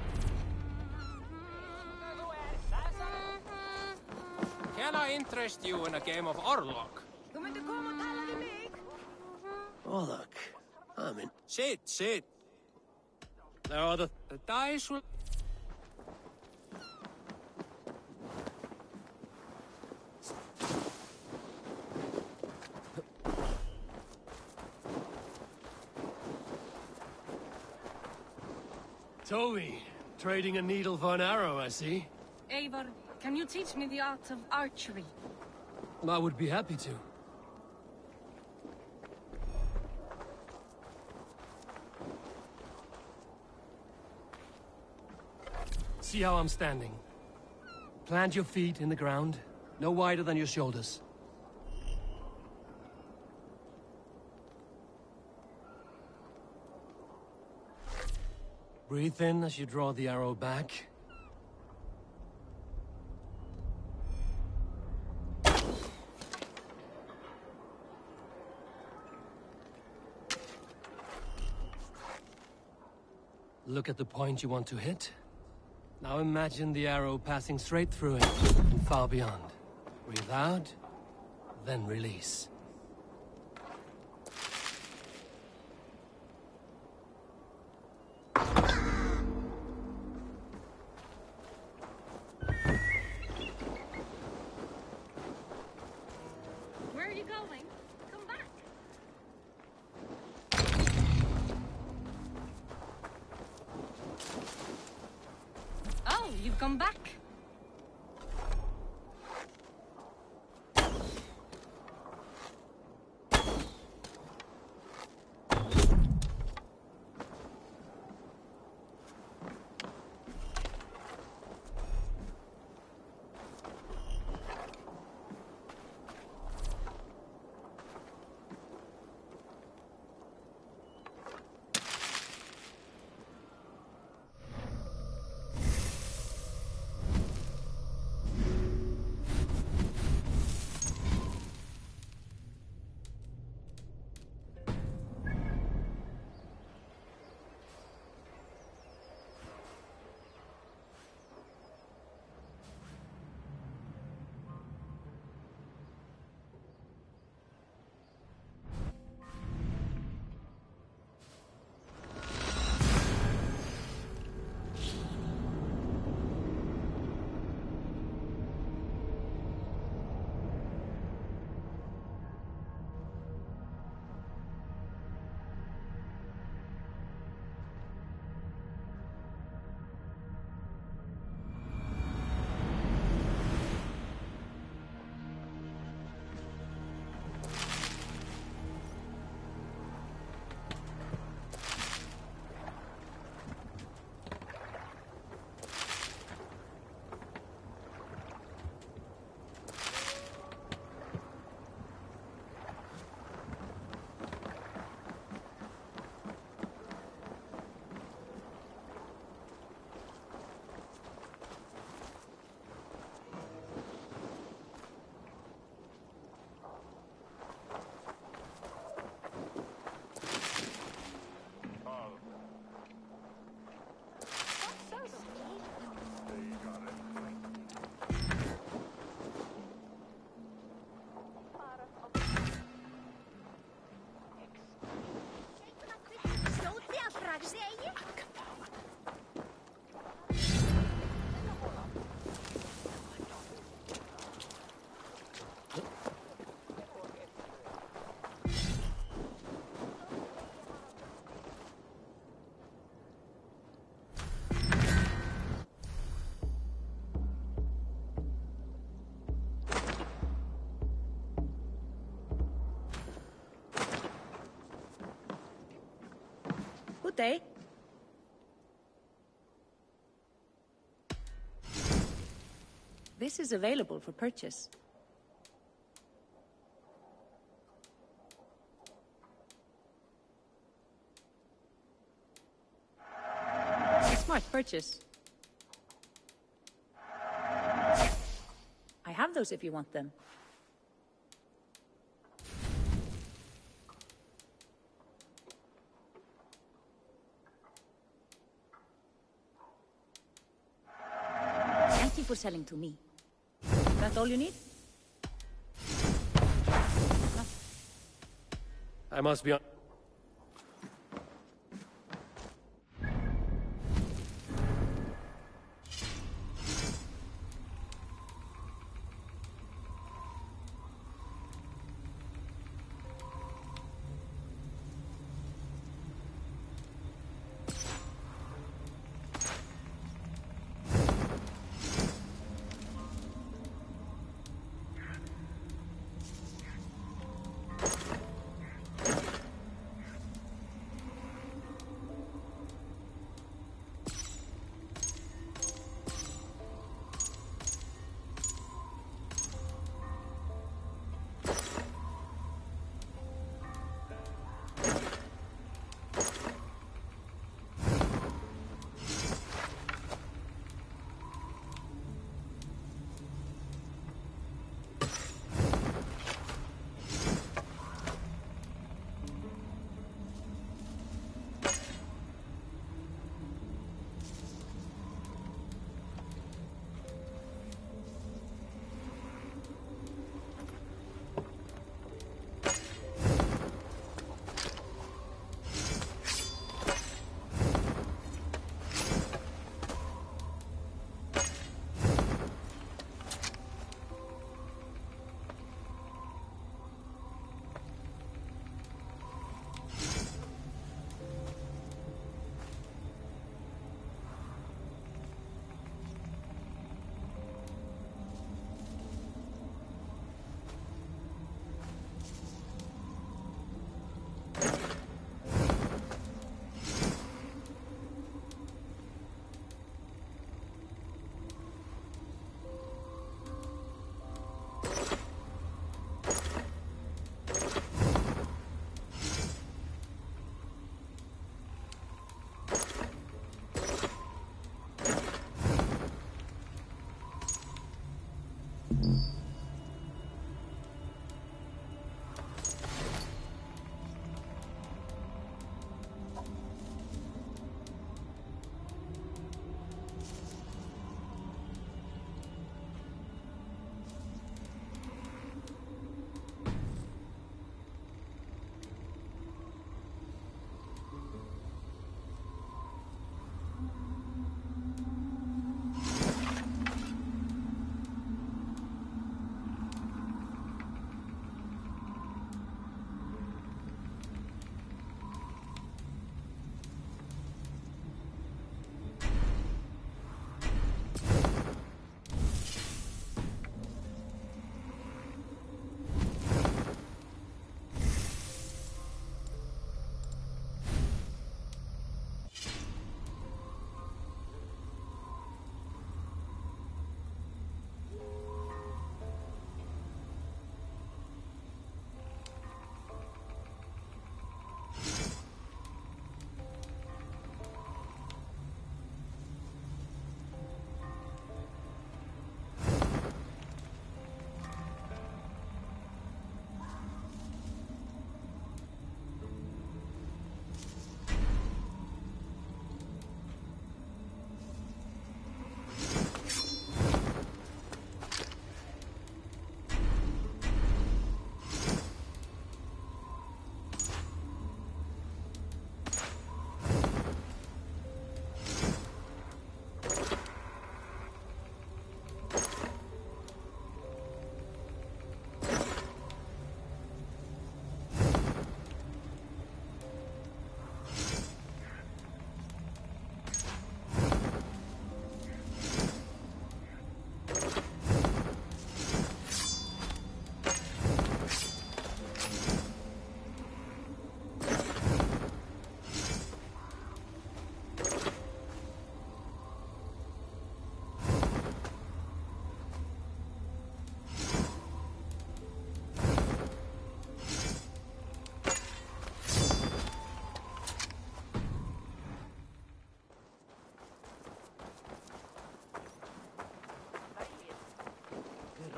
Can I interest you in a game of Orlok? Orlok? I'm in. Sit. There are the dice will... Toby, trading a needle for an arrow, I see. Eivor, can you teach me the art of archery? I would be happy to. See how I'm standing. Plant your feet in the ground, no wider than your shoulders. Breathe in as you draw the arrow back. Look at the point you want to hit. Now imagine the arrow passing straight through it and far beyond. Breathe out, then release. Welcome back. Good day. This is available for purchase. A smart purchase. I have those if you want them. Thank you for selling to me. That's all you need? No. I must be on...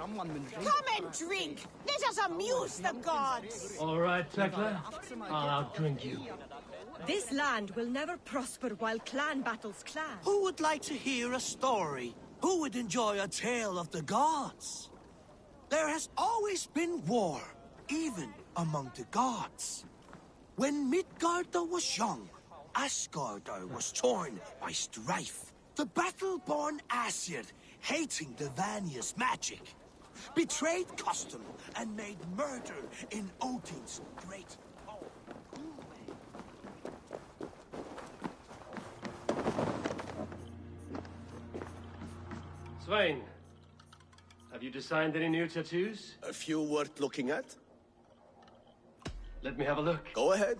Come and drink. Let us amuse the gods. All right, Tekla. I'll outdrink you. This land will never prosper while clan battles clan. Who would like to hear a story? Who would enjoy a tale of the gods? There has always been war, even among the gods. When Midgardr was young, Asgardr was torn by strife. The battle-born Aesir, hating the Vanir's magic, betrayed custom and made murder in Odin's great hall. Svein, have you designed any new tattoos? A few worth looking at? Let me have a look. Go ahead.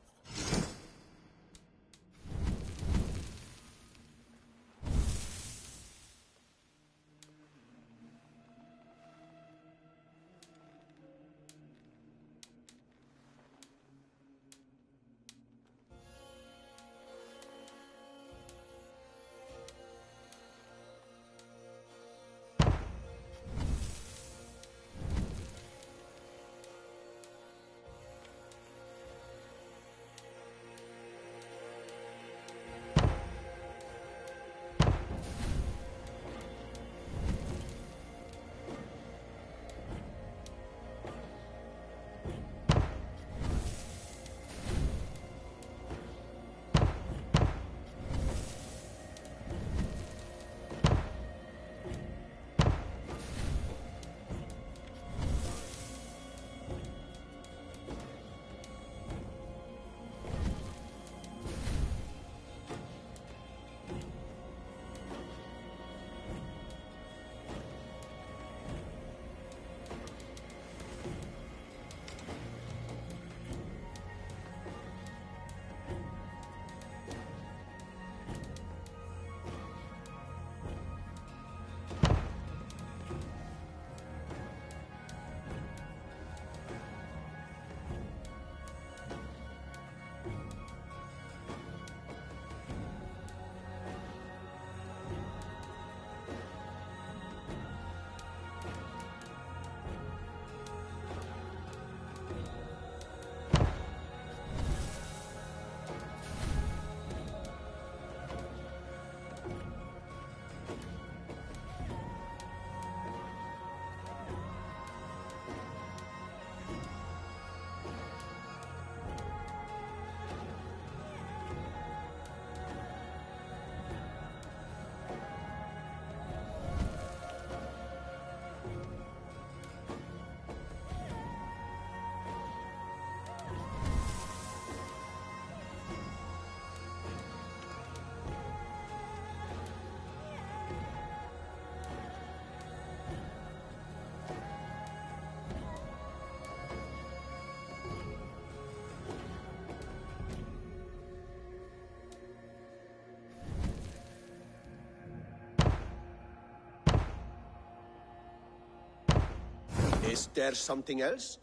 Is there something else?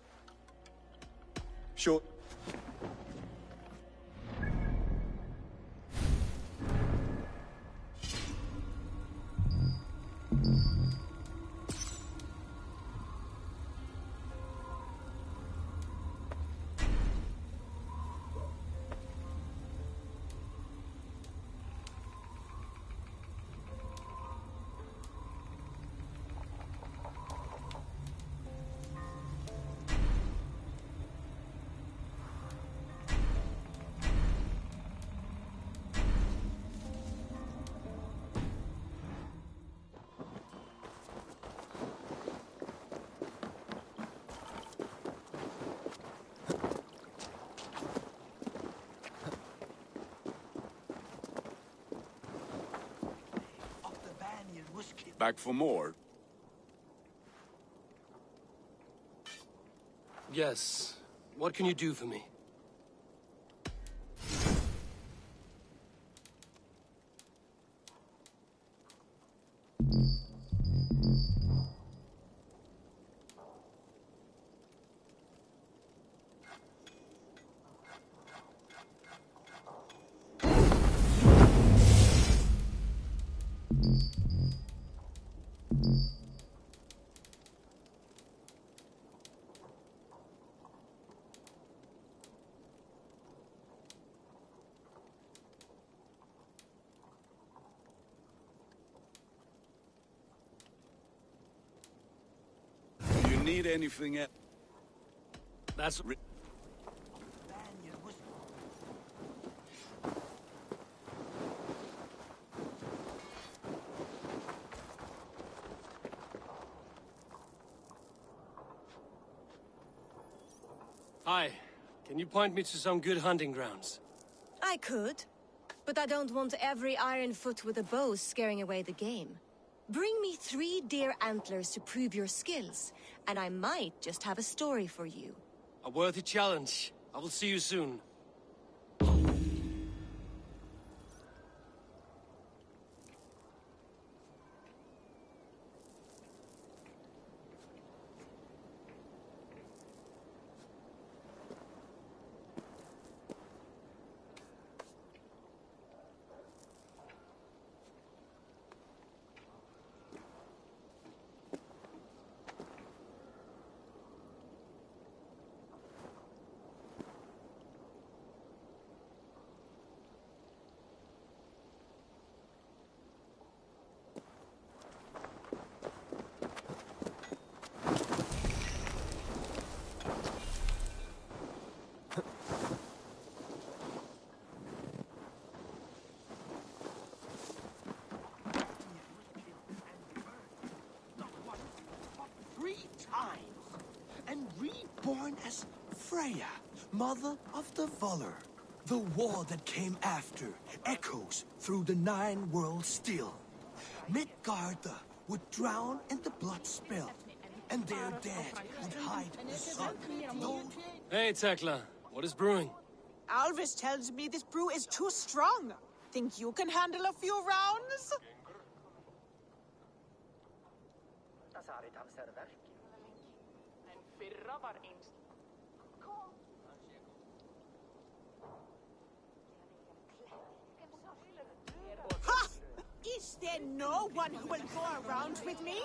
Sure. Back for more? Yes. What can you do for me? need anything else. That's... Hi. Can you point me to some good hunting grounds? I could, but I don't want every Ironfoot with a bow scaring away the game. Bring me 3 deer antlers to prove your skills, and I might just have a story for you. A worthy challenge. I will see you soon. And reborn as Freya, mother of the Valor. The war that came after echoes through the 9 worlds still. Midgarda would drown in the blood spill, and their dead would hide the sun. Hey, Tekla. What is brewing? Alvis tells me this brew is too strong. Think you can handle a few rounds? Ha! Is there no one who will go around with me?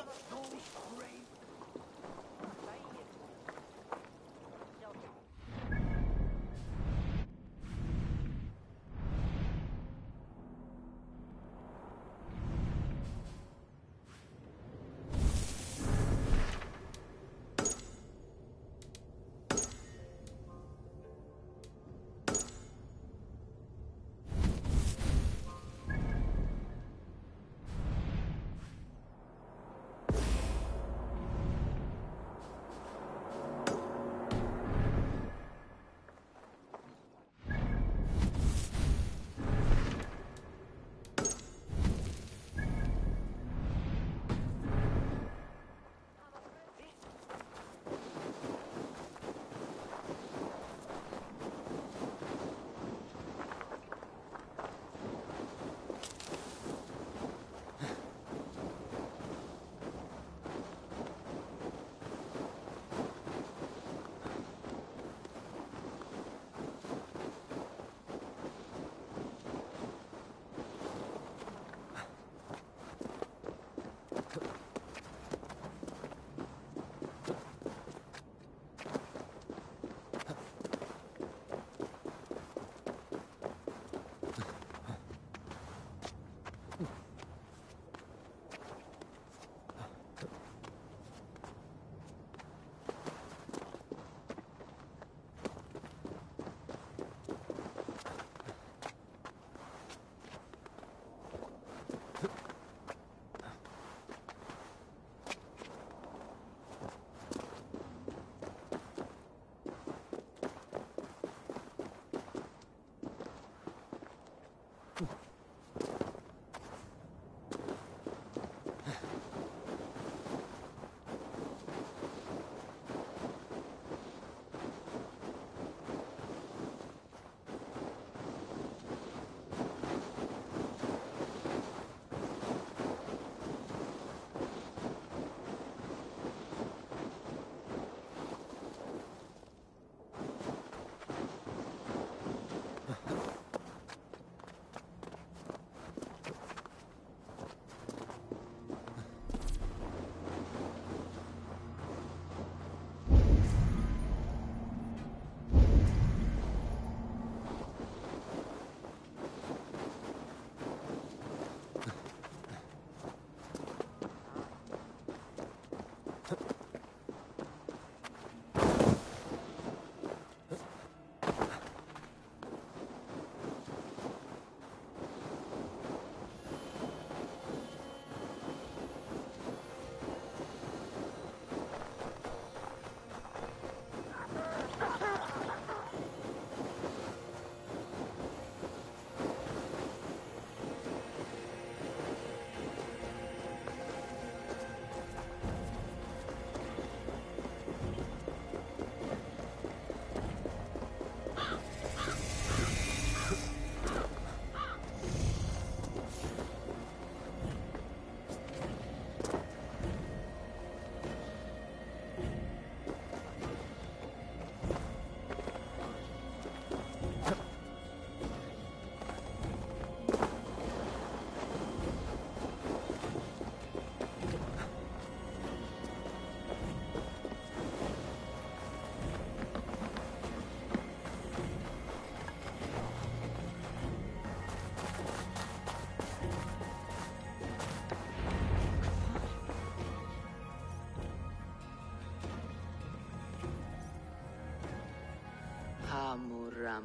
Hamuram.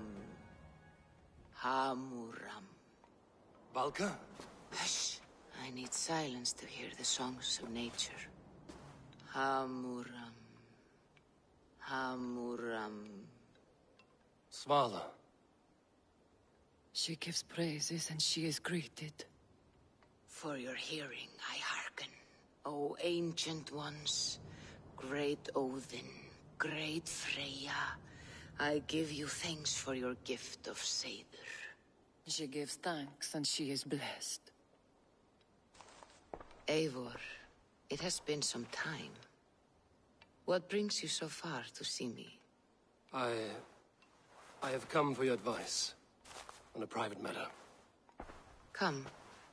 Hamuram. Valka? Hush. I need silence to hear the songs of nature. Hamuram. Hamuram. Svala. She gives praises and she is greeted. For your hearing I hearken, O ancient ones, great Odin, great Freya. I give you thanks for your gift of Seder. She gives thanks and she is blessed. Eivor, it has been some time. What brings you so far to see me? I have come for your advice on a private matter. Come.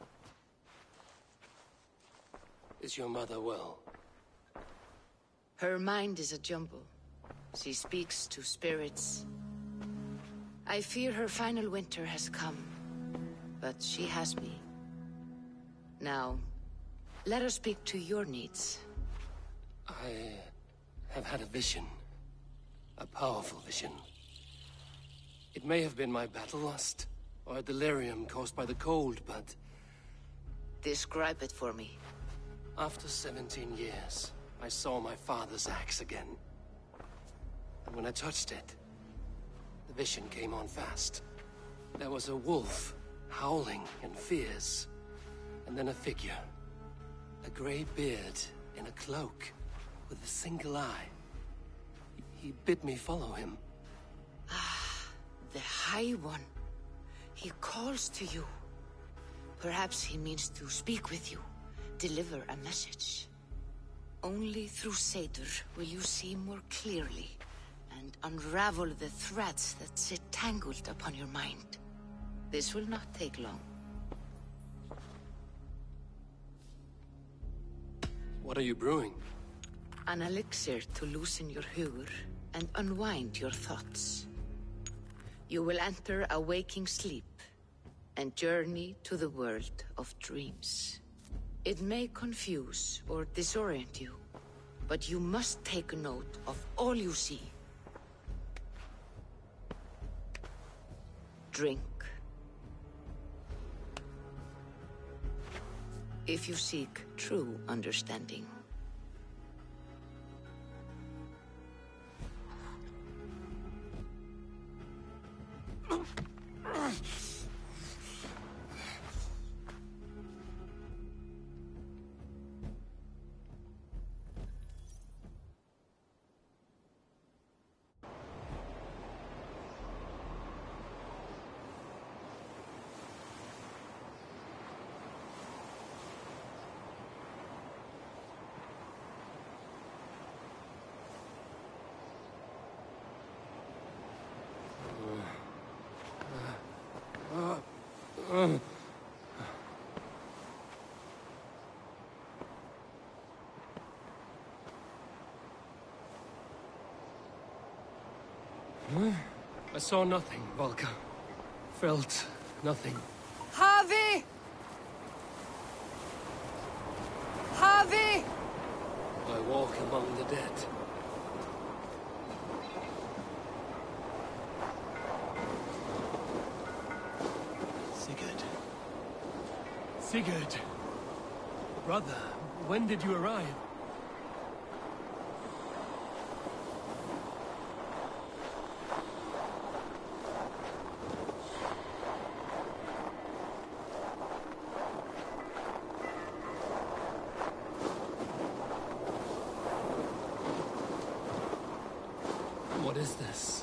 Is your mother well? Her mind is a jumble. She speaks to spirits. I fear her final winter has come, but she has me. Now, let us speak to your needs. I have had a vision. A powerful vision. It may have been my battle lust, or a delirium caused by the cold, but... Describe it for me. After 17 years, I saw my father's axe again. And when I touched it, the vision came on fast. There was a wolf, howling and fierce, and then a figure. A grey beard in a cloak, with a single eye. He bid me follow him. Ah, the High One. He calls to you. Perhaps he means to speak with you, deliver a message. Only through Seder will you see more clearly and unravel the threads that sit tangled upon your mind. This will not take long. What are you brewing? An elixir to loosen your hugur and unwind your thoughts. You will enter a waking sleep and journey to the world of dreams. It may confuse or disorient you, but you must take note of all you see. Drink. If you seek true understanding. I saw nothing, Valka. Felt nothing. Havi! Havi! I walk among the dead. Sigurd. Sigurd! Brother, when did you arrive? What is this?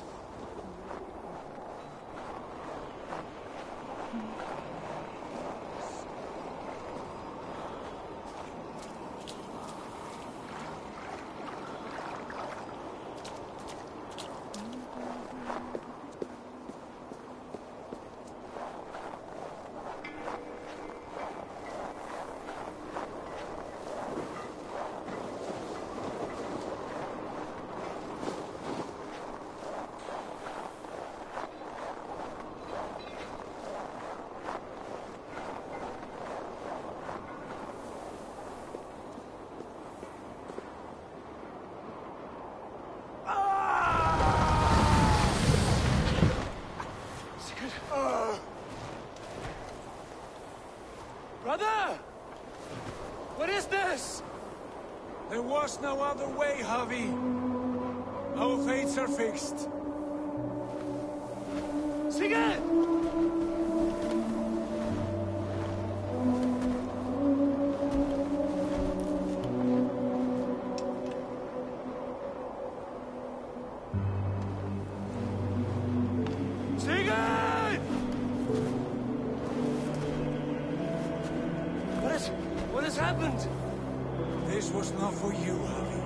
was no other way, Javi. Our fates are fixed. Sigurd! Sigurd! What has happened? This was not for you, Javi.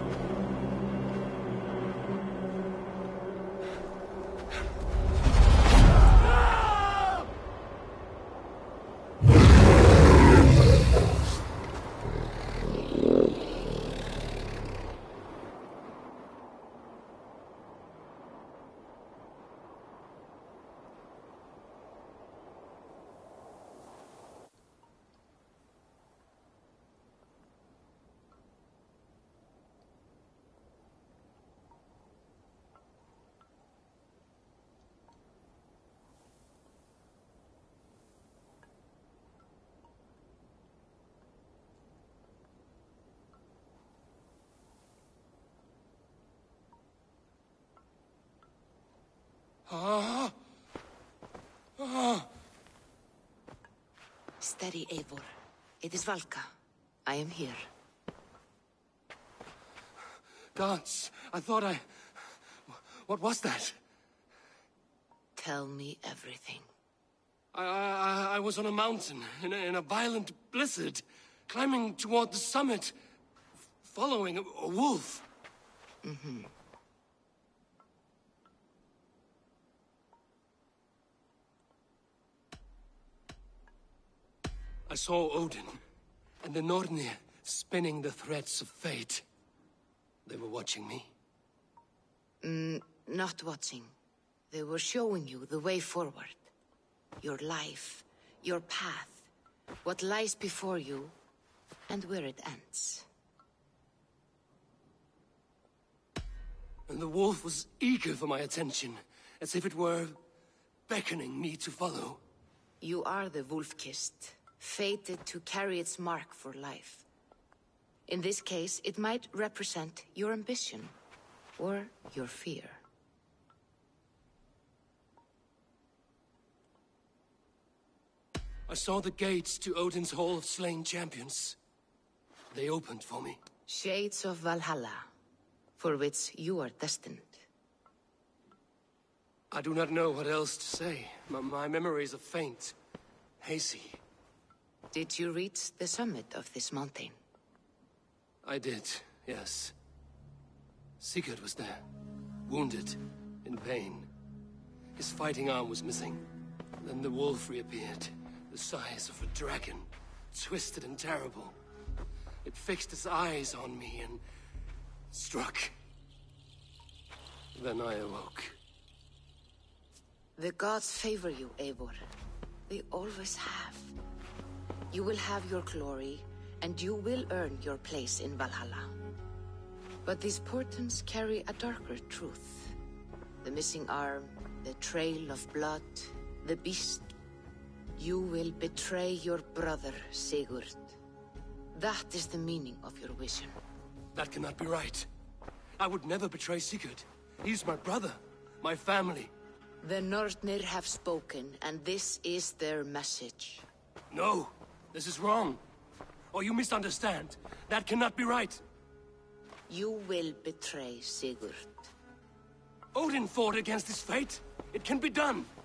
Steady, Eivor. It is Valka. I am here. Gods, I thought I... What was that? Tell me everything. I was on a mountain in a violent blizzard, climbing toward the summit, following a wolf. Mm-hmm. I saw Odin and the Nornir spinning the threads of fate. They were watching me. Not watching. They were showing you the way forward. Your life, your path, what lies before you, and where it ends. And the wolf was eager for my attention, as if it were beckoning me to follow. You are the wolf-kissed, fated to carry its mark for life. In this case, it might represent your ambition, or your fear. I saw the gates to Odin's Hall of Slain Champions. They opened for me. Shades of Valhalla, for which you are destined. I do not know what else to say. My memories are faint, hazy. Did you reach the summit of this mountain? I did, yes. Sigurd was there, wounded, in pain. His fighting arm was missing. Then the wolf reappeared, the size of a dragon, twisted and terrible. It fixed its eyes on me and struck. Then I awoke. The gods favor you, Eivor. They always have. You will have your glory, and you will earn your place in Valhalla. But these portents carry a darker truth. The missing arm, the trail of blood, the beast. You will betray your brother, Sigurd. That is the meaning of your vision. That cannot be right. I would never betray Sigurd. He's my brother, my family. The Nornir have spoken, and this is their message. No, this is wrong. Or you misunderstand. That cannot be right. You will betray Sigurd. Odin fought against his fate. It can be done.